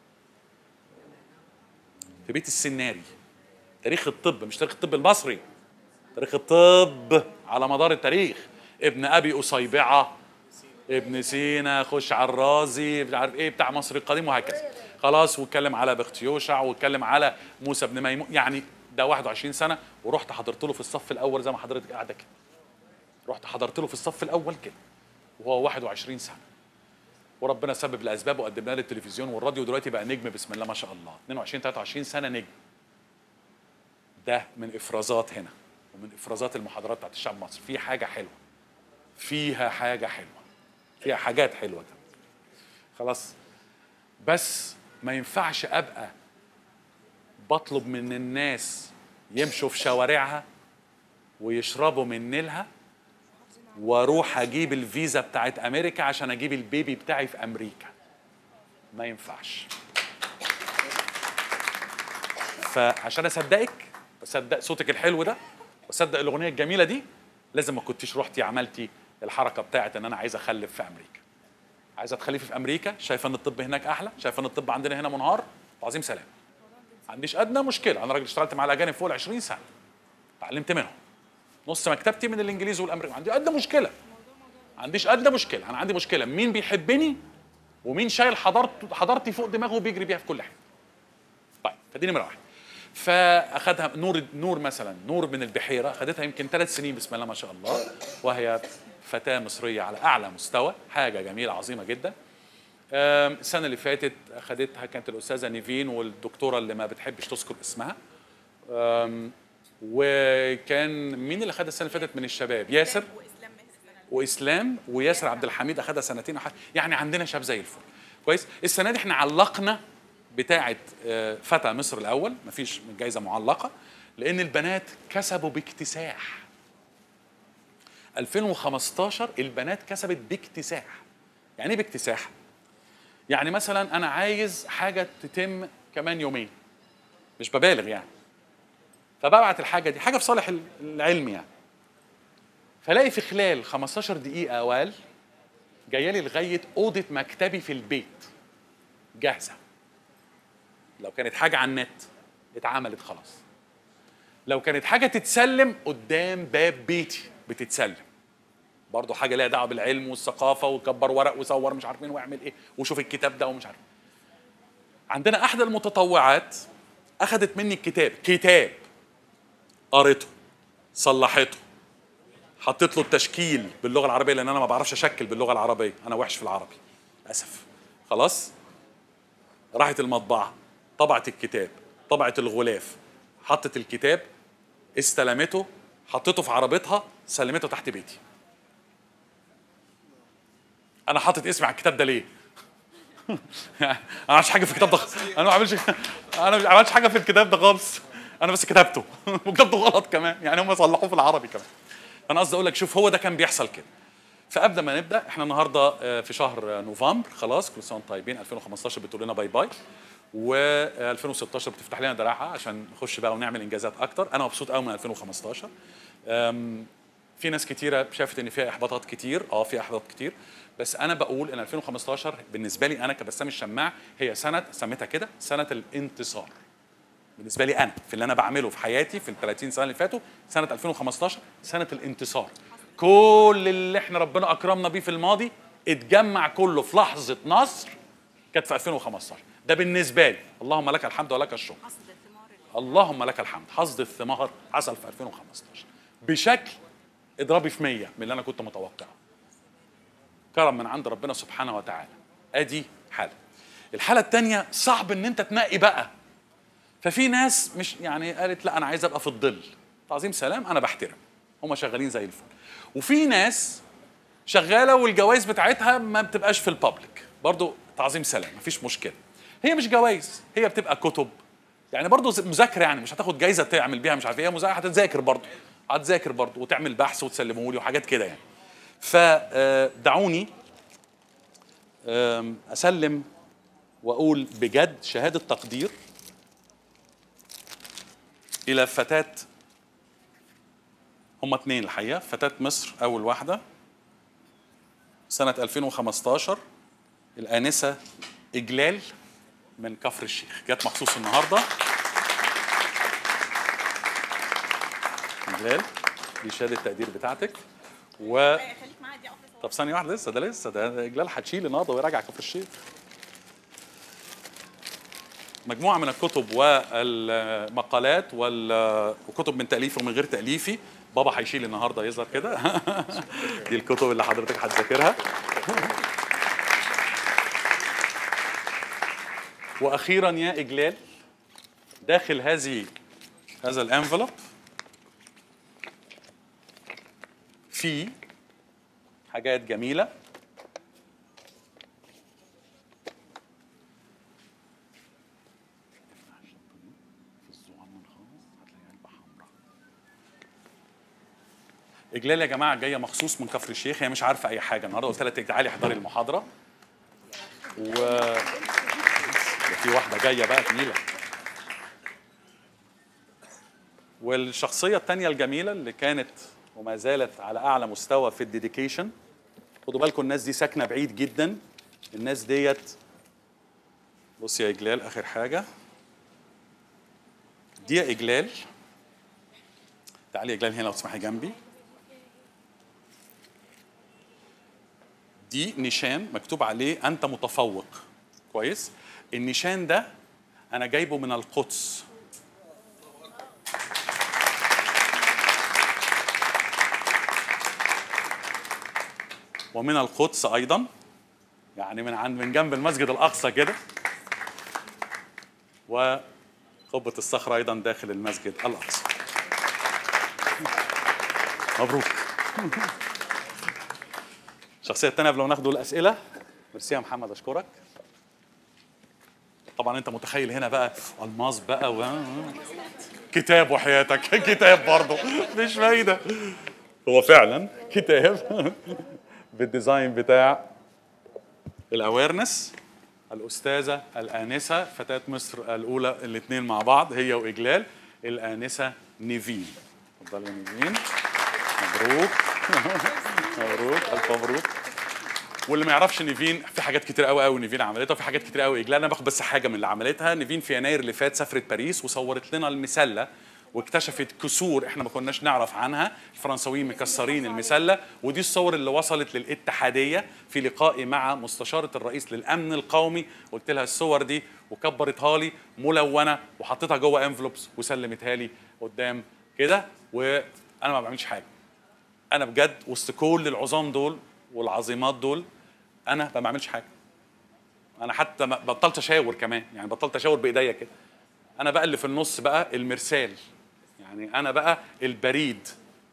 في بيت السناري. تاريخ الطب مش تاريخ الطب المصري، تاريخ الطب على مدار التاريخ، ابن ابي اصيبعه، ابن سينا، خش على الرازي، مش عارف ايه بتاع مصر القديم وهكذا. خلاص، واتكلم على بختيوشع واتكلم على موسى بن ميمون، يعني ده واحد وعشرين سنه، ورحت حضرت له في الصف الاول زي ما حضرتك قاعده كده. رحت حضرت له في الصف الاول كده وهو واحد وعشرين سنه، وربنا سبب الاسباب وقدمنا له التلفزيون والراديو، ودلوقتي بقى نجم بسم الله ما شاء الله، اثنين وعشرين ثلاثة وعشرين سنه نجم. ده من افرازات هنا ومن افرازات المحاضرات بتاعت الشعب المصري، في حاجه حلوه، فيها حاجه حلوه، فيها حاجات حلوه كده. خلاص، بس ما ينفعش ابقى بطلب من الناس يمشوا في شوارعها ويشربوا من نيلها واروح اجيب الفيزا بتاعت امريكا عشان اجيب البيبي بتاعي في امريكا. ما ينفعش. فعشان اصدقك، اصدق صوتك الحلو ده، واصدق الاغنيه الجميله دي، لازم ما كنتيش رحتي عملتي الحركه بتاعت ان انا عايز اخلف في امريكا. عايزه تخلفي في امريكا، شايفه ان الطب هناك احلى، شايفه ان الطب عندنا هنا منهار، عظيم سلام. ما عنديش ادنى مشكله، انا راجل اشتغلت مع الاجانب فوق ال عشرين سنه، اتعلمت منهم، نص مكتبتي من الانجليزي والامريكي، ما عندي ادنى مشكله. ما عنديش ادنى مشكله. انا عندي مشكله مين بيحبني ومين شايل حضارته حضارتي فوق دماغه وبيجري بيها في كل حته. طيب فدي نمره واحد. فاخدها نور نور مثلا نور من البحيره، اخدتها يمكن ثلاث سنين بسم الله ما شاء الله، وهي فتاه مصريه على اعلى مستوى، حاجه جميله عظيمه جدا. السنه اللي فاتت اخدتها كانت الاستاذه نيفين والدكتوره اللي ما بتحبش تذكر اسمها. وكان مين اللي خدها السنه اللي فاتت من الشباب؟ ياسر واسلام وياسر عبد الحميد اخدها سنتين وحاجة. يعني عندنا شباب زي الفل. كويس. السنه دي احنا علقنا بتاعه فتى مصر الاول، مفيش جايزه معلقه لان البنات كسبوا باكتساح. ألفين وخمستاشر البنات كسبت باكتساح. يعني ايه باكتساح؟ يعني مثلا انا عايز حاجه تتم كمان يومين، مش ببالغ يعني، فببعت الحاجه دي حاجه في صالح العلم يعني، فلاقي في خلال خمستاشر دقيقه او اقل جايه لي لغايه اوضه مكتبي في البيت جاهزه. لو كانت حاجه على النت اتعملت خلاص، لو كانت حاجه تتسلم قدام باب بيتي بتتسلم، برضه حاجه ليها دعوه بالعلم والثقافه، وكبر ورق وصور مش عارف مين واعمل ايه وشوف الكتاب ده ومش عارف. عندنا احدى المتطوعات اخذت مني الكتاب، كتاب قريته صلحته حطيت له التشكيل باللغه العربيه لان انا ما بعرفش اشكل باللغه العربيه، انا وحش في العربي للاسف. خلاص. راحت المطبعه طبعت الكتاب، طبعت الغلاف، حطت الكتاب، استلمته، حطيته في عربيتها، سلمته تحت بيتي. انا حاطط اسمي على الكتاب ده ليه؟ انا ما عملتش حاجه في الكتاب ده، انا ما عملتش انا ما عملتش حاجه في الكتاب ده خالص، انا بس كتبته وكتبته غلط كمان، يعني هم صلحوه في العربي كمان. فانا قصدي اقول لك شوف هو ده كان بيحصل كده. فقبل ما نبدا احنا النهارده في شهر نوفمبر، خلاص كل سنه وانتم طيبين. ألفين وخمستاشر بتقول لنا باي باي، و2016 بتفتح لنا دراعها عشان نخش بقى ونعمل انجازات اكتر. انا مبسوط قوي من ألفين وخمستاشر. في ناس كتيره شافت ان فيها احباطات كتير، اه في احباط كتير، بس انا بقول ان ألفين وخمستاشر بالنسبه لي انا كبسام الشماع هي سنه، سميتها كده سنه الانتصار. بالنسبه لي انا في اللي انا بعمله في حياتي في ال ثلاثين سنه اللي فاتوا، سنه ألفين وخمستاشر سنه الانتصار. كل اللي احنا ربنا اكرمنا بيه في الماضي اتجمع كله في لحظه نصر كانت في ألفين وخمستاشر. ده بالنسبه لي اللهم لك الحمد ولك الشكر. اللهم لك الحمد. حصد الثمار حصل في ألفين وخمستاشر بشكل اضربي في مية من اللي انا كنت متوقعه. كرم من عند ربنا سبحانه وتعالى. ادي حاله. الحاله الثانيه صعب ان انت تنقي بقى. ففي ناس مش يعني قالت لا انا عايز ابقى في الظل. تعظيم سلام، انا بحترم، هم شغالين زي الفل. وفي ناس شغاله والجوائز بتاعتها ما بتبقاش في البابليك، برضو تعظيم سلام مفيش مشكله. هي مش جوائز، هي بتبقى كتب يعني، برضو مذاكره يعني، مش هتاخد جايزه تعمل بيها مش عارف ايه، مذاكره هتذاكر برضو، هتذاكر برضو وتعمل بحث وتسلمه لي وحاجات كده يعني. فدعوني اسلم واقول بجد شهاده تقدير الى فتاه، هم اتنين الحقيقه، فتاه مصر اول واحده سنه ألفين وخمستاشر الانسه اجلال من كفر الشيخ، جت مخصوص النهارده. اجلال دي شهاده التقدير بتاعتك. و طب ثانيه واحده لسه، ده لسه ده اجلال هتشيل النهارده وهي راجعه كفر الشيخ. مجموعه من الكتب والمقالات وكتب من تاليفي ومن غير تاليفي. بابا هيشيل النهارده يظهر كده. دي الكتب اللي حضرتك هتذاكرها. واخيرا يا اجلال داخل هذه هذا الانفلوب في حاجات جميله. اجلال يا جماعه جايه مخصوص من كفر الشيخ، هي مش عارفه اي حاجه النهارده، قلت لها تعالي احضري المحاضره. و في واحده جايه بقى تقيله. والشخصيه الثانيه الجميله اللي كانت وما زالت على اعلى مستوى في الديديكيشن، خدوا بالكم الناس دي ساكنه بعيد جدا. الناس ديت بص يا اجلال اخر حاجه دي يا اجلال، تعالي يا اجلال هنا لو تسمحي جنبي. دي نيشان مكتوب عليه انت متفوق. كويس. النيشان ده انا جايبه من القدس. ومن القدس ايضا، يعني من عند من جنب المسجد الاقصى كده. وقبة الصخرة ايضا داخل المسجد الاقصى. مبروك. الشخصية الثانية قبل ما ناخد الاسئلة. ميرسي يا محمد، اشكرك. طبعا انت متخيل هنا بقى الماس بقى و... كتاب وحياتك كتاب برضه مش فايدة. هو فعلا كتاب بالديزاين بتاع الاويرنس. الاستاذه الانسه فتاه مصر الاولى، الاثنين مع بعض هي واجلال، الانسه نيفين. اتفضلي يا نيفين. مبروك. مبروك، الف مبروك. واللي ما يعرفش نيفين، في حاجات كتير قوي قوي نيفين عملتها، وفي حاجات كتير قوي اجلال. انا باخد بس حاجه من اللي عملتها. نيفين في يناير اللي فات سافرت باريس وصورت لنا المسله، واكتشفت كسور احنا ما كناش نعرف عنها. الفرنساويين مكسرين المسله، ودي الصور اللي وصلت للاتحاديه في لقائي مع مستشاره الرئيس للامن القومي. قلت لها الصور دي وكبرتها لي ملونه وحطيتها جوه انفلوبس وسلمتها لي قدام كده. وانا ما بعملش حاجه، انا بجد وسط كل العظام دول والعظيمات دول انا ما بعملش حاجه. انا حتى بطلت اشاور كمان، يعني بطلت اشاور بايديا كده. انا بقى اللي في النص بقى المرسال، يعني انا بقى البريد.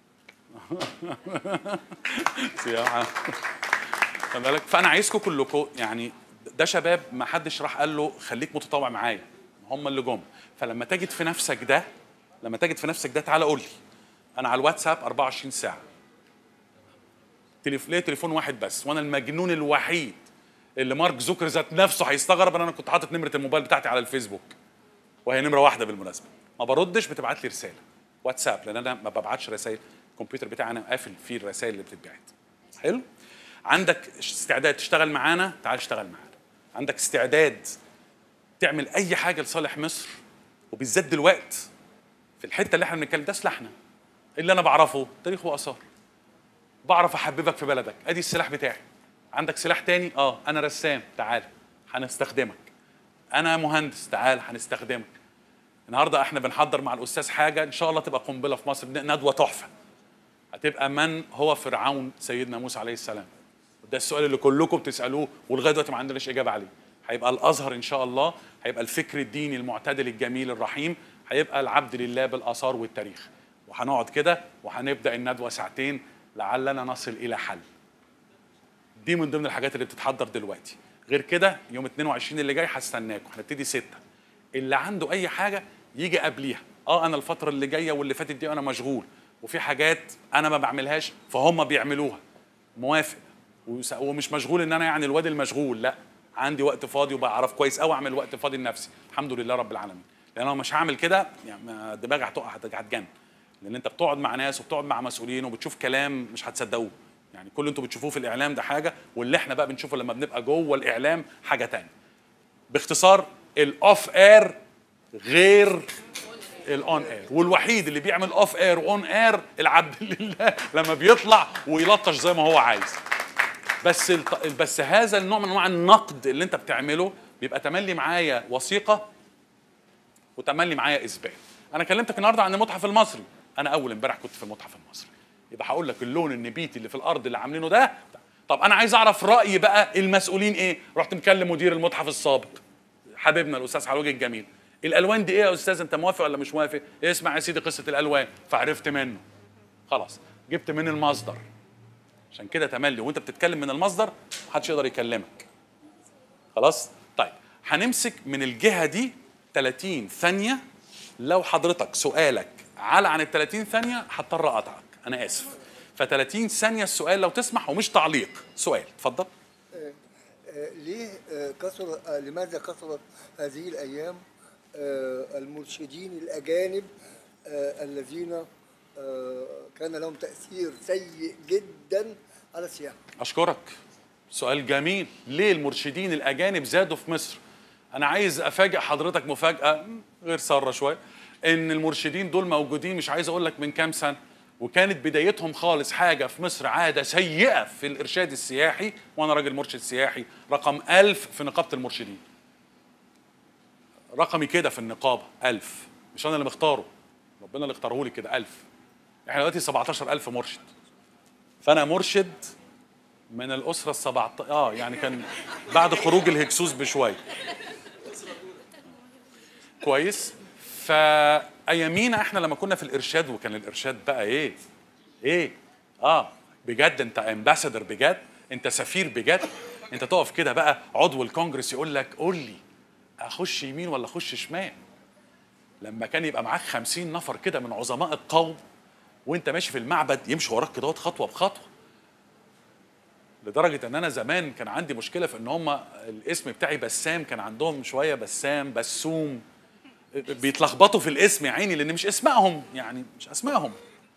بالك. فانا عايزكم كلكم، يعني ده شباب ما حدش راح قال له خليك متطوع معايا، هم اللي جم. فلما تجد في نفسك ده، لما تجد في نفسك ده تعالى قول لي. انا على الواتساب أربعة وعشرين ساعه. تليف... ليه تليفون واحد بس، وانا المجنون الوحيد اللي مارك زوكر ذات نفسه هيستغرب ان انا كنت حاطط نمره الموبايل بتاعتي على الفيسبوك، وهي نمره واحده بالمناسبه. ما بردش، بتبعت لي رساله واتساب، لان انا ما ببعتش رسائل. الكمبيوتر بتاعي انا قافل فيه الرسائل اللي بتتبعت. حلو. عندك استعداد تشتغل معانا، تعال اشتغل معانا. عندك استعداد تعمل اي حاجه لصالح مصر، وبالذات دلوقتي في الحته اللي احنا بنتكلم ده سلاحنا اللي انا بعرفه تاريخ واثار. بعرف احببك في بلدك، ادي السلاح بتاعي. عندك سلاح تاني؟ اه انا رسام، تعال هنستخدمك. انا مهندس، تعال هنستخدمك. النهارده احنا بنحضر مع الاستاذ حاجه ان شاء الله تبقى قنبله في مصر، ندوه تحفه. هتبقى من هو فرعون سيدنا موسى عليه السلام. ده السؤال اللي كلكم بتسالوه ولغايه دلوقتي ما عندناش اجابه عليه. هيبقى الازهر ان شاء الله، هيبقى الفكر الديني المعتدل الجميل الرحيم، هيبقى العبد لله بالاثار والتاريخ. وهنقعد كده وهنبدا الندوه ساعتين لعلنا نصل الى حل. دي من ضمن الحاجات اللي بتتحضر دلوقتي. غير كده يوم اتنين وعشرين اللي جاي هستناكم، هنبتدي ستة. اللي عنده اي حاجه يجي قبليها. اه انا الفتره اللي جايه واللي فاتت دي انا مشغول، وفي حاجات انا ما بعملهاش فهم بيعملوها. موافق. ومش مشغول ان انا يعني الواد المشغول، لا، عندي وقت فاضي وبعرف كويس قوي اعمل وقت فاضي لنفسي، الحمد لله رب العالمين. لان انا مش هعمل كده يعني دماغي هتقع هتجن. لان انت بتقعد مع ناس وبتقعد مع مسؤولين وبتشوف كلام مش هتصدقوه. يعني كل اللي انتوا بتشوفوه في الاعلام ده حاجه، واللي احنا بقى بنشوفه لما بنبقى جوه الاعلام حاجه ثانيه. باختصار الاوف اير غير الاون اير، والوحيد اللي بيعمل اوف اير واون اير العبد لله لما بيطلع ويلطش زي ما هو عايز. بس الت... بس هذا النوع من انواع النقد اللي انت بتعمله بيبقى تملي معايا وثيقه وتملي معايا اثبات. انا كلمتك النهارده عن المتحف المصري، انا اول امبارح كنت في المتحف المصري، يبقى هقول لك اللون النبيتي اللي في الارض اللي عاملينه ده. طب انا عايز اعرف راي بقى المسؤولين ايه. رحت مكلم مدير المتحف السابق حبيبنا الاستاذ حلوجي الجميل، الالوان دي ايه يا استاذ، انت موافق ولا مش موافق؟ اسمع يا سيدي قصه الالوان. فعرفت منه، خلاص جبت من المصدر. عشان كده تملي وانت بتتكلم من المصدر محدش يقدر يكلمك. خلاص. طيب هنمسك من الجهه دي ثلاثين ثانيه. لو حضرتك سؤالك على عن ال ثلاثين ثانيه هضطر اقطعك، انا اسف. ف ثلاثين ثانيه السؤال لو تسمح، ومش تعليق، سؤال. اتفضل. آه آه ليه آه كثر آه لماذا كثرت هذه الايام آه المرشدين الاجانب آه الذين آه كان لهم تاثير سيء جدا على السياحه؟ اشكرك، سؤال جميل. ليه المرشدين الاجانب زادوا في مصر؟ انا عايز افاجئ حضرتك مفاجاه غير ساره شويه، ان المرشدين دول موجودين، مش عايز اقول لك من كام سنه، وكانت بدايتهم خالص حاجه في مصر عاده سيئه في الارشاد السياحي، وانا راجل مرشد سياحي، رقم ألف في نقابه المرشدين. رقمي كده في النقابه ألف، مش انا اللي مختاره، ربنا اللي اختاره لي كده ألف. احنا دلوقتي سبعتاشر ألف مرشد، فانا مرشد من الاسره السبعتاشر، اه يعني كان بعد خروج الهكسوس بشويه. كويس. فايامينا احنا لما كنا في الارشاد، وكان الارشاد بقى ايه ايه اه بجد، انت امباسادور بجد، انت سفير بجد، انت تقف كده بقى عضو الكونجرس يقول لك قول لي اخش يمين ولا اخش شمال. لما كان يبقى معاك خمسين نفر كده من عظماء القوم، وانت ماشي في المعبد يمشي وراك كده خطوه بخطوه، لدرجه ان انا زمان كان عندي مشكله في ان هم الاسم بتاعي بسام، كان عندهم شويه بسام بسوم، بيتلخبطوا في الاسم يا عيني، لان مش اسمائهم، يعني مش اسمائهم.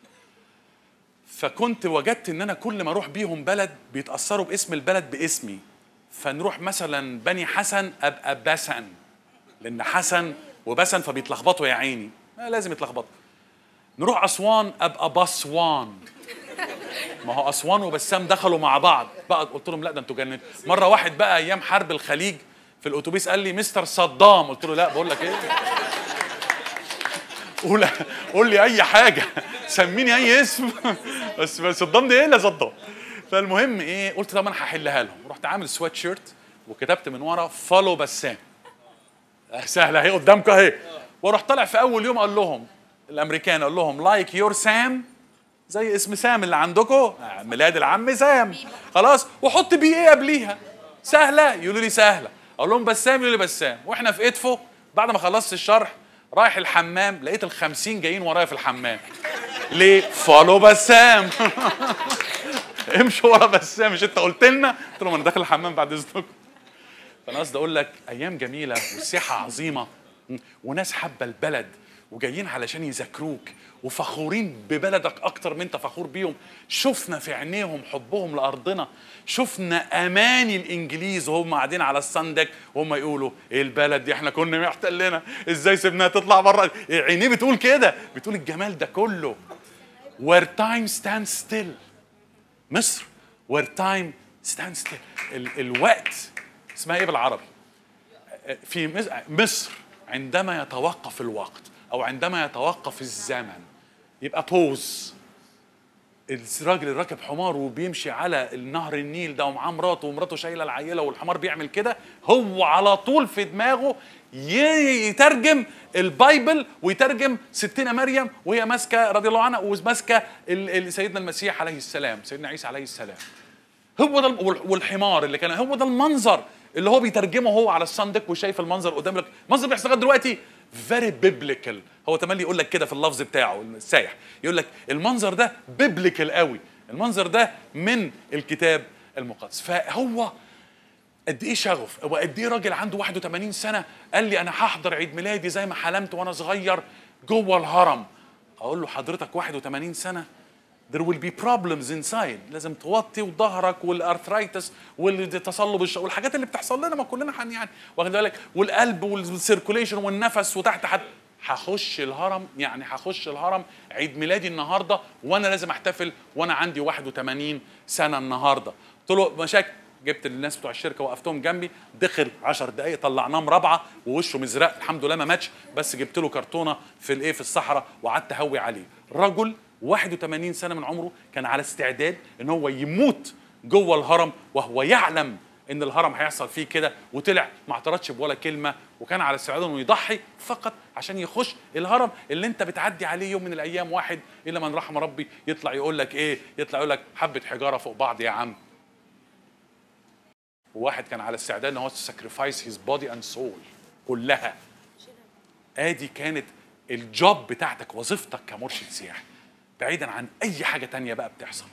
فكنت وجدت ان انا كل ما اروح بيهم بلد بيتاثروا باسم البلد باسمي، فنروح مثلا بني حسن ابقى بسن، لان حسن وبسن فبيتلخبطوا يا عيني، ما لازم يتلخبطوا. نروح اسوان ابقى بسوان، ما هو اسوان وبسام دخلوا مع بعض بقى. قلت لهم لا ده انتوا جننتوا. مره واحد بقى ايام حرب الخليج في الاتوبيس قال لي مستر صدام، قلت له لا بقول لك ايه، قول قول لي اي حاجه، سميني اي اسم بس صدام دي ايه؟ لا صدام. فالمهم ايه، قلت طب انا هحلها لهم، رحت عامل سويت شيرت وكتبت من ورا فولو بسام، سهله اهي قدامكم اهي، واروح طالع في اول يوم اقول لهم الامريكان، اقول لهم لايك يور سام، زي اسم سام اللي عندكم، ميلاد العم سام، خلاص، وحط بي ايه قبليها، سهله؟ يقولوا لي سهله. اقول لهم بسام، يقولوا لي بسام. واحنا في ادفو بعد ما خلصت الشرح رايح الحمام، لقيت الخمسين جايين ورايا في الحمام. ليه؟ فولو بسام امشوا ورا بسام، مش انت قلت لنا؟ قلت لهم انا داخل الحمام بعد اذنكم. فانا قصدي اقول لك ايام جميله وسياحه عظيمه، وناس حابه البلد وجايين علشان يذاكروك وفخورين ببلدك اكتر من انت فخور بيهم. شفنا في عينيهم حبهم لارضنا، شفنا اماني الانجليز وهم قاعدين على السندك وهم يقولوا ايه البلد دي، احنا كنا محتلنا، ازاي سيبناها تطلع بره؟ عينيه بتقول كده، بتقول الجمال ده كله. where time stands still، مصر where time stands still، ال الوقت اسمها ايه بالعربي؟ في مصر عندما يتوقف الوقت او عندما يتوقف الزمن يبقى بوز. الراجل اللي راكب حمار وبيمشي على النهر النيل ده ومعاه مراته ومراته شايله العيله والحمار بيعمل كده، هو على طول في دماغه يترجم البايبل ويترجم ستنا مريم وهي ماسكه رضي الله عنها وماسكه سيدنا المسيح عليه السلام، سيدنا عيسى عليه السلام. هو ده، والحمار اللي كان هو ده المنظر اللي هو بيترجمه هو على الصندق وشايف المنظر قدام لك. المنظر بيحصل لغايه دلوقتي فيري بيبليكال، هو تملي يقول لك كده في اللفظ بتاعه السايح، يقول لك المنظر ده بيبليكال قوي، المنظر ده من الكتاب المقدس. فهو قد ايه شغف، وقد ايه راجل عنده واحد وثمانين سنه قال لي انا هحضر عيد ميلادي زي ما حلمت وانا صغير جوه الهرم. اقول له حضرتك واحد وثمانين سنه there will be problems inside، لازم توطي وظهرك والارثرايتس والتصلب والحاجات اللي بتحصل لنا ما كلنا حن يعني واخد بالك، والقلب والسيركوليشن والنفس وتحت حد. هخش الهرم، يعني هخش الهرم عيد ميلادي النهارده وانا لازم احتفل وانا عندي واحد وثمانين سنه النهارده. قلت له مشاكل، جبت الناس بتوع الشركه وقفتهم جنبي، دخل عشر دقائق طلعناه مربعه ووشه مزرق، الحمد لله ما ماتش، بس جبت له كرتونه في الايه في الصحراء وقعدت اهوي عليه. رجل واحد وثمانين سنه من عمره كان على استعداد ان هو يموت جوه الهرم وهو يعلم ان الهرم هيحصل فيه كده، وطلع ما اعترضش بولا كلمه، وكان على استعداد انه يضحي فقط عشان يخش الهرم اللي انت بتعدي عليه يوم من الايام. واحد الا من رحم ربي يطلع يقول لك ايه، يطلع يقول لك حبه حجاره فوق بعض يا عم. وواحد كان على استعداد ان هو sacrifice his body and soul كلها. ادي كانت الجوب بتاعتك، وظيفتك كمرشد سياحي، بعيدا عن اي حاجه تانية بقى بتحصل.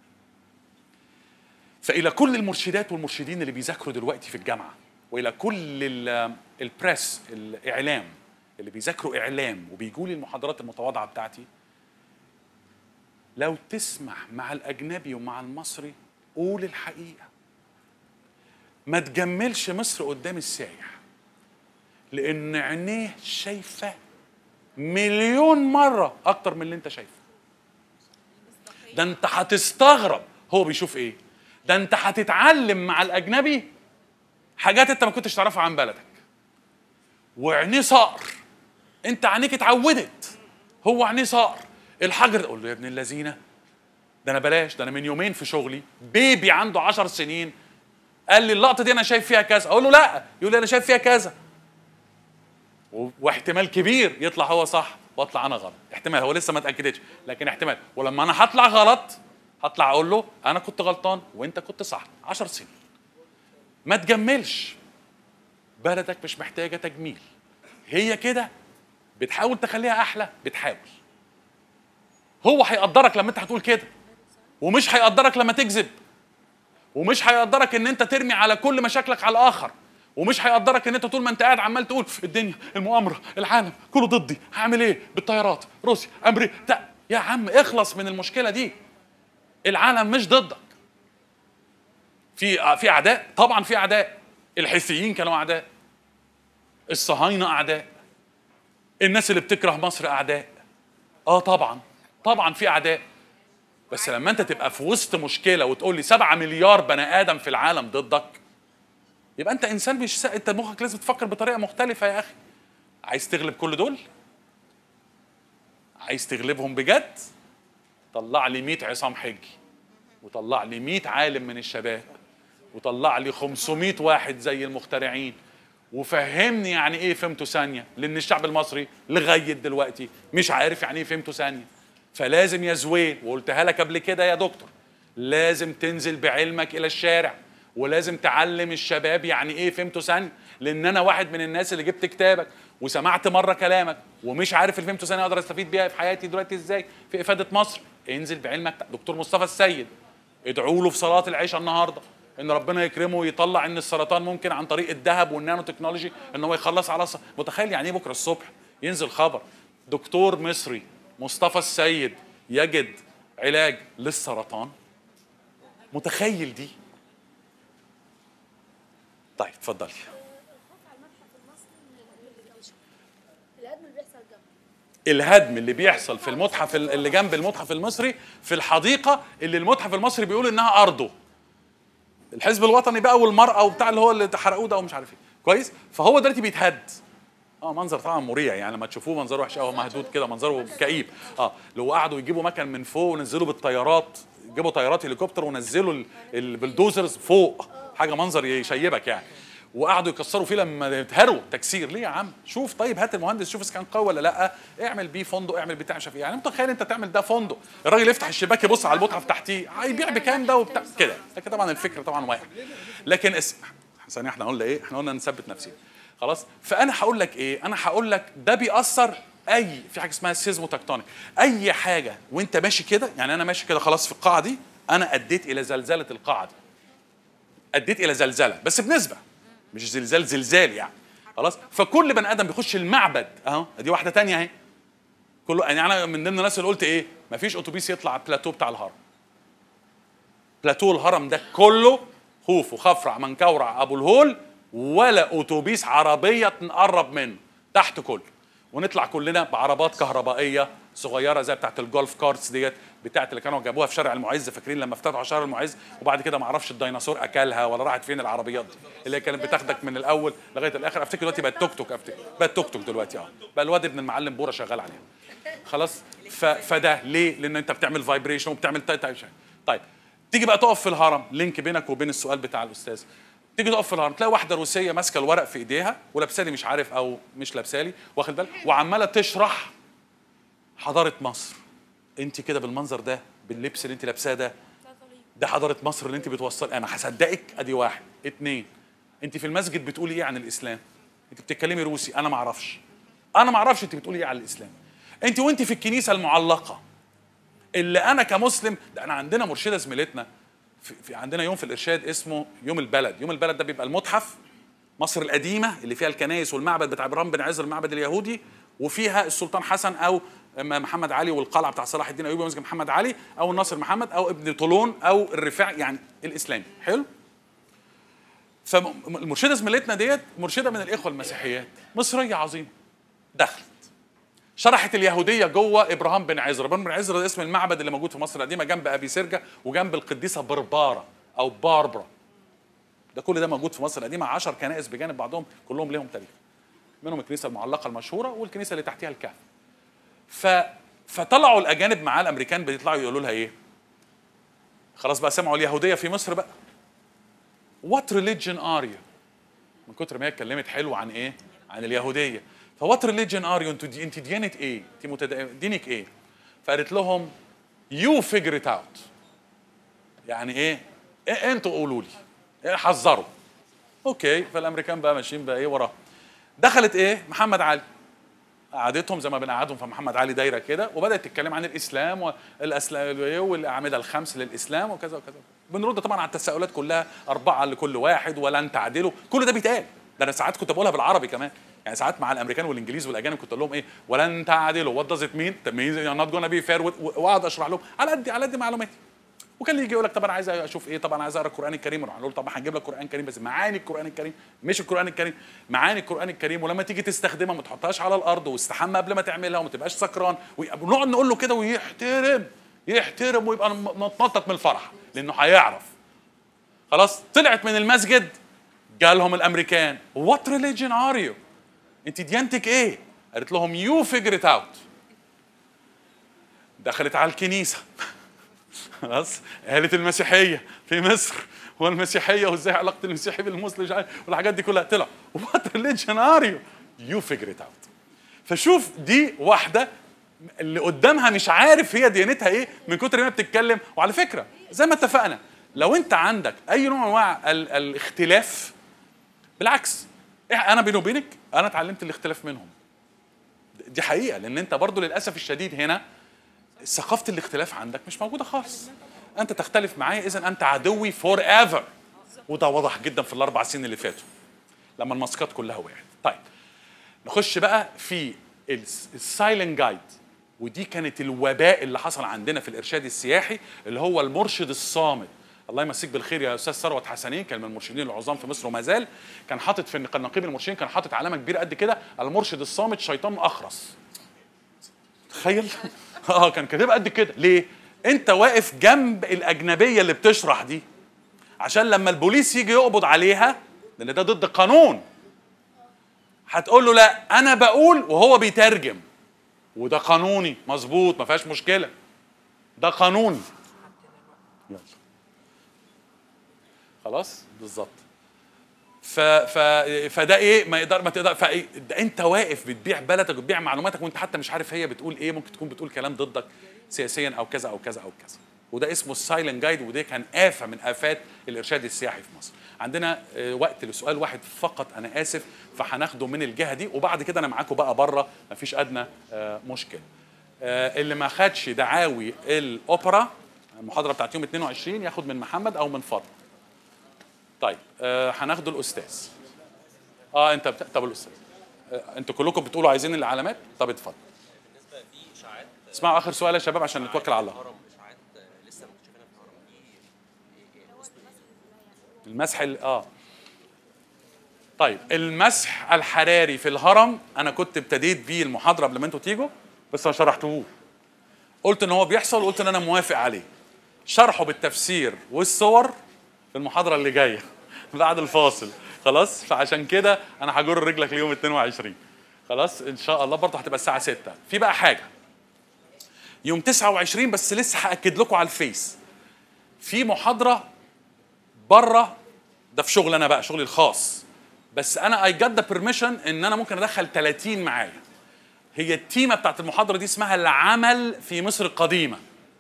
فالى كل المرشدات والمرشدين اللي بيذاكروا دلوقتي في الجامعه، والى كل البريس الاعلام اللي بيذاكروا اعلام وبيجوا لي المحاضرات المتواضعه بتاعتي، لو تسمح مع الاجنبي ومع المصري قول الحقيقه، ما تجملش مصر قدام السايح، لان عينيه شايفه مليون مره اكتر من اللي انت شايفه. ده انت هتستغرب هو بيشوف ايه. ده انت هتتعلم مع الاجنبي حاجات انت ما كنتش تعرفها عن بلدك. وعينيه صقر، انت عينيك اتعودت، هو عينيه صقر. الحجر اقول له يا ابن اللذينه، ده انا بلاش، ده انا من يومين في شغلي بيبي عنده عشر سنين قال لي اللقطه دي انا شايف فيها كذا، اقول له لا، يقول لي انا شايف فيها كذا، واحتمال كبير يطلع هو صح واطلع انا غلط. احتمال، هو لسه ما اتاكدتش لكن احتمال. ولما انا هطلع غلط هطلع اقول له انا كنت غلطان وانت كنت صح. عشر سنين. ما تجملش، بلدك مش محتاجه تجميل، هي كده. بتحاول تخليها احلى، بتحاول. هو هيقدرك لما انت هتقول كده، ومش هيقدرك لما تكذب، ومش هيقدرك ان انت ترمي على كل مشاكلك على الاخر، ومش هيقدرك ان انت طول ما انت قاعد عمال تقول الدنيا، المؤامره، العالم كله ضدي، هعمل ايه بالطيارات، روسيا، امريكا. يا عم اخلص من المشكله دي. العالم مش ضدك. في في اعداء، طبعا في اعداء. الحيثيين كانوا اعداء، الصهاينه اعداء، الناس اللي بتكره مصر اعداء. اه طبعا طبعا في اعداء. بس لما انت تبقى في وسط مشكله وتقول لي سبعة مليار بني ادم في العالم ضدك، يبقى انت انسان مش سا... انت مخك لازم تفكر بطريقه مختلفه يا اخي. عايز تغلب كل دول؟ عايز تغلبهم بجد؟ طلع لي مية عصام حجي، وطلع لي مية عالم من الشباب، وطلع لي خمسمية واحد زي المخترعين، وفهمني يعني ايه فهمته ثانيه، لان الشعب المصري لغايه دلوقتي مش عارف يعني ايه فهمته ثانيه. فلازم يا زويل، وقلتها لك قبل كده يا دكتور، لازم تنزل بعلمك الى الشارع، ولازم تعلم الشباب يعني ايه فهمته ثانيه. لان انا واحد من الناس اللي جبت كتابك وسمعت مره كلامك ومش عارف الفهمته ثانيه اقدر استفيد بيها في حياتي دلوقتي ازاي في افاده مصر. انزل بعلمك. دكتور مصطفى السيد، ادعوا له في صلاه العشاء النهارده ان ربنا يكرمه ويطلع ان السرطان ممكن عن طريق الذهب والنانو تكنولوجي ان هو يخلص على ص... متخيل يعني ايه بكره الصبح ينزل خبر دكتور مصري مصطفى السيد يجد علاج للسرطان؟ متخيل دي؟ طيب اتفضلي. الهدم اللي بيحصل في المتحف اللي جنب المتحف المصري في الحديقه اللي المتحف المصري بيقول انها ارضه، الحزب الوطني بقى والمرأة وبتاع اللي هو اللي حرقوه ده ومش عارف ايه، كويس؟ فهو دلوقتي بيتهد. اه منظر طبعا مريع يعني، لما تشوفوه منظره وحش قوي، مهدود كده، منظره كئيب. اه لو قعدوا يجيبوا مكن من فوق ونزلوا بالطيارات، جابوا طيارات هليكوبتر ونزلوا البلدوزرز فوق، حاجه منظر يشيبك يعني. وقعدوا يكسروا فيه لما اتهروا تكسير. ليه يا عم؟ شوف طيب، هات المهندس شوف اذا كان قوي ولا لا، اعمل بيه فندق، اعمل بتاع شاف يعني. متخيل انت تعمل ده فندق، الراجل يفتح الشباك يبص على المتحف تحتيه، هيبيع بكام ده وبتاع كده. لكن طبعا الفكره طبعا واحد. لكن اس... ثانيه، احنا قلنا ايه؟ احنا قلنا نثبت نفسينا خلاص. فانا هقول لك ايه؟ انا هقول لك ده بيأثر اي في حاجه اسمها سيزمو تكتونيك. اي حاجه وانت ماشي كده، يعني انا ماشي كده خلاص في القاعه دي، انا اديت الى زلزله القاعه دي، اديت الى زلزله بس بنسبه، مش زلزال زلزال يعني خلاص. فكل بني ادم بيخش المعبد اهو، دي واحده تانية اهي، كله يعني. انا من ضمن الناس اللي قلت ايه؟ مفيش اتوبيس يطلع على البلاتو بتاع الهرم. بلاتو الهرم ده كله خوف وخفرع منكورع ابو الهول، ولا اتوبيس عربيه نقرب منه تحت كله. ونطلع كلنا بعربات كهربائيه صغيره زي بتاعت الجولف كارتس ديت، بتاعت اللي كانوا جابوها في شارع المعز، فاكرين لما افتتحوا شارع المعز وبعد كده ما اعرفش الديناصور اكلها ولا راحت فين العربيات دي اللي كانت بتاخدك من الاول لغايه الاخر. افتكر دلوقتي بقت توك توك، افتكر بقت توك توك دلوقتي اه، بقى الواد ابن المعلم بوره شغال عليها خلاص. ف... فده ليه؟ لان انت بتعمل فايبريشن وبتعمل تايت. طيب تيجي بقى تقف في الهرم، لينك بينك وبين السؤال بتاع الاستاذ. تيجي تقف في الهرم تلاقي واحده روسيه ماسكه الورق في ايديها ولابسالي مش عارف او مش لابسالي، واخد بالك، وعماله تشرح حضاره مصر. انت كده بالمنظر ده باللبس اللي انت لابساه ده، ده حضاره مصر اللي انت بتوصل؟ انا هصدقك؟ ادي واحد. اتنين، انت في المسجد بتقولي ايه عن الاسلام؟ انت بتتكلمي روسي، انا ما اعرفش انا ما اعرفش انت بتقولي ايه عن الاسلام. انت وانت في الكنيسه المعلقه اللي انا كمسلم، ده انا عندنا مرشده زميلتنا في, في عندنا يوم في الارشاد اسمه يوم البلد. يوم البلد ده بيبقى المتحف مصر القديمه اللي فيها الكنائس والمعبد بتاع ابراهيم بن عزر المعبد اليهودي، وفيها السلطان حسن او محمد علي والقلعه بتاع صلاح الدين الايوبي ومسجد محمد علي او الناصر محمد او ابن طولون او الرفاع، يعني الاسلامي. حلو. فالمرشده زميلتنا ديت مرشده من الاخوه المسيحيات، مصريه عظيمه، دخلت شرحت اليهوديه جوه ابراهام بن عزرا. ابراهام بن عزرا ده اسم المعبد اللي موجود في مصر القديمه جنب ابي سرجه وجنب القديسه برباره او باربرا. ده كل ده موجود في مصر القديمه، عشر كنائس بجانب بعضهم كلهم ليهم تاريخ، منهم الكنيسه المعلقه المشهوره والكنيسه اللي تحتها الكهف. ف فطلعوا الاجانب معاه الامريكان بيطلعوا يقولوا لها ايه؟ خلاص بقى سمعوا اليهوديه في مصر بقى. What religion are you؟ من كتر ما هي اتكلمت حلو عن ايه؟ عن اليهوديه. فوات ريليجن ار يو؟ انت انت ديانه ايه؟ انت متد... دينك ايه؟ فقالت لهم يو فيجر ات اوت. يعني ايه؟ إيه انتوا قولوا لي. إيه حذروا. اوكي، فالامريكان بقى ماشيين بقى ايه وراه. دخلت ايه؟ محمد علي. قعدتهم زي ما بنقعدهم في محمد علي دايره كده، وبدات تتكلم عن الاسلام والاسلام والاعمده الخمس للاسلام وكذا وكذا. بنرد طبعا على التساؤلات كلها، اربعه لكل واحد ولن تعدلوا، كل ده بيتقال. ده انا ساعات كنت بقولها بالعربي كمان، يعني ساعات مع الامريكان والانجليز والاجانب كنت اقول لهم ايه؟ ولن تعدلوا، وات داز ات مين؟ يو نوت جونا بي فير، واقعد اشرح لهم على قد على قد معلوماتي. وكان اللي يجي يقول لك طب انا عايز اشوف ايه؟ طبعا عايز اقرا القران الكريم، نروح نقول طب هنجيب لك القران الكريم بس معاني القران الكريم، مش القران الكريم، معاني القران الكريم، ولما تيجي تستخدمها ما تحطهاش على الارض، واستحمى قبل ما تعملها وما تبقاش سكران، ونقعد نقول له كده ويحترم يحترم ويبقى متنطط من الفرح لانه هيعرف. خلاص طلعت من المسجد جالهم الامريكان وات ريليجن ار يو؟ انت ديانتك ايه؟ قالت لهم يو فيجر ات اوت. دخلت على الكنيسه خلاص قالت المسيحيه في مصر والمسيحيه وازاي علاقه المسيحي بالمسلم والحاجات دي كلها. طلع وات ريليجن ار يو؟ يو فيجر ات اوت. فشوف دي واحده اللي قدامها مش عارف هي ديانتها ايه من كتر ما بتتكلم. وعلى فكره زي ما اتفقنا لو انت عندك اي نوع من انواع الاختلاف بالعكس، انا بيني وبينك انا اتعلمت الاختلاف منهم. دي حقيقه، لان انت برضو للاسف الشديد هنا ثقافه الاختلاف عندك مش موجوده خالص. انت تختلف معايا اذا انت عدوي فور ايفر، وده واضح جدا في الاربع سنين اللي فاتوا لما الماسكات كلها وقعت. طيب نخش بقى في السايلنت جايد، ودي كانت الوباء اللي حصل عندنا في الارشاد السياحي اللي هو المرشد الصامت. الله يمسيك بالخير يا استاذ ثروت حسنين، كان من المرشدين العظام في مصر وما زال. كان حاطط في نقيب المرشدين كان حاطط علامه كبيره قد كده، المرشد الصامت شيطان اخرس. تخيل اه كان كاتبها قد كده. ليه؟ انت واقف جنب الاجنبيه اللي بتشرح دي عشان لما البوليس يجي يقبض عليها لان ده ضد القانون هتقول له لا انا بقول وهو بيترجم، وده قانوني مظبوط ما فيهاش مشكله، ده قانوني. يلا خلاص بالظبط. ف ف فده ايه ما يقدر ما تقدر فايه انت واقف بتبيع بلدك وبتبيع معلوماتك وانت حتى مش عارف هي بتقول ايه، ممكن تكون بتقول كلام ضدك سياسيا او كذا او كذا او كذا. وده اسمه السايلنت جايد، وده كان آفة من آفات الإرشاد السياحي في مصر. عندنا وقت لسؤال واحد فقط أنا آسف، فهناخده من الجهة دي وبعد كده أنا معاكم بقى بره مفيش أدنى مشكلة. اللي ما خدش دعاوي الأوبرا المحاضرة بتاعت يوم اتنين وعشرين ياخد من محمد أو من فاطمة. طيب هناخده الأستاذ. اه انت بتا... طب الاستاذ انتوا كلكم بتقولوا عايزين العلامات؟ طب اتفضل. بالنسبه في اشاعات اسمعوا اخر سؤال يا شباب عشان نتوكل على الله. اشاعات لسه مكتشفينها في الهرم دي المسح ال... اه طيب المسح الحراري في الهرم انا كنت ابتديت بيه المحاضره قبل ما انتوا تيجوا بس ما شرحتهوش. قلت ان هو بيحصل وقلت ان انا موافق عليه. شرحه بالتفسير والصور في المحاضره اللي جايه بعد الفاصل. خلاص فعشان كده انا هجر رجلك ليوم اتنين وعشرين. خلاص ان شاء الله برضه هتبقى الساعه ستة. في بقى حاجه يوم تسعة وعشرين بس لسه هاكد لكم على الفيس في محاضره بره، ده في شغل انا بقى شغلي الخاص، بس انا اي جت ذا بيرميشن ان انا ممكن ادخل تلاتين معايا. هي التيمه بتاعت المحاضره دي اسمها العمل في مصر القديمه،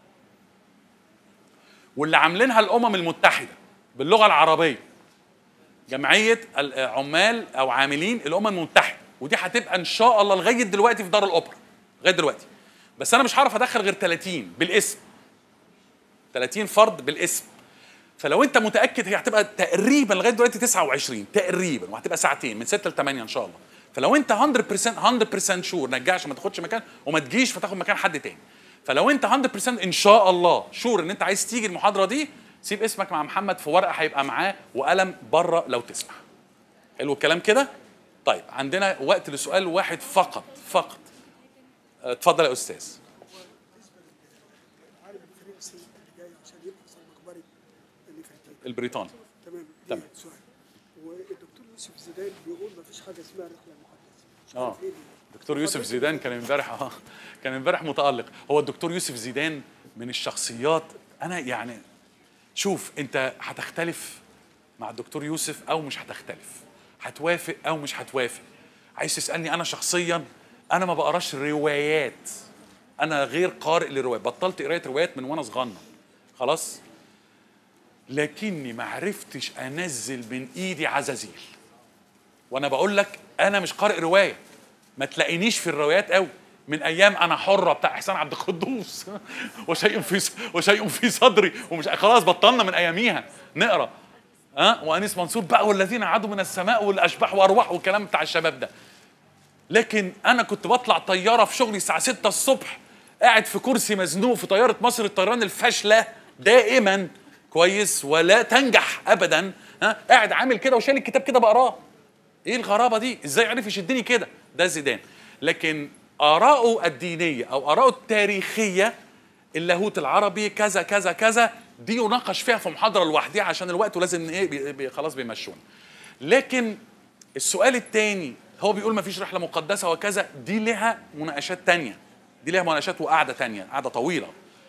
واللي عاملينها الامم المتحده باللغه العربيه، جمعيه عمال او عاملين الامم المتحده، ودي هتبقى ان شاء الله لغايه دلوقتي في دار الاوبرا لغايه دلوقتي، بس انا مش هعرف ادخل غير تلاتين بالاسم، تلاتين فرد بالاسم. فلو انت متاكد هي هتبقى تقريبا لغايه دلوقتي تسعة وعشرين تقريبا، وهتبقى ساعتين من ستة ل تمانية ان شاء الله. فلو انت مية بالمية مية بالمية شور نجاش ما تاخدش مكان وما تجيش فتاخد مكان حد تاني. فلو انت مية بالمية ان شاء الله شور ان انت عايز تيجي المحاضره دي، سيب اسمك مع محمد في ورقه هيبقى معاه وقلم بره لو تسمح. حلو الكلام كده؟ طيب عندنا وقت لسؤال واحد فقط فقط. اتفضل يا استاذ. العالم الفرنسي اللي جاي عشان يبحث عن مقبره نفرتيتي. البريطاني. تمام. تمام. سؤال. والدكتور يوسف زيدان بيقول ما فيش حاجه اسمها رحله مقدسه. اه دكتور يوسف زيدان كان امبارح اه كان امبارح متألق. هو الدكتور يوسف زيدان من الشخصيات، انا يعني شوف انت هتختلف مع الدكتور يوسف او مش هتختلف، هتوافق او مش هتوافق. عايز تسألني انا شخصيا، انا ما بقراش روايات، انا غير قارئ للروايات، بطلت قرايه روايات من وانا صغنن خلاص، لكني ما عرفتش انزل من ايدي عزازيل. وانا بقول لك انا مش قارئ روايه، ما تلاقينيش في الروايات قوي. من ايام انا حره بتاع احسان عبد القدوس وشيء في وشيء في صدري ومش خلاص بطلنا من اياميها نقرا ها أه؟ وانيس منصور بقى والذين عادوا من السماء والاشباح وارواح والكلام بتاع الشباب ده. لكن انا كنت بطلع طياره في شغلي الساعه ستة الصبح، قاعد في كرسي مزنوق في طياره مصر الطيران الفاشله دائما كويس ولا تنجح ابدا، ها قاعد عامل كده وشايل الكتاب كده بقراه. ايه الغرابه دي؟ ازاي عرف يشدني كده؟ ده زيدان. لكن آراءه الدينية أو آراءه التاريخية، اللاهوت العربي كذا كذا كذا، دي يناقش فيها في محاضرة لوحدها عشان الوقت ولازم إيه بي بي خلاص بيمشون. لكن السؤال الثاني هو بيقول ما فيش رحلة مقدسة وكذا، دي لها مناقشات تانية، دي لها مناقشات وقعدة تانية، قعدة طويلة.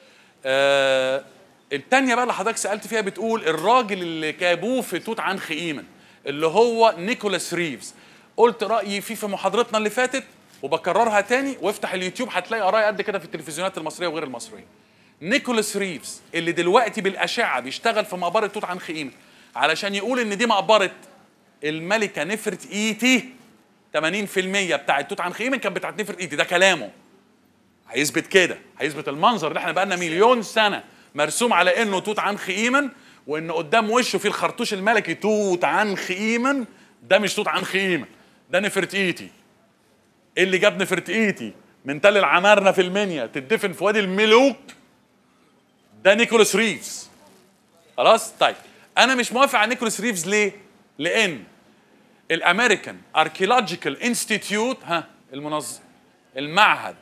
آه التانية بقى اللي حضرتك سألت فيها بتقول الراجل اللي جابوه في توت عنخ آمون اللي هو نيكولاس ريفز. قلت رأيي فيه في محاضرتنا اللي فاتت وبكررها تاني، وافتح اليوتيوب هتلاقي قرايه قد كده في التلفزيونات المصريه وغير المصريه. نيكولاس ريفز اللي دلوقتي بالاشعه بيشتغل في مقبره توت عنخ آمون علشان يقول ان دي مقبره الملكه نفرت ايتي، ثمانين في المية بتاعه توت عنخ آمون كانت بتاعت نفرت ايتي، ده كلامه. هيثبت كده، هيثبت المنظر اللي احنا بقى لنا مليون سنه مرسوم على انه توت عنخ آمون، وان قدام وشه في الخرطوش الملكي توت عنخ آمون. ده مش توت عنخ آمون، ده نفرت ايتي. ايه اللي جاب نفرتيتي من تل العمارنه في المنيا تدفن في وادي الملوك؟ ده نيكولاس ريفز. خلاص؟ طيب انا مش موافق على نيكولاس ريفز ليه؟ لان الامريكان اركيولوجيكال انستيتيوت، ها المنظم المعهد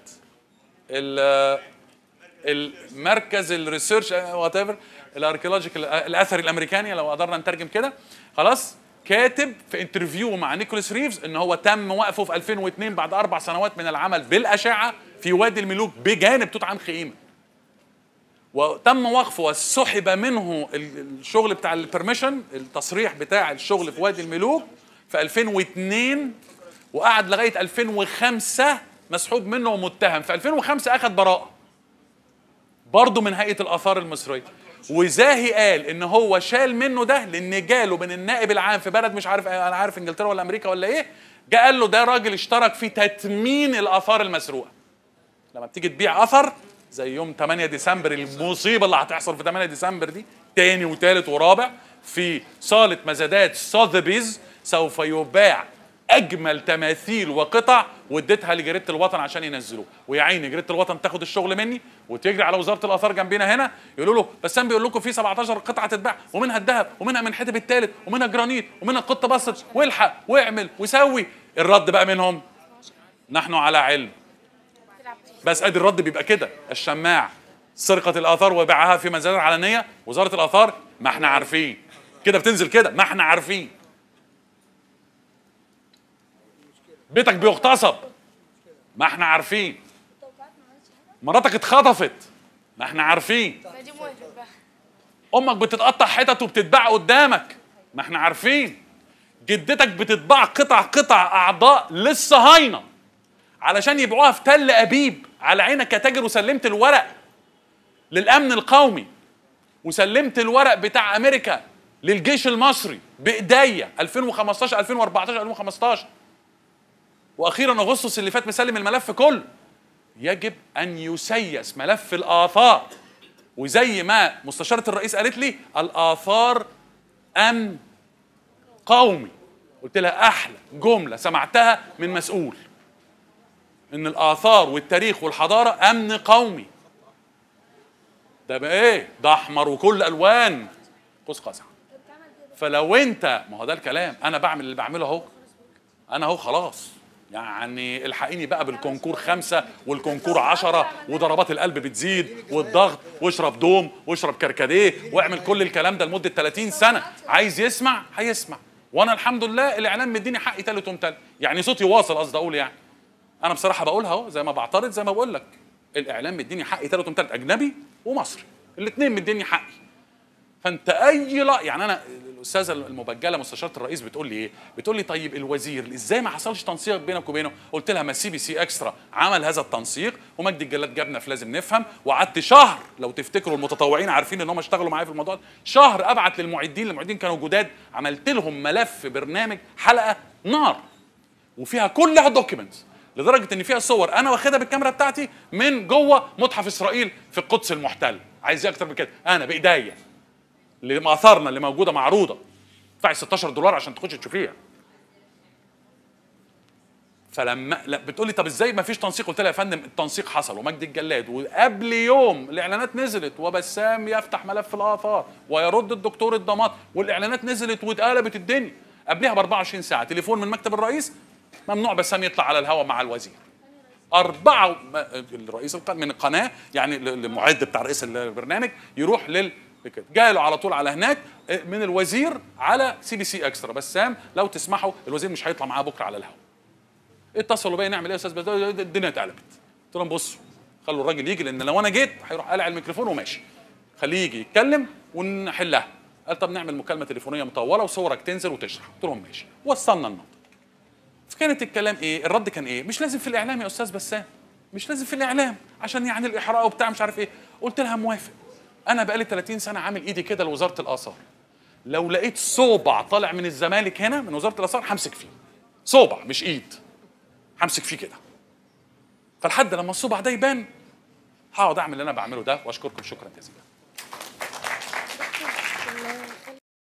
المركز الريسيرش وات ايفر الاركيولوجيكال الاثري الامريكاني لو قدرنا نترجم كده، خلاص، كاتب في انترفيو مع نيكولاس ريفز ان هو تم وقفه في ألفين واثنين بعد اربع سنوات من العمل بالاشعه في وادي الملوك بجانب توت عنخ آمون، وتم وقفه وسحب منه الشغل بتاع البرميشن، التصريح بتاع الشغل في وادي الملوك في ألفين واثنين، وقعد لغايه ألفين وخمسة مسحوب منه ومتهم. في ألفين وخمسة اخذ براءه برضه من هيئه الاثار المصريه، وزاهي قال ان هو شال منه ده لان جاله من النائب العام في بلد مش عارف انا عارف انجلترا ولا امريكا ولا ايه، جه قال له ده راجل اشترك في تتمين الاثار المسروقه. لما بتيجي تبيع اثر زي يوم ثمانية ديسمبر، المصيبه اللي هتحصل في ثمانية ديسمبر دي تاني وثالث ورابع في صاله مزادات سوثبيز، سوف يباع اجمل تماثيل وقطع واديتها لجريده الوطن عشان ينزلوه، ويا عيني جريده الوطن تاخد الشغل مني وتجري على وزاره الاثار جنبنا هنا يقولوا له بس انا بيقول لكم في سبعتاشر قطعه تتباع ومنها الذهب ومنها من حتب الثالث ومنها جرانيت ومنها قطه بسط، والحق واعمل وسوي. الرد بقى منهم نحن على علم. بس ادي الرد بيبقى كده، الشماع سرقه الاثار وبيعها في مزادات علنيه، وزاره الاثار ما احنا عارفين كده، بتنزل كده ما احنا عارفين. بيتك بيغتصب ما احنا عارفين، مراتك اتخطفت ما احنا عارفين، امك بتتقطع حتت وبتتباع قدامك ما احنا عارفين، جدتك بتتباع قطع قطع اعضاء للصهاينه علشان يبيعوها في تل ابيب على عينك يا تاجر، وسلمت الورق للامن القومي وسلمت الورق بتاع امريكا للجيش المصري بايديا ألفين وخمستاشر ألفين واربعتاشر ألفين وخمستاشر، واخيرا اغسطس اللي فات مسلم الملف كله. يجب ان يسيس ملف الاثار، وزي ما مستشاره الرئيس قالت لي الاثار امن قومي، قلت لها احلى جمله سمعتها من مسؤول، ان الاثار والتاريخ والحضاره امن قومي. ده بقى ايه؟ ده احمر وكل الوان قوس قزح. فلو انت، ما هو ده الكلام، انا بعمل اللي بعمله اهو، انا اهو خلاص يعني الحقيني بقى بالكونكور خمسة والكونكور عشرة وضربات القلب بتزيد والضغط، واشرب دوم واشرب كركديه واعمل كل الكلام ده لمدة ثلاثين سنة. عايز يسمع هيسمع، وانا الحمد لله الاعلام مديني حقي تالت ومتلت، يعني صوتي واصل قصدي اقول. يعني انا بصراحة بقولها اهو، زي ما بعترض زي ما بقول لك، الاعلام مديني حقي تالت ومتلت، اجنبي ومصري الاثنين مديني حقي. فانت اي لا يعني انا الاستاذه المبجله مستشاره الرئيس بتقول لي ايه؟ بتقول لي طيب الوزير ازاي ما حصلش تنسيق بينك وبينه؟ قلت لها ما سي بي سي اكسترا عمل هذا التنسيق، ومجدي الجلاد جابنا في لازم نفهم، وقعدت شهر لو تفتكروا المتطوعين عارفين ان هم اشتغلوا معايا في الموضوع ده، شهر ابعت للمعدين، المعدين كانوا جداد، عملت لهم ملف برنامج حلقه نار وفيها كلها دوكيومنتس، لدرجه ان فيها صور انا واخدها بالكاميرا بتاعتي من جوه متحف اسرائيل في القدس المحتل. عايز ايه اكتر من كده؟ انا بايديا لمآثارنا اللي موجوده معروضه، تدفعي ستاشر دولار عشان تخش تشوفيها. فلما لا بتقول لي طب ازاي ما فيش تنسيق؟ قلت لها يا فندم التنسيق حصل، ومجدي الجلاد وقبل يوم الاعلانات نزلت، وبسام يفتح ملف الاثار ويرد الدكتور الضماط، والاعلانات نزلت واتقلبت الدنيا. قبلها ب أربعة وعشرين ساعه تليفون من مكتب الرئيس، ممنوع بسام يطلع على الهواء مع الوزير. أربعة الرئيس من القناه يعني المعد بتاع رئيس البرنامج يروح لل جاي له على طول على هناك من الوزير على سي بي سي اكسترا، بسام لو تسمحوا الوزير مش هيطلع معاه بكره على الهواء. اتصلوا بيا نعمل ايه يا استاذ بدوي؟ الدنيا اتقلبت. قلت لهم بصوا خلوا الراجل يجي، لان لو انا جيت هيروح قالع الميكروفون وماشي، خليه يجي يتكلم ونحلها. قال طب نعمل مكالمه تليفونيه مطوله وصورك تنزل وتشرح. قلت لهم ماشي، وصلنا النقطه. فكانت الكلام ايه؟ الرد كان ايه؟ مش لازم في الاعلام يا استاذ بسام، مش لازم في الاعلام عشان يعني الاحراق وبتاع مش عارف ايه. قلت لها موافق، انا بقالي ثلاثين سنه عامل ايدي كده لوزاره الاثار، لو لقيت صوبع طالع من الزمالك هنا من وزاره الاثار همسك فيه، صوبع مش ايد، همسك فيه كده. فلحد لما الصوبع ده يبان هقعد اعمل اللي انا بعمله ده، واشكركم شكرا جزيلا.